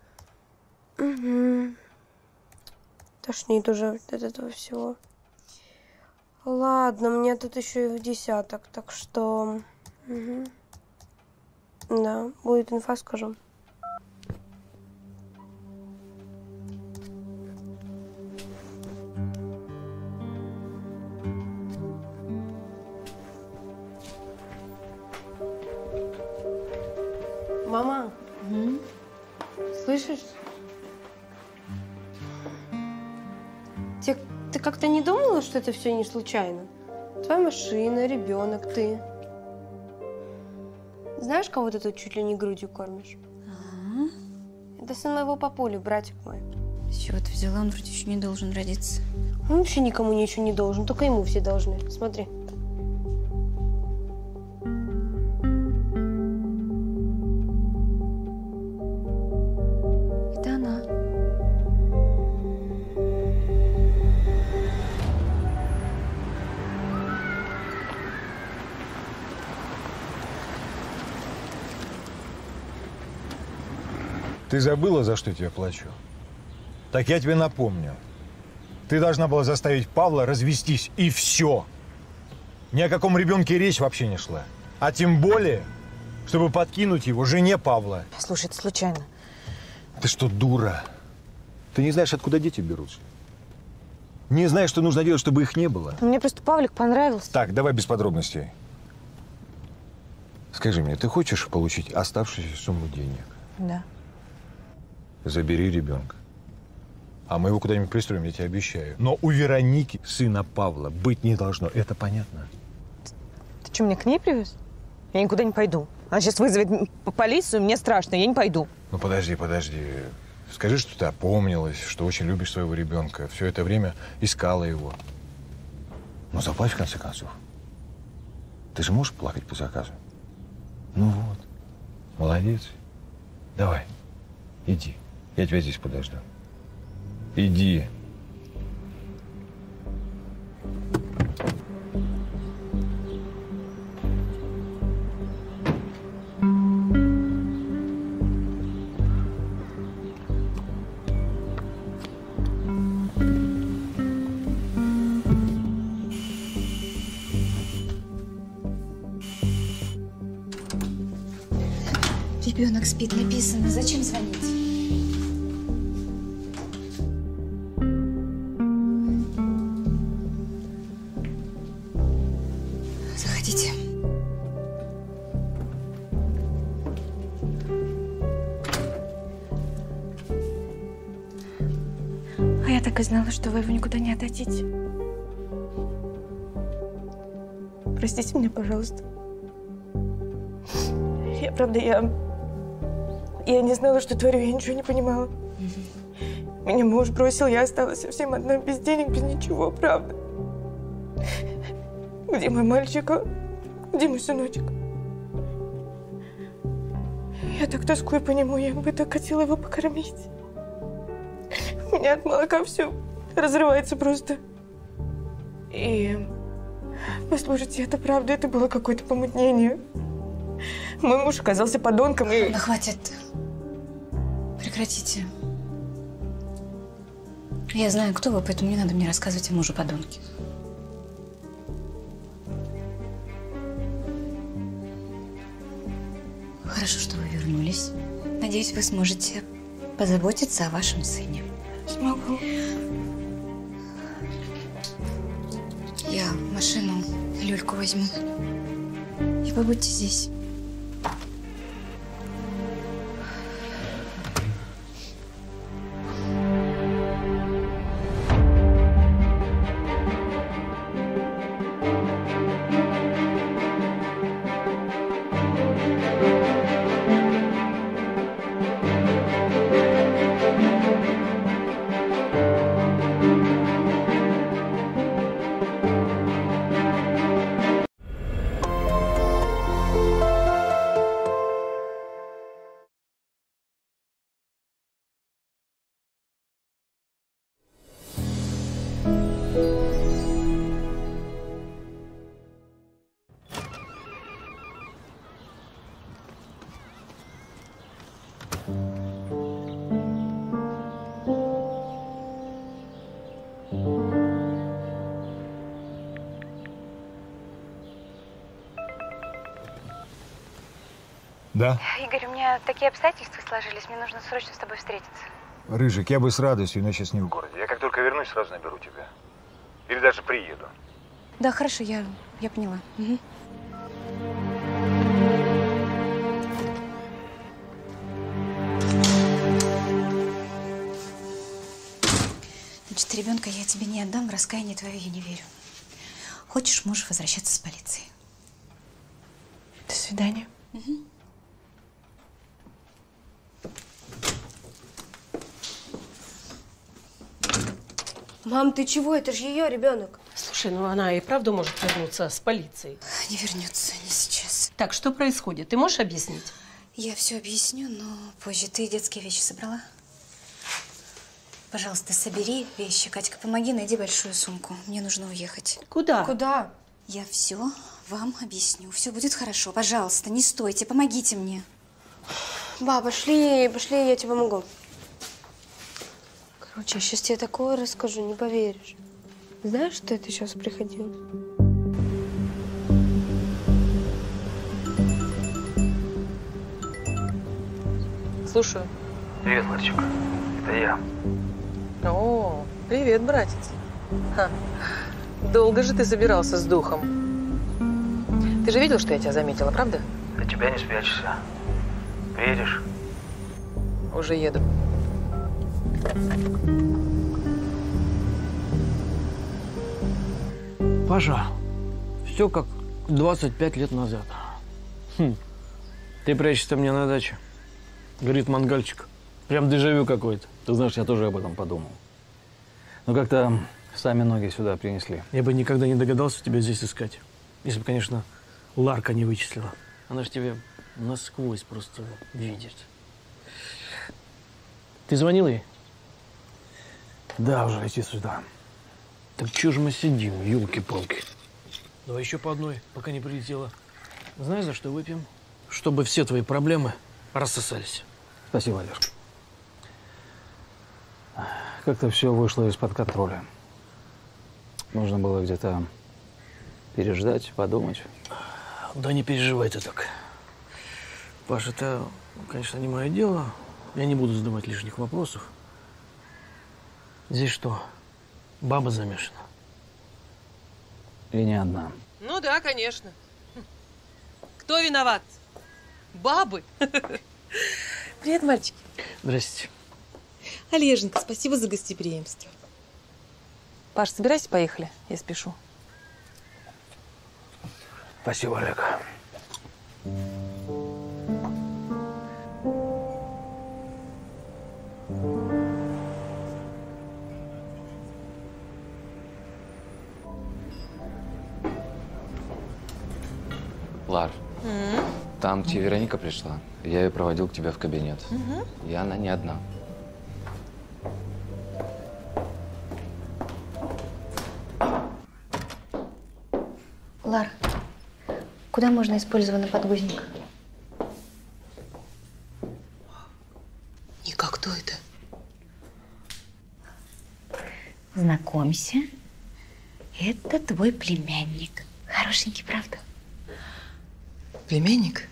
Угу. Тошнит уже от этого всего. Ладно, мне тут еще их десяток, так что... Угу. Да, будет инфа, скажу. Мама, М? слышишь? Ты, ты как-то не думала, что это все не случайно? Твоя машина, ребенок, ты. Знаешь, кого ты тут чуть ли не грудью кормишь? А? Это сын моего папули, братик мой. С чего ты взяла? Он вроде еще не должен родиться. Он вообще никому ничего не должен, только ему все должны. Смотри. Это она. Ты забыла, за что я тебе плачу? Так я тебе напомню. Ты должна была заставить Павла развестись, и все. Ни о каком ребенке речь вообще не шла. А тем более, чтобы подкинуть его жене Павла. Слушай, это случайно. Ты что, дура? Ты не знаешь, откуда дети берутся? Не знаешь, что нужно делать, чтобы их не было? Мне просто Павлик понравился. Так, давай без подробностей. Скажи мне, ты хочешь получить оставшуюся сумму денег? Да. Забери ребенка. А мы его куда-нибудь пристроим, я тебе обещаю. Но у Вероники, сына Павла, быть не должно. Это понятно? Ты что, меня к ней привез? Я никуда не пойду. Она сейчас вызовет полицию, мне страшно, я не пойду. Ну, подожди, подожди. Скажи, что ты опомнилась, что очень любишь своего ребенка. Все это время искала его. Ну, заплачь, в конце концов. Ты же можешь плакать по заказу? Ну вот. Молодец. Давай, иди. Я тебя здесь подожду. Иди. Ребенок спит, написано. Зачем звонить? Заходите. А я так и знала, что вы его никуда не отдадите. Простите меня, пожалуйста. Я, правда, я... Я не знала, что творю, я ничего не понимала. Меня муж бросил, я осталась совсем одна, без денег, без ничего, правда. Где мой мальчик? а? Где мой сыночек? Я так тоскую по нему, я бы так хотела его покормить. У меня от молока все разрывается просто. И послушайте, это правда, это было какое-то помутнение. Мой муж оказался подонком и... Да хватит. Прекратите. Я знаю, кто вы, поэтому не надо мне рассказывать о муже-подонке. Хорошо, что вы вернулись. Надеюсь, вы сможете позаботиться о вашем сыне. Смогу. Я машину Люльку возьму. И побудьте здесь. Thank you. Да? Игорь, у меня такие обстоятельства сложились, мне нужно срочно с тобой встретиться. Рыжик, я бы с радостью, но сейчас не в городе. Я как только вернусь, сразу наберу тебя. Или даже приеду. Да, хорошо, я, я поняла. Угу. Значит, ребенка я тебе не отдам, в раскаяние твое я не верю. Хочешь, можешь возвращаться с полицией. До свидания. Угу. Мам, ты чего? Это же ее ребенок. Слушай, ну она и правда может вернуться с полицией. Не вернется, не сейчас. Так, что происходит? Ты можешь объяснить? Я все объясню, но позже. Ты детские вещи собрала? Пожалуйста, собери вещи. Катька, помоги, найди большую сумку. Мне нужно уехать. Куда? Куда? Я все вам объясню. Все будет хорошо. Пожалуйста, не стойте, помогите мне. Ба, пошли, пошли, я тебе помогу. Короче, я сейчас тебе такое расскажу, не поверишь. Знаешь, что это сейчас приходило? Слушаю. Привет, мальчик. Это я. О, привет, братец. Ха. Долго же ты собирался с духом. Ты же видел, что я тебя заметила, правда? От тебя не спрячешься. Приедешь? Уже еду. Паша, все как двадцать пять лет назад. Хм. Ты прячешься мне на даче. Горит мангальчик. Прям дежавю какой-то. Ты знаешь, я тоже об этом подумал. Но как-то сами ноги сюда принесли. Я бы никогда не догадался тебя здесь искать. Если бы, конечно, Ларка не вычислила. Она же тебя насквозь просто видит. Ты звонил ей? Да, уже лети сюда. Так чё же мы сидим, елки-палки? Давай еще по одной, пока не прилетела. Знаешь, за что выпьем? Чтобы все твои проблемы рассосались. Спасибо, Олег. Как-то все вышло из-под контроля. Нужно было где-то переждать, подумать. Да не переживай ты так. Паша, это, конечно, не мое дело. Я не буду задавать лишних вопросов. Здесь что, баба замешана? И не одна. Ну да, конечно. Кто виноват? Бабы. Привет, мальчики. Здрасте. Олеженька, спасибо за гостеприимство. Паш, собирайся, поехали. Я спешу. Спасибо, Олег. Лар, М? там тебе Вероника пришла. Я ее проводил к тебе в кабинет. Мгм. И она не одна. Лар, куда можно использованный подгузник? Ника, кто это? Знакомься, это твой племянник. Хорошенький, правда? Племянник?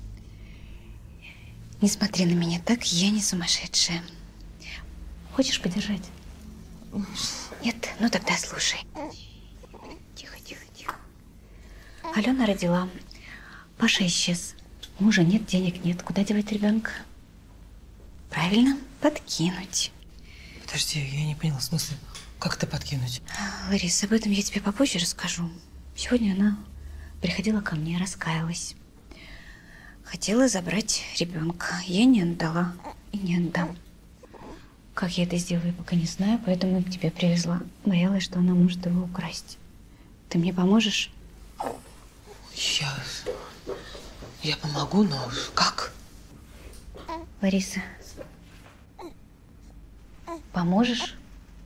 Не смотри на меня так, я не сумасшедшая. Хочешь подержать? Нет? Ну тогда слушай. Тихо, тихо, тихо. Алена родила. Паша исчез. Мужа нет, денег нет. Куда девать ребенка? Правильно, подкинуть. Подожди, я не поняла смысла. Как это подкинуть? Ларис, об этом я тебе попозже расскажу. Сегодня она приходила ко мне, раскаялась. Хотела забрать ребенка. Я не отдала и не отдам. Как я это сделаю, пока не знаю, поэтому к тебе привезла. Боялась, что она может его украсть. Ты мне поможешь? Я... Я помогу, но как? Лариса, поможешь?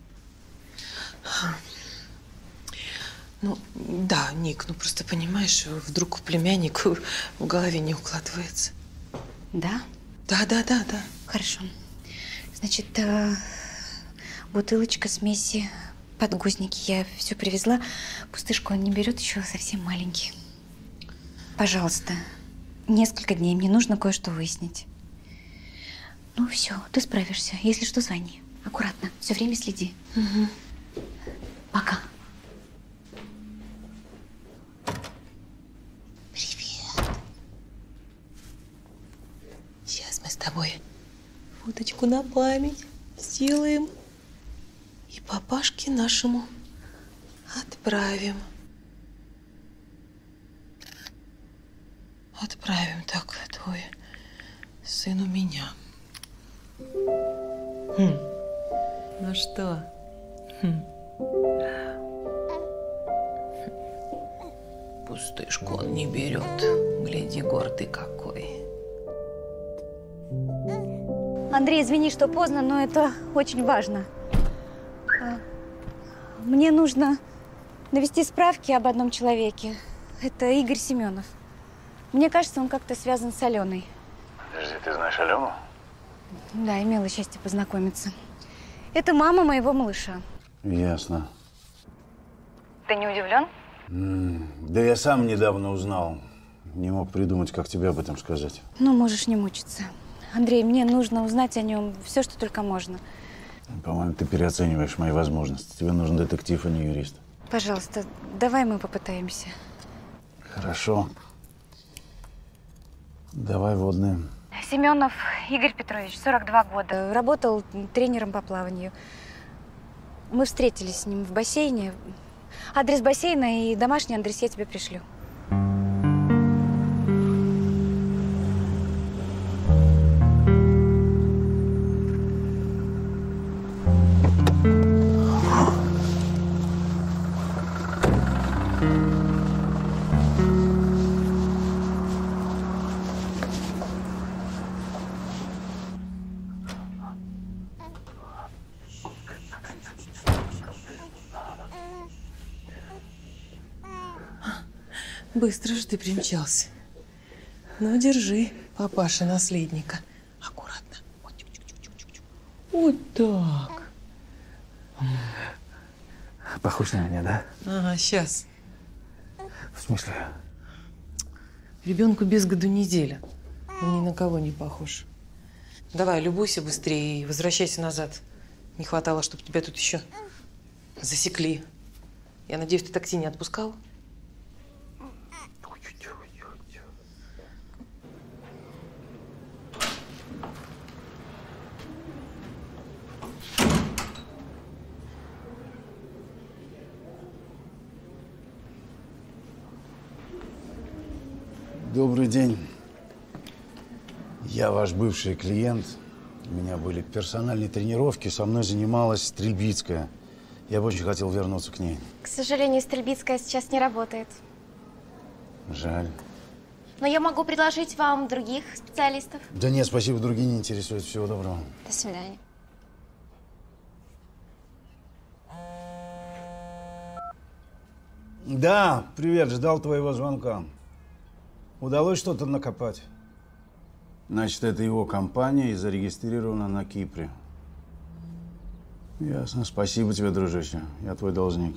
Ну, да, Ник, ну просто понимаешь, вдруг племянник в голове не укладывается. Да? Да, да, да, да. Хорошо. Значит, э, бутылочка смеси, подгузники. Я все привезла. Пустышку он не берет, еще совсем маленький. Пожалуйста, несколько дней. Мне нужно кое-что выяснить. Ну все, ты справишься. Если что, звони. Аккуратно. Все время следи. Угу. Пока. Привет. Сейчас мы с тобой фоточку на память сделаем и папашке нашему отправим. Отправим так, твой сын у меня. Хм. Ну что? Хм. Пустышку он не берет. Гляди, гордый какой. Андрей, извини, что поздно, но это очень важно. А, Мне нужно навести справки об одном человеке. Это Игорь Семенов. Мне кажется, он как-то связан с Аленой. Подожди, ты знаешь Алену? Да, имела счастье познакомиться. Это мама моего малыша. Ясно. Ты не удивлен? М, Да я сам недавно узнал. Не мог придумать, как тебе об этом сказать. Ну, можешь не мучиться. Андрей, мне нужно узнать о нем все, что только можно. По-моему, ты переоцениваешь мои возможности. Тебе нужен детектив, а не юрист. Пожалуйста, давай мы попытаемся. Хорошо. Давай водные. Семенов Игорь Петрович, сорок два года. Работал тренером по плаванию. Мы встретились с ним в бассейне. Адрес бассейна и домашний адрес я тебе пришлю. Быстро же ты примчался. Ну, держи, папаша наследника. Аккуратно. Вот, чук-чук-чук-чук-чук. Вот так. Похож на меня, да? Ага, сейчас. В смысле? Ребенку без году неделя. Он ни на кого не похож. Давай, любуйся быстрее и возвращайся назад. Не хватало, чтобы тебя тут еще засекли. Я надеюсь, ты такси не отпускал? Добрый день. Я ваш бывший клиент. У меня были персональные тренировки, со мной занималась Стрельбицкая. Я бы очень хотел вернуться к ней. К сожалению, Стрельбицкая сейчас не работает. Жаль. Но я могу предложить вам других специалистов. Да нет, спасибо, другие не интересуют. Всего доброго. До свидания. Да, привет, ждал твоего звонка. Удалось что-то накопать? Значит, это его компания и зарегистрирована на Кипре. Ясно. Спасибо тебе, дружище. Я твой должник.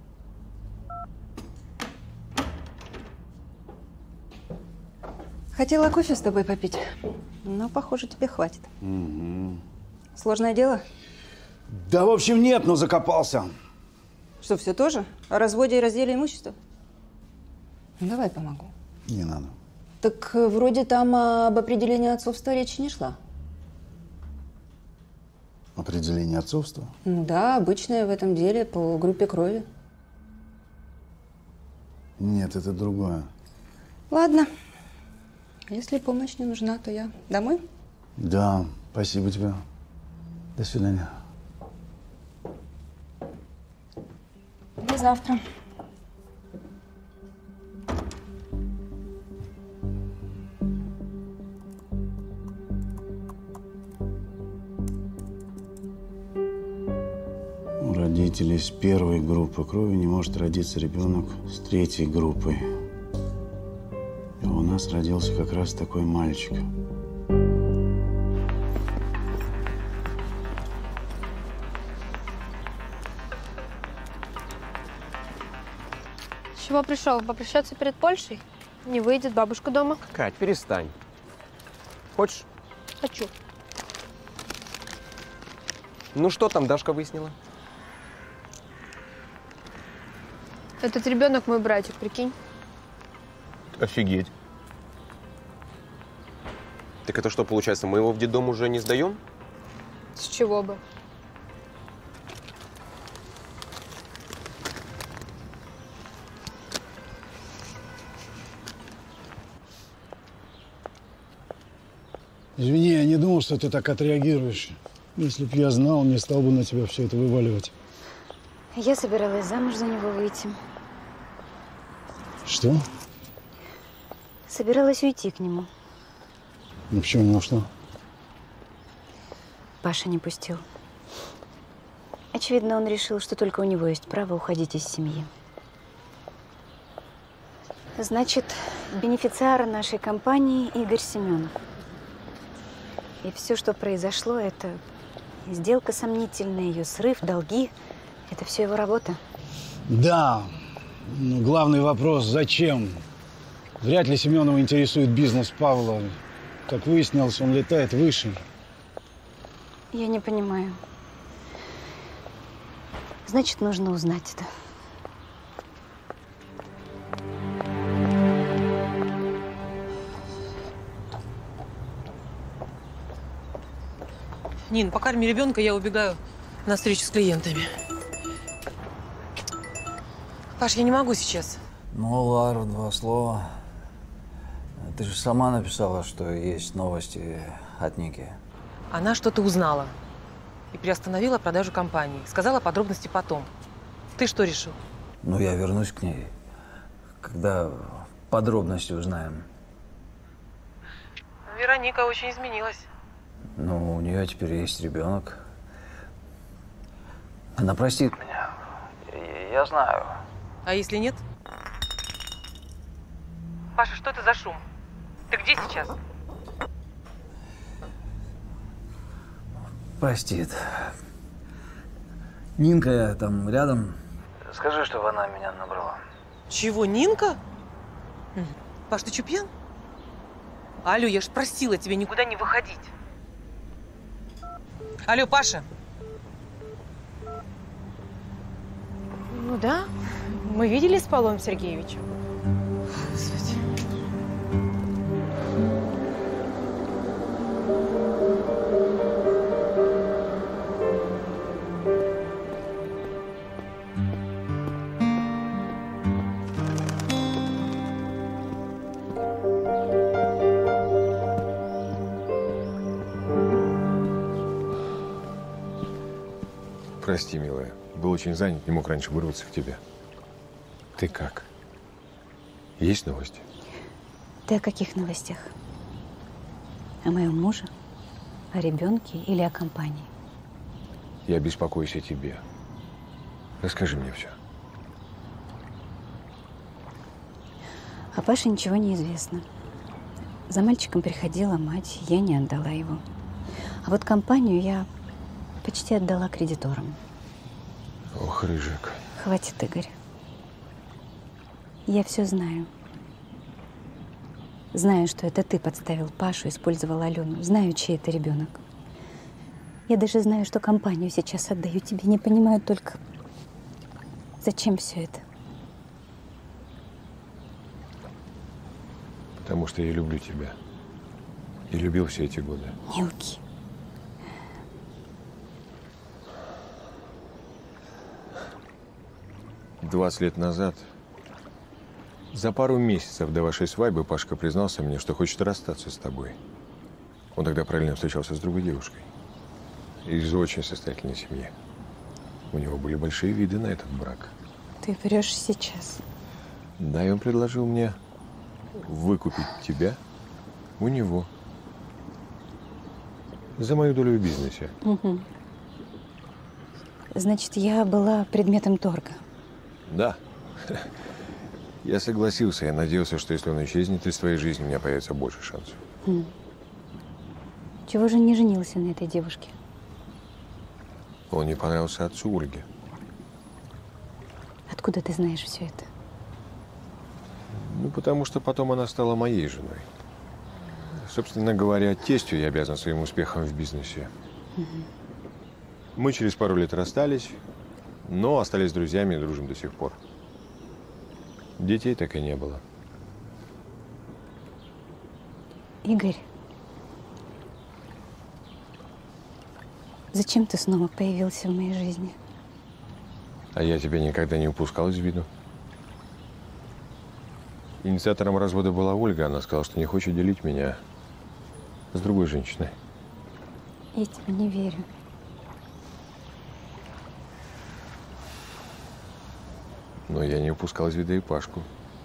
Хотела кофе с тобой попить, но, похоже, тебе хватит. Угу. Сложное дело? Да, в общем, нет, но закопался. Что, все тоже? О разводе и разделе имущества? Ну, давай помогу. Не надо. Так э, вроде там об определении отцовства речи не шла. Определение отцовства? Ну да, обычное в этом деле по группе крови. Нет, это другое. Ладно. Если помощь не нужна, то я домой? Да, спасибо тебе. До свидания. До завтра. У родителей с первой группы крови не может родиться ребенок с третьей группой. И у нас родился как раз такой мальчик. С чего пришел? Попрощаться перед Польшей? Не выйдет, бабушка дома. Кать, перестань. Хочешь? Хочу. Ну что там Дашка выяснила? Этот ребенок мой братик, прикинь. Офигеть. Так это что, получается, мы его в детдом уже не сдаем? С чего бы? Извини, я не думал, что ты так отреагируешь. Если б я знал, не стал бы на тебя все это вываливать. Я собиралась замуж за него выйти. Что? Собиралась уйти к нему. Ну почему не ушла? Паша не пустил. Очевидно, он решил, что только у него есть право уходить из семьи. Значит, бенефициар нашей компании Игорь Семенов. И все, что произошло, это сделка сомнительная, ее срыв, долги. Это все его работа. Да. Но главный вопрос – зачем? Вряд ли Семенова интересует бизнес Павла. Как выяснилось, он летает выше. Я не понимаю. Значит, нужно узнать это. Нин, покорми ребенка, я убегаю на встречу с клиентами. Паш, я не могу сейчас. Ну, Лара, два слова. Ты же сама написала, что есть новости от Ники. Она что-то узнала и приостановила продажу компании. Сказала подробности потом. Ты что решил? Ну, я вернусь к ней, когда подробности узнаем. Вероника очень изменилась. Ну, у нее теперь есть ребенок. Она простит меня. Я знаю. А если нет? Паша, что это за шум? Ты где сейчас? Простит. Нинка там рядом. Скажи, чтобы она меня набрала. Чего, Нинка? Паш, ты что, пьян? Алло, я ж просила тебя никуда не выходить. Алло, Паша. Ну да, мы виделись с Павлом Сергеевичем. Господи. Прости, милая. Был очень занят, не мог раньше вырваться к тебе. Ты как? Есть новости? Ты о каких новостях? О моем муже? О ребенке или о компании? Я беспокоюсь о тебе. Расскажи мне все. О Паше ничего не известно. За мальчиком приходила мать, я не отдала его. А вот компанию я почти отдала кредиторам. Ох, Рыжик. Хватит, Игорь. Я все знаю. Знаю, что это ты подставил Пашу, использовал Алену. Знаю, чей это ребенок. Я даже знаю, что компанию сейчас отдаю тебе. Не понимаю только, зачем все это. Потому что я люблю тебя. И любил все эти годы. Мелкий. двадцать лет назад, за пару месяцев до вашей свадьбы, Пашка признался мне, что хочет расстаться с тобой. Он тогда параллельно встречался с другой девушкой. Из очень состоятельной семьи. У него были большие виды на этот брак. Ты врешь сейчас. Да, и он предложил мне выкупить тебя у него. За мою долю в бизнесе. Угу. Значит, я была предметом торга. Да. Я согласился. Я надеялся, что если он исчезнет из твоей жизни, у меня появится больше шансов. Хм. Чего же не женился на этой девушке? Он не понравился отцу Ольге. Откуда ты знаешь все это? Ну, потому что потом она стала моей женой. Собственно говоря, тестю я обязан своим успехом в бизнесе. Угу. Мы через пару лет расстались, но остались друзьями и дружим до сих пор. Детей так и не было. Игорь, зачем ты снова появился в моей жизни? А я тебя никогда не упускал из виду. Инициатором развода была Ольга. Она сказала, что не хочет делить меня с другой женщиной. Я тебе не верю. Но я не упускал из вида и Пашку.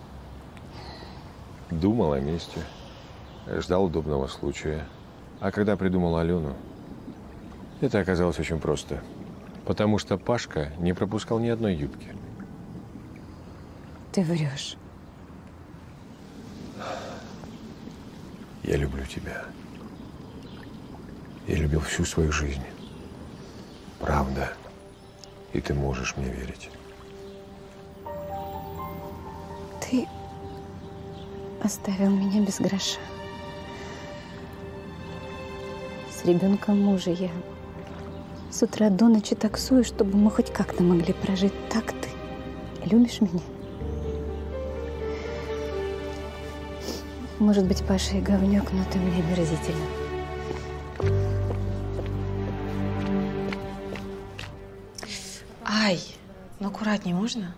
Думал о месте. Ждал удобного случая. А когда придумал Алену, это оказалось очень просто. Потому что Пашка не пропускал ни одной юбки. Ты врешь. Я люблю тебя. Я любил всю свою жизнь. Правда. И ты можешь мне верить. Ты оставил меня без гроша. С ребенком мужа я с утра до ночи таксую, чтобы мы хоть как-то могли прожить. Так ты любишь меня? Может быть, Паша и говнюк, но ты мне омерзительно. Ай, ну аккуратнее можно?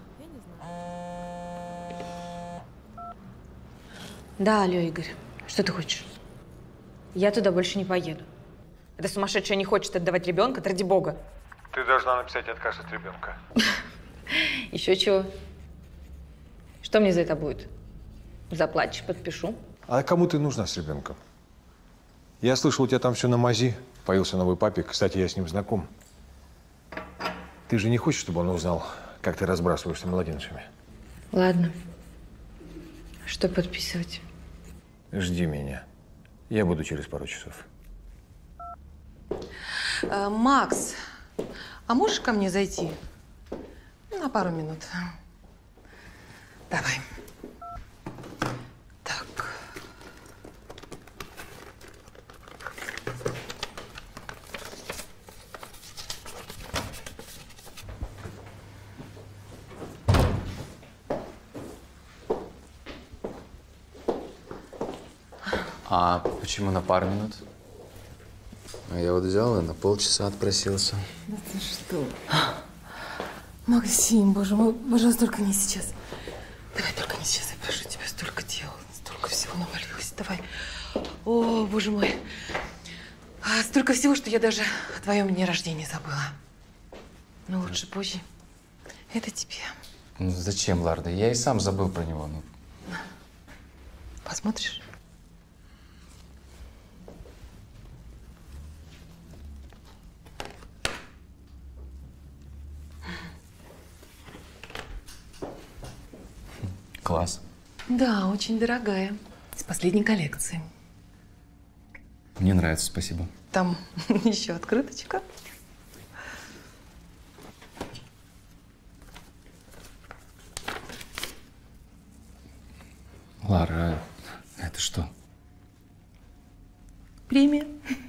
Да, алло, Игорь, что ты хочешь? Я туда больше не поеду. Эта сумасшедшая не хочет отдавать ребенка, ради бога. Ты должна написать отказ от ребенка. Еще чего? Что мне за это будет? Заплатишь, подпишу. А кому ты нужна с ребенком? Я слышал, у тебя там все на мази. Появился новый папик. Кстати, я с ним знаком. Ты же не хочешь, чтобы он узнал, как ты разбрасываешься младенцами? Ладно. Что подписывать? Жди меня. Я буду через пару часов. Э, Макс, а можешь ко мне зайти? На пару минут. Давай. Так. А почему на пару минут? А я вот взял и на полчаса отпросился. Да ты что? Максим, боже мой, пожалуйста, только не сейчас. Давай, только не сейчас, я прошу тебя, столько дел, столько всего навалилось. Давай. О, боже мой. А, столько всего, что я даже о твоем дне рождения забыла. Но лучше позже. Это тебе. Ну зачем, Ларда? Я и сам забыл про него. Ну. Посмотришь? Класс. Да, очень дорогая. С последней коллекции. Мне нравится, спасибо. Там еще открыточка. Лара, это что? Премия.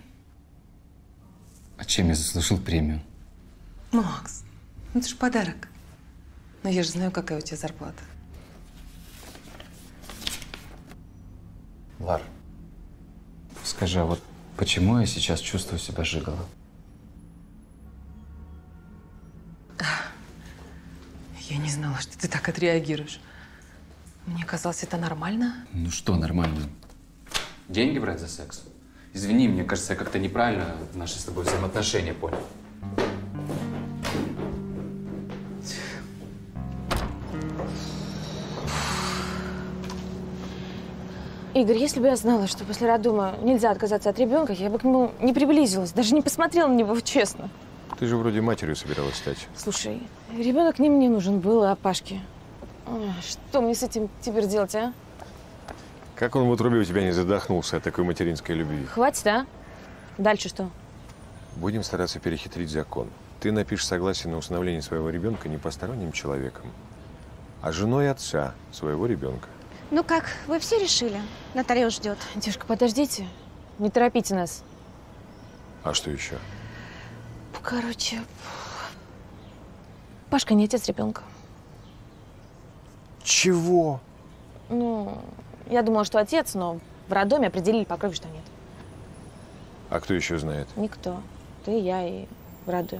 А чем я заслужил премию? Макс, ну это же подарок. Но я же знаю, какая у тебя зарплата. Лар, скажи, а вот почему я сейчас чувствую себя жиголо? Я не знала, что ты так отреагируешь. Мне казалось, это нормально. Ну что нормально? Деньги брать за секс? Извини, мне кажется, я как-то неправильно наши с тобой взаимоотношения понял. Игорь, если бы я знала, что после роддома нельзя отказаться от ребенка, я бы к нему не приблизилась, даже не посмотрела на него честно. Ты же вроде матерью собиралась стать. Слушай, ребенок не мне нужен был, а Пашке. Ой, что мне с этим теперь делать, а? Как он в утробе у тебя не задохнулся от такой материнской любви? Хватит, а? Дальше что? Будем стараться перехитрить закон. Ты напишешь согласие на усыновление своего ребенка не посторонним человеком, а женой отца своего ребенка. Ну как, вы все решили? Нотариус ждет. Девушка, подождите. Не торопите нас. А что еще? Короче, Пашка не отец ребенка. Чего? Ну, я думала, что отец, но в роддоме определили по крови, что нет. А кто еще знает? Никто. Ты, я и в роддоме.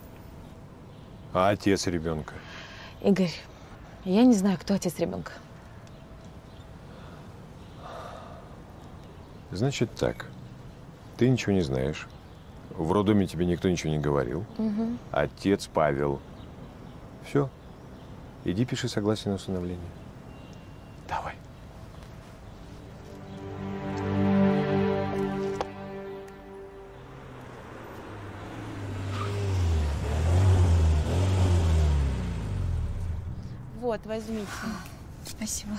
А отец ребенка? Игорь, я не знаю, кто отец ребенка. Значит так. Ты ничего не знаешь. В роддоме тебе никто ничего не говорил. Угу. Отец Павел. Все. Иди пиши согласие на усыновление. Давай. Вот, возьмите. Спасибо.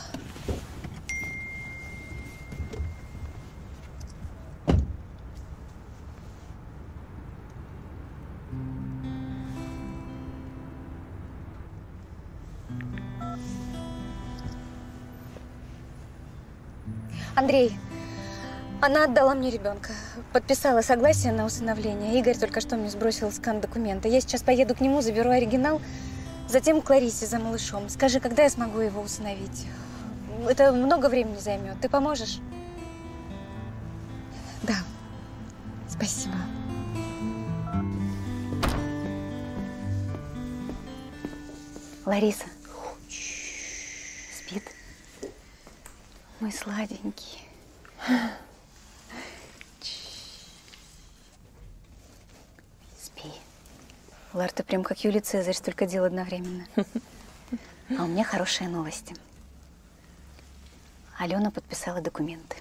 Андрей, она отдала мне ребенка. Подписала согласие на усыновление. Игорь только что мне сбросил скан документа. Я сейчас поеду к нему, заберу оригинал, затем к Ларисе за малышом. Скажи, когда я смогу его усыновить? Это много времени займет. Ты поможешь? Да. Спасибо. Лариса. Спит? Мой сладенький. Спи. Лар, ты прям как Юлий Цезарь, столько дел одновременно. А у меня хорошие новости. Алена подписала документы.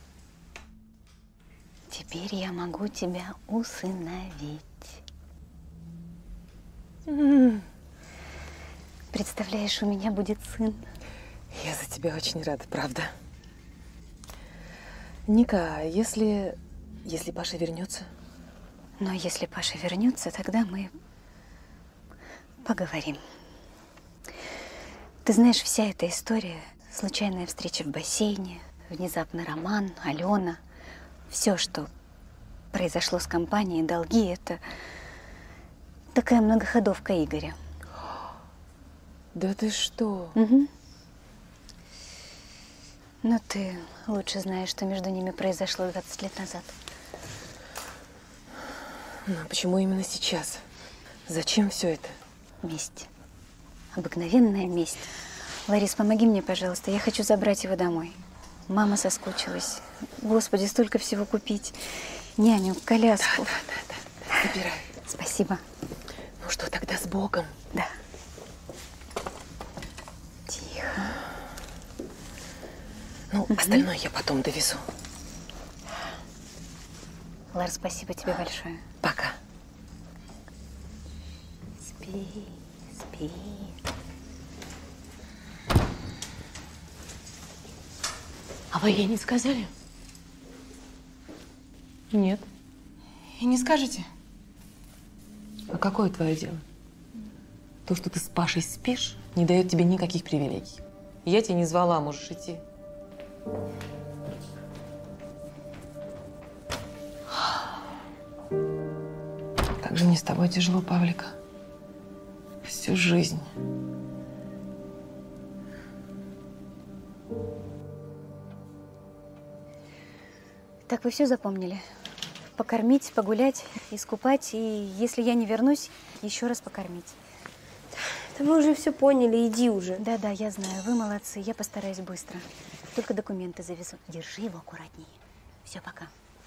Теперь я могу тебя усыновить. М-м. Представляешь, у меня будет сын. Я за тебя очень рада, правда. Ника, а если… если Паша вернется? Но если Паша вернется, тогда мы поговорим. Ты знаешь, вся эта история, случайная встреча в бассейне, внезапно роман, Алена, все, что произошло с компанией, долги, это такая многоходовка Игоря. Да ты что? Угу. Но ты лучше знаешь, что между ними произошло двадцать лет назад. Ну, а почему именно сейчас? Зачем все это? Месть. Обыкновенная месть. Ларис, помоги мне, пожалуйста. Я хочу забрать его домой. Мама соскучилась. Господи, столько всего купить. Няню, коляску. Да, да, да, да. Забирай. Спасибо. Ну что, тогда с Богом. Да. Тихо. Ну, угу. Остальное я потом довезу. Лар, спасибо тебе большое. Пока. Спи, спи. А вы ей не сказали? Нет. И не скажете? А какое твое дело? То, что ты с Пашей спишь, не дает тебе никаких привилегий. Я тебя не звала, можешь идти. Как же мне с тобой тяжело, Павлика. Всю жизнь. Так, вы все запомнили? Покормить, погулять, искупать, и если я не вернусь, еще раз покормить. Да мы уже все поняли, иди уже. Да-да, я знаю, вы молодцы, я постараюсь быстро. Только документы завезу. Держи его аккуратнее. Все, пока.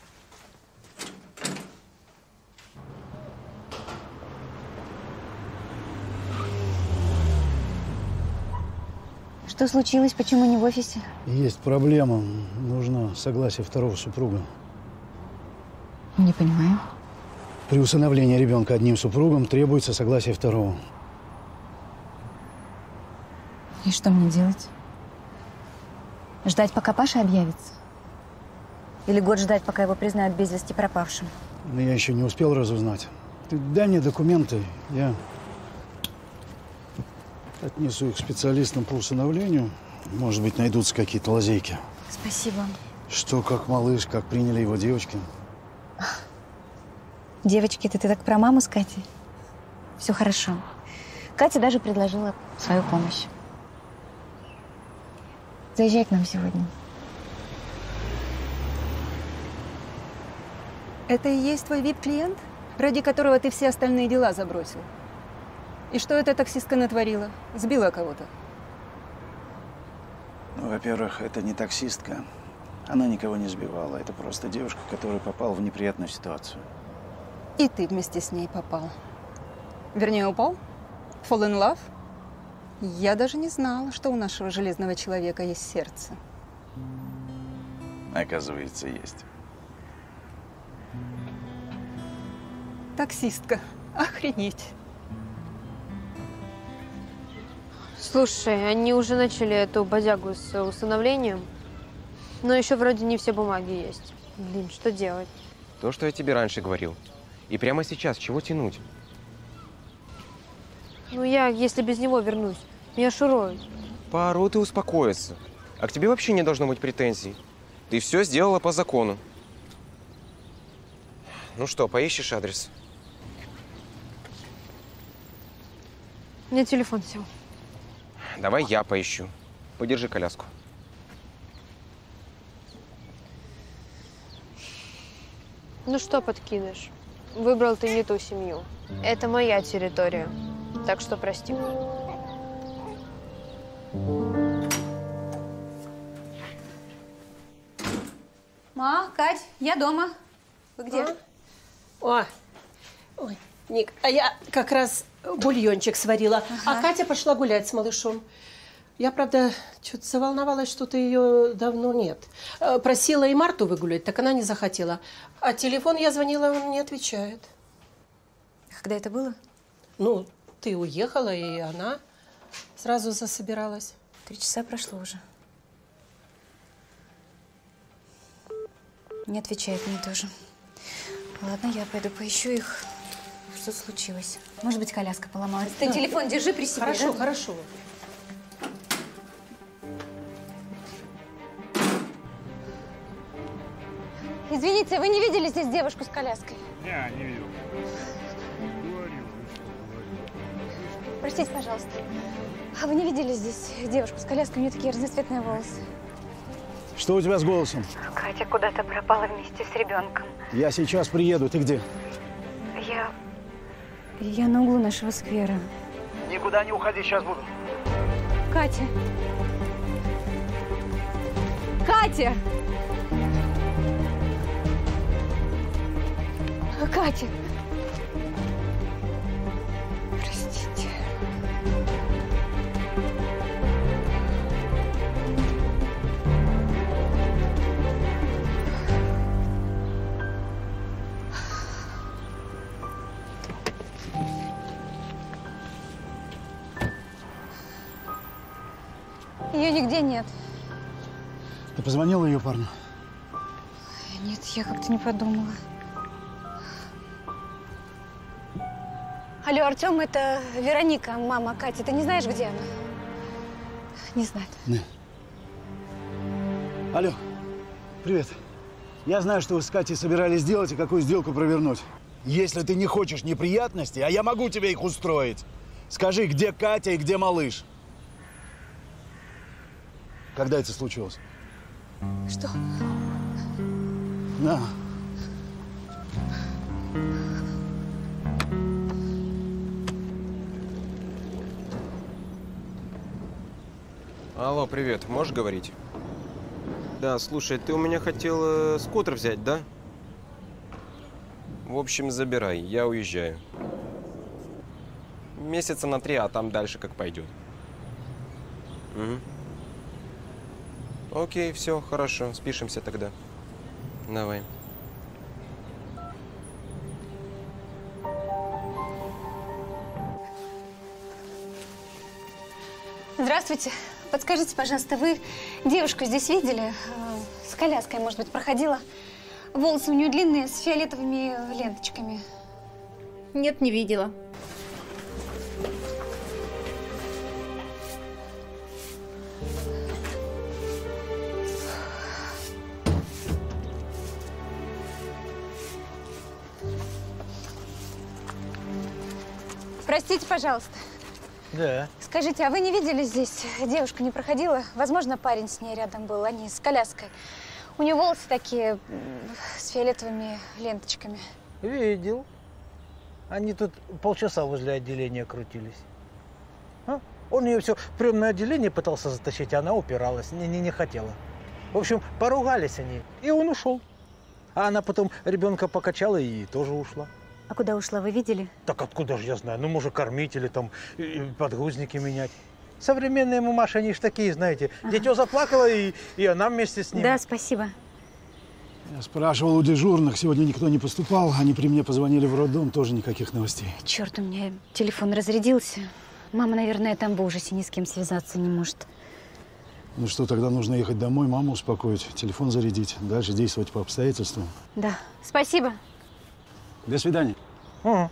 Что случилось? Почему не в офисе? Есть проблема. Нужно согласие второго супруга. Не понимаю. При усыновлении ребенка одним супругом требуется согласие второго. И что мне делать? Ждать, пока Паша объявится? Или год ждать, пока его признают без вести пропавшим? Но я еще не успел разузнать. Ты дай мне документы, я отнесу их специалистам по усыновлению. Может быть, найдутся какие-то лазейки. Спасибо. Что, как малыш, как приняли его девочки? Девочки, это ты так про маму с Катей? Все хорошо. Катя даже предложила свою помощь. Заезжай к нам сегодня. Это и есть твой вип-клиент, ради которого ты все остальные дела забросил? И что эта таксистка натворила? Сбила кого-то? Ну, во-первых, это не таксистка. Она никого не сбивала. Это просто девушка, которая попала в неприятную ситуацию. И ты вместе с ней попал. Вернее, упал? Fall in love? Я даже не знала, что у нашего железного человека есть сердце. Оказывается, есть. Таксистка. Охренеть. Слушай, они уже начали эту бодягу с усыновлением, но еще вроде не все бумаги есть. Блин, что делать? То, что я тебе раньше говорил. И прямо сейчас, чего тянуть? Ну я, если без него вернусь, меня шуруют. Поорут и успокоятся. А к тебе вообще не должно быть претензий. Ты все сделала по закону. Ну что, поищешь адрес? У меня телефон сел. Давай я поищу. Подержи коляску. Ну что подкидыш? Выбрал ты не ту семью. Это моя территория. Так что прости. Ма, Кать, я дома. Вы где? А? О, ой, Ник, а я как раз бульончик сварила, ага. А Катя пошла гулять с малышом. Я, правда, что-то заволновалась, что-то ее давно нет. Просила и Марту выгулять, так она не захотела. А телефон я звонила, он не отвечает. Когда это было? Ну, ты уехала, и она сразу засобиралась. Три часа прошло уже. Не отвечает мне тоже. Ладно, я пойду поищу их. Что случилось? Может быть, коляска поломалась. Ты Да. телефон держи при себе, Хорошо, да? хорошо. Извините, вы не видели здесь девушку с коляской? Не, не видел. Простите, пожалуйста. А вы не видели здесь девушку с коляской? У нее такие разноцветные волосы. Что у тебя с голосом? Катя куда-то пропала вместе с ребенком. Я сейчас приеду. Ты где? Я... Я на углу нашего сквера. Никуда не уходи, сейчас буду. Катя! Катя! Катя! Простите. Ее нигде нет. Ты позвонила ее парню? Нет, я как-то не подумала. Алло, Артем, это Вероника, мама Кати. Ты не знаешь, где она? Не знаю. Не. Алло, привет. Я знаю, что вы с Катей собирались сделать и какую сделку провернуть. Если ты не хочешь неприятностей, а я могу тебе их устроить, скажи, где Катя и где малыш? Когда это случилось? Что? На. Алло, привет. Можешь говорить? Да, слушай, ты у меня хотел э, скутер взять, да? В общем, забирай, я уезжаю. Месяца на три, а там дальше как пойдет. Угу. Окей, все, хорошо, спишемся тогда. Давай. Здравствуйте. Подскажите, пожалуйста, вы девушку здесь видели? С коляской, может быть, проходила? Волосы у нее длинные, с фиолетовыми ленточками. Нет, не видела. Простите, пожалуйста. Да. Скажите, а вы не видели здесь? Девушка не проходила? Возможно, парень с ней рядом был, они с коляской. У нее волосы такие м, с фиолетовыми ленточками. Видел. Они тут полчаса возле отделения крутились. А? Он ее все в приемное отделение пытался затащить, а она упиралась, не, не, не хотела. В общем, поругались они, и он ушел. А она потом ребенка покачала и тоже ушла. А куда ушла, вы видели? Так откуда же я знаю? Ну, может, кормить или там подгузники менять. Современные мамаши, они же такие, знаете. Ага. Дитё заплакало, и, и она вместе с ним. Да, спасибо. Я спрашивал у дежурных, сегодня никто не поступал. Они при мне позвонили в роддом, тоже никаких новостей. Черт, у меня телефон разрядился. Мама, наверное, там в ужасе, ни с кем связаться не может. Ну что, тогда нужно ехать домой, маму успокоить, телефон зарядить, дальше действовать по обстоятельствам. Да, спасибо. До свидания. Угу.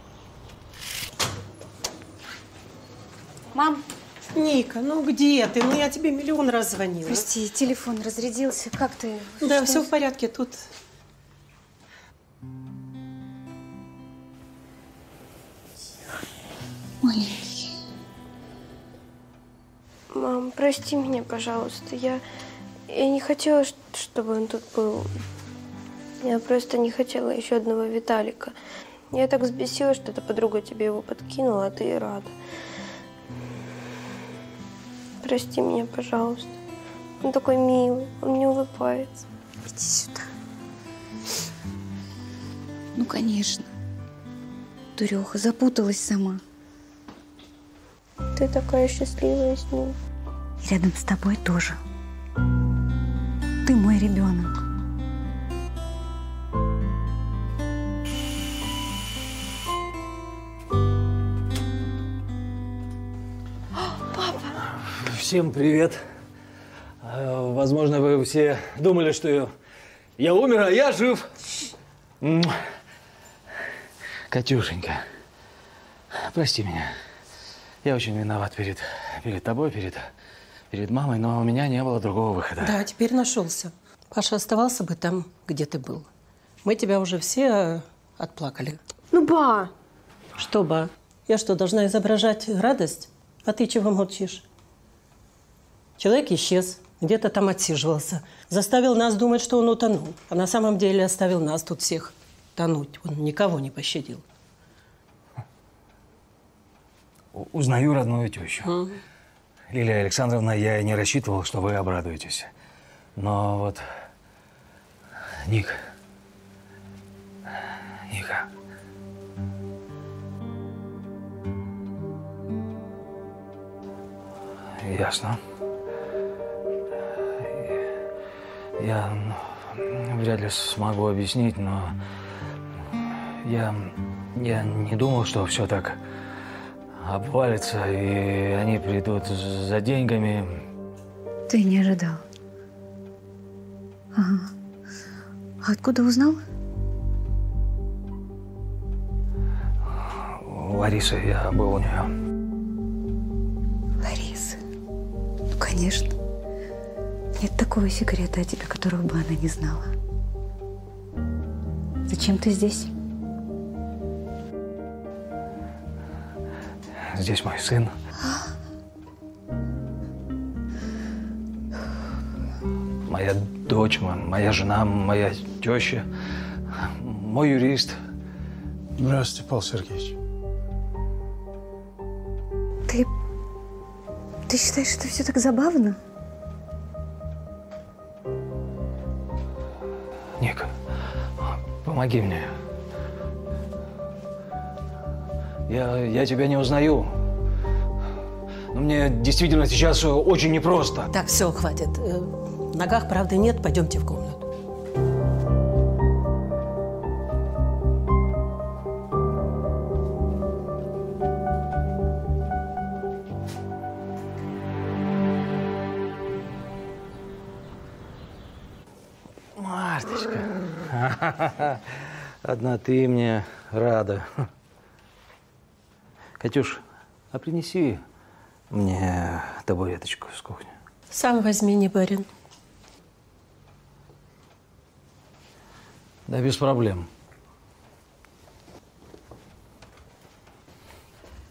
Мам. Ника, ну где ты? Ну я тебе миллион раз звонила. Прости, телефон разрядился. Как ты? Да, Что? все в порядке. Тут Маленький. Мам, прости меня, пожалуйста. Я, я не хотела, ш- чтобы он тут был. Я просто не хотела еще одного Виталика. Я так взбесилась, что эта подруга тебе его подкинула, а ты и рада. Прости меня, пожалуйста. Он такой милый, он мне улыбается. Иди сюда. Ну, конечно. Дуреха запуталась сама. Ты такая счастливая с ним. И рядом с тобой тоже. Ты мой ребенок. Всем привет. Э, Возможно, вы все думали, что я, я умер, а я жив. М. Катюшенька, прости меня. Я очень виноват перед, перед тобой, перед, перед мамой, но у меня не было другого выхода. да, теперь нашелся. Паша, оставался бы там, где ты был. Мы тебя уже все отплакали. Ну, ба! Что, ба? Я что, должна изображать радость? А ты чего молчишь? Человек исчез, где-то там отсиживался. Заставил нас думать, что он утонул. А на самом деле оставил нас тут всех тонуть. Он никого не пощадил. Узнаю родную тещу. Mm. Лилия Александровна, я и не рассчитывал, что вы обрадуетесь. Но вот… Ник. Ника. Ясно. Я ну, вряд ли смогу объяснить, но я, я не думал, что все так обвалится, и они придут за деньгами. Ты не ожидал. Ага. А откуда узнал? У Ларисы я был у нее. Лариса. Ну, конечно. Нет такого секрета о тебе, которого бы она не знала. Зачем ты здесь? Здесь мой сын. Моя дочь, моя жена, моя теща, мой юрист. Здравствуйте, Павел Сергеевич. Ты… Ты считаешь, что все так забавно? Ника, помоги мне. Я, я тебя не узнаю. Но мне действительно сейчас очень непросто. Так, все, хватит. Э, В ногах правды нет, пойдемте в комнату. Марточка. Одна ты мне рада. Катюш, а принеси мне табуреточку с кухни. Сам возьми, не барин. Да без проблем.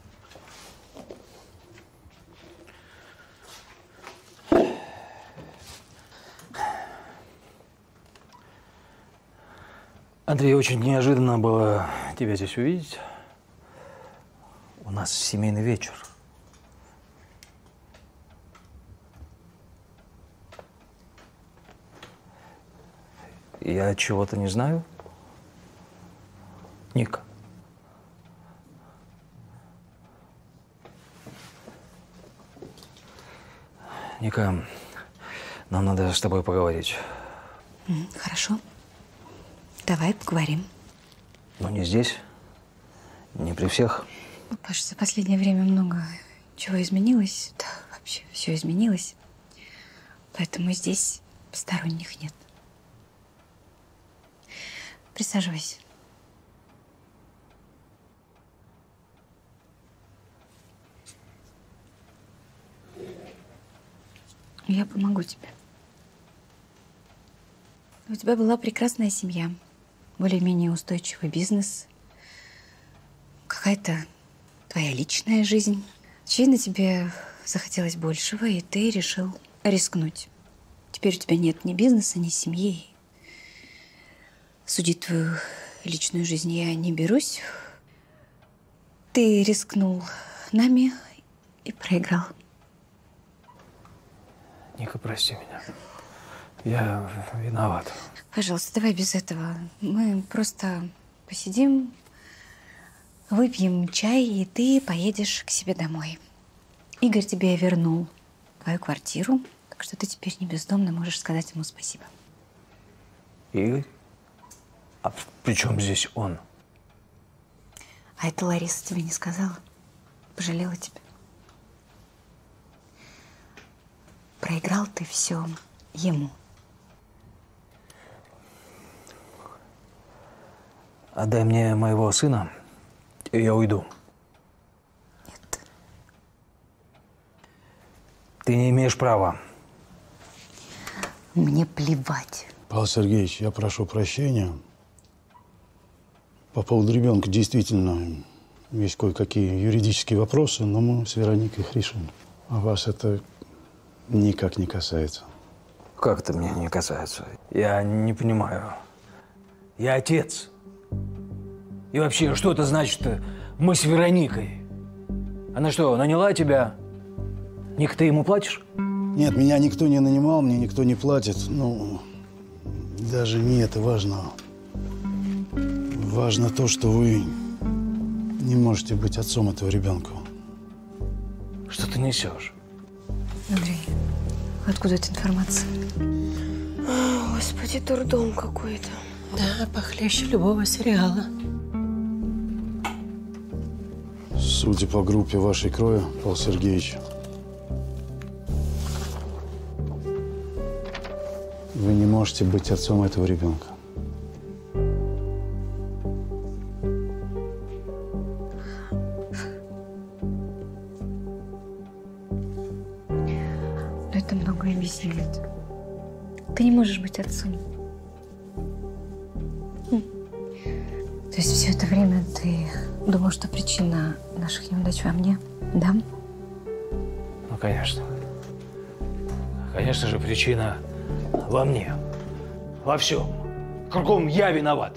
Андрей, очень неожиданно было тебя здесь увидеть. У нас семейный вечер. Я чего-то не знаю? Ника. Ника, нам надо с тобой поговорить. Хорошо. Давай поговорим. Но не здесь, не при всех. Ну, Паша, за последнее время много чего изменилось. Да, вообще все изменилось. Поэтому здесь посторонних нет. Присаживайся. Я помогу тебе. У тебя была прекрасная семья, более-менее устойчивый бизнес, какая-то твоя личная жизнь. Очевидно, тебе захотелось большего, и ты решил рискнуть. Теперь у тебя нет ни бизнеса, ни семьи. Судить твою личную жизнь я не берусь. Ты рискнул нами и проиграл. Ника, прости меня. Я виноват. Пожалуйста, давай без этого. Мы просто посидим, выпьем чай, и ты поедешь к себе домой. Игорь тебе вернул твою квартиру, так что ты теперь не бездомно можешь сказать ему спасибо. Игорь? А при чем здесь он? А это Лариса тебе не сказала? Пожалела тебя? Проиграл ты все ему. Отдай мне моего сына, и я уйду. Нет. Ты не имеешь права. Мне плевать. Павел Сергеевич, я прошу прощения. По поводу ребенка действительно есть кое-какие юридические вопросы, но мы с Вероникой их решим. А вас это никак не касается. Как это меня не касается? Я не понимаю. Я отец. И вообще, что это значит, мы с Вероникой? Она что, наняла тебя? Ник, ты ему платишь? Нет, меня никто не нанимал, мне никто не платит. Ну, даже не это важно. Важно то, что вы не можете быть отцом этого ребенка. Что ты несешь? Андрей, откуда эта информация? О, Господи, дурдом какой-то. Да, похлеще любого сериала. Судя по группе вашей крови, Павел Сергеевич, вы не можете быть отцом этого ребенка. Но это многое объясняет. Ты не можешь быть отцом. Хм. То есть все это время ты думал, что причина наших неудач во мне, да? Ну, конечно. Конечно же, причина во мне. Во всем. Кругом я виноват.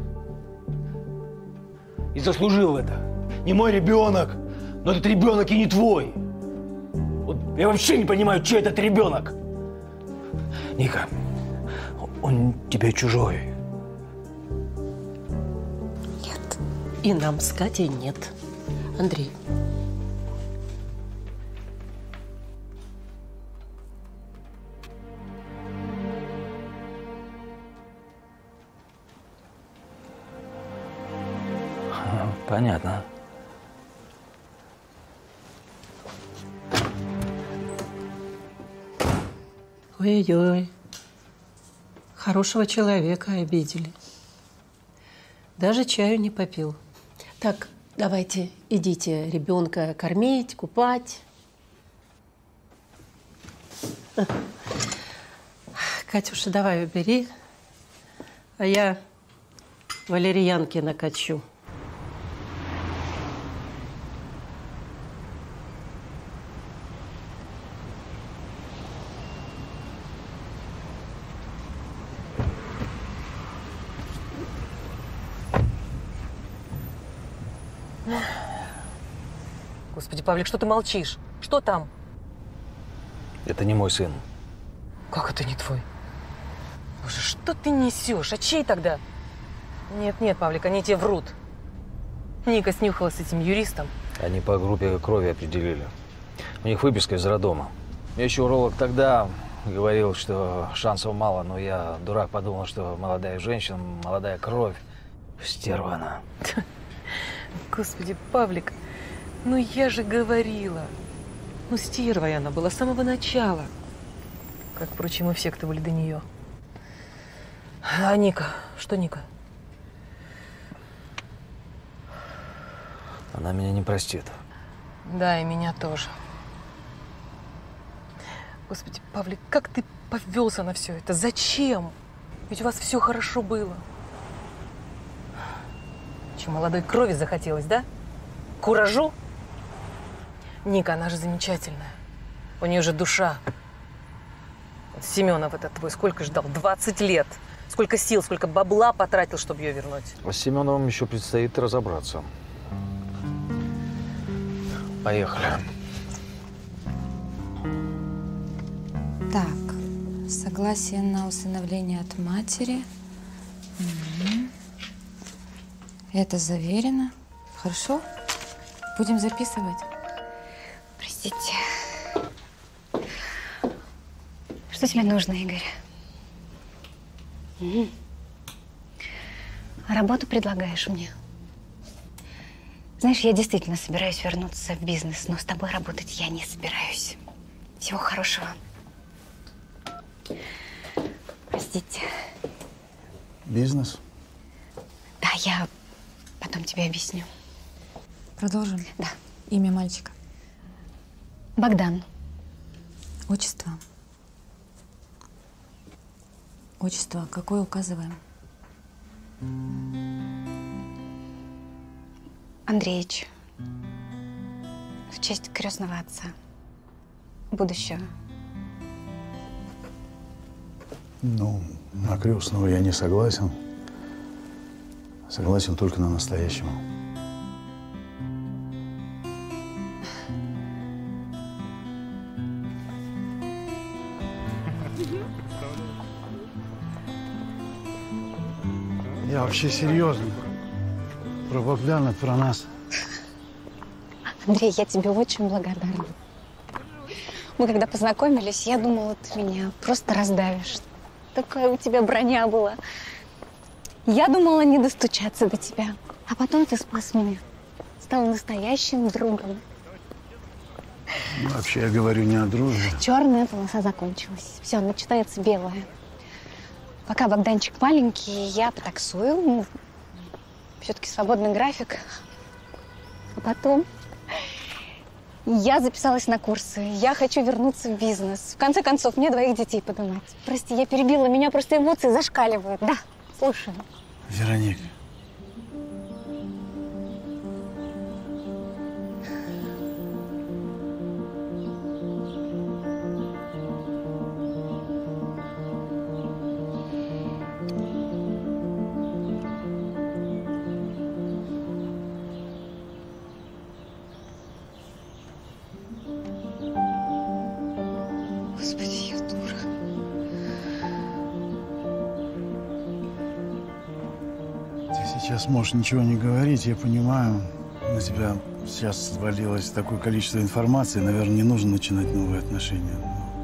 И заслужил это. Не мой ребенок, но этот ребенок и не твой. Вот я вообще не понимаю, чей этот ребенок. Ника, он тебе чужой. Нет. И нам с Катей нет. Андрей. Понятно. Ой-ой-ой. Хорошего человека обидели. Даже чаю не попил. Так, давайте, идите ребенка кормить, купать. Катюша, давай убери, а я валерьянки накачу. Господи, Павлик, что ты молчишь? Что там? Это не мой сын. Как это не твой? Боже, что ты несешь? А чей тогда? Нет, нет, Павлик, они тебе врут. Ника снюхала с этим юристом. Они по группе крови определили. У них выписка из роддома. Мне еще уролог тогда говорил, что шансов мало, но я, дурак, подумал, что молодая женщина, молодая кровь. Стерва она. Господи, Павлик, ну я же говорила. Ну, стервой она была с самого начала. Как, впрочем, и все, кто были до нее. А Ника? Что Ника? Она меня не простит. Да, и меня тоже. Господи, Павлик, как ты повелся на все это? Зачем? Ведь у вас все хорошо было. Че, молодой крови захотелось, да? Куражу? Ника, она же замечательная. У нее же душа. Вот Семенов этот твой сколько ждал? двадцать лет. Сколько сил, сколько бабла потратил, чтобы ее вернуть. А с Семеновым еще предстоит разобраться. Поехали. Так, согласие на усыновление от матери. Угу. Это заверено. Хорошо? Будем записывать. Простите. Что тебе нужно, Игорь? Угу. Работу предлагаешь мне? Знаешь, я действительно собираюсь вернуться в бизнес, но с тобой работать я не собираюсь. Всего хорошего. Простите. Бизнес? Да, я потом тебе объясню. Продолжим? Да. Имя мальчика? Богдан. Отчество? Отчество какое указываем? Андреевич. В честь крестного отца. Будущего. Ну, на крестного я не согласен. Согласен только на настоящего. Я вообще серьезно. Про Богдана, про нас. Андрей, я тебе очень благодарна. Мы когда познакомились, я думала, ты меня просто раздавишь. Такая у тебя броня была. Я думала не достучаться до тебя. А потом ты спас меня. Стал настоящим другом. Ну, вообще, я говорю не о дружбе. Черная полоса закончилась. Все, начинается белая. Пока Богданчик маленький, я потаксую. Ну, все-таки свободный график. А потом я записалась на курсы. Я хочу вернуться в бизнес. В конце концов, мне двоих детей поднимать. Прости, я перебила. Меня просто эмоции зашкаливают. Да, слушаю. Вероника. Господи, я дура. Ты сейчас можешь ничего не говорить, я понимаю. На тебя сейчас свалилось такое количество информации, наверное, не нужно начинать новые отношения.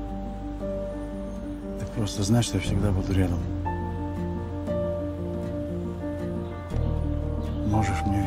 Но ты просто знаешь, что я всегда буду рядом. Можешь мне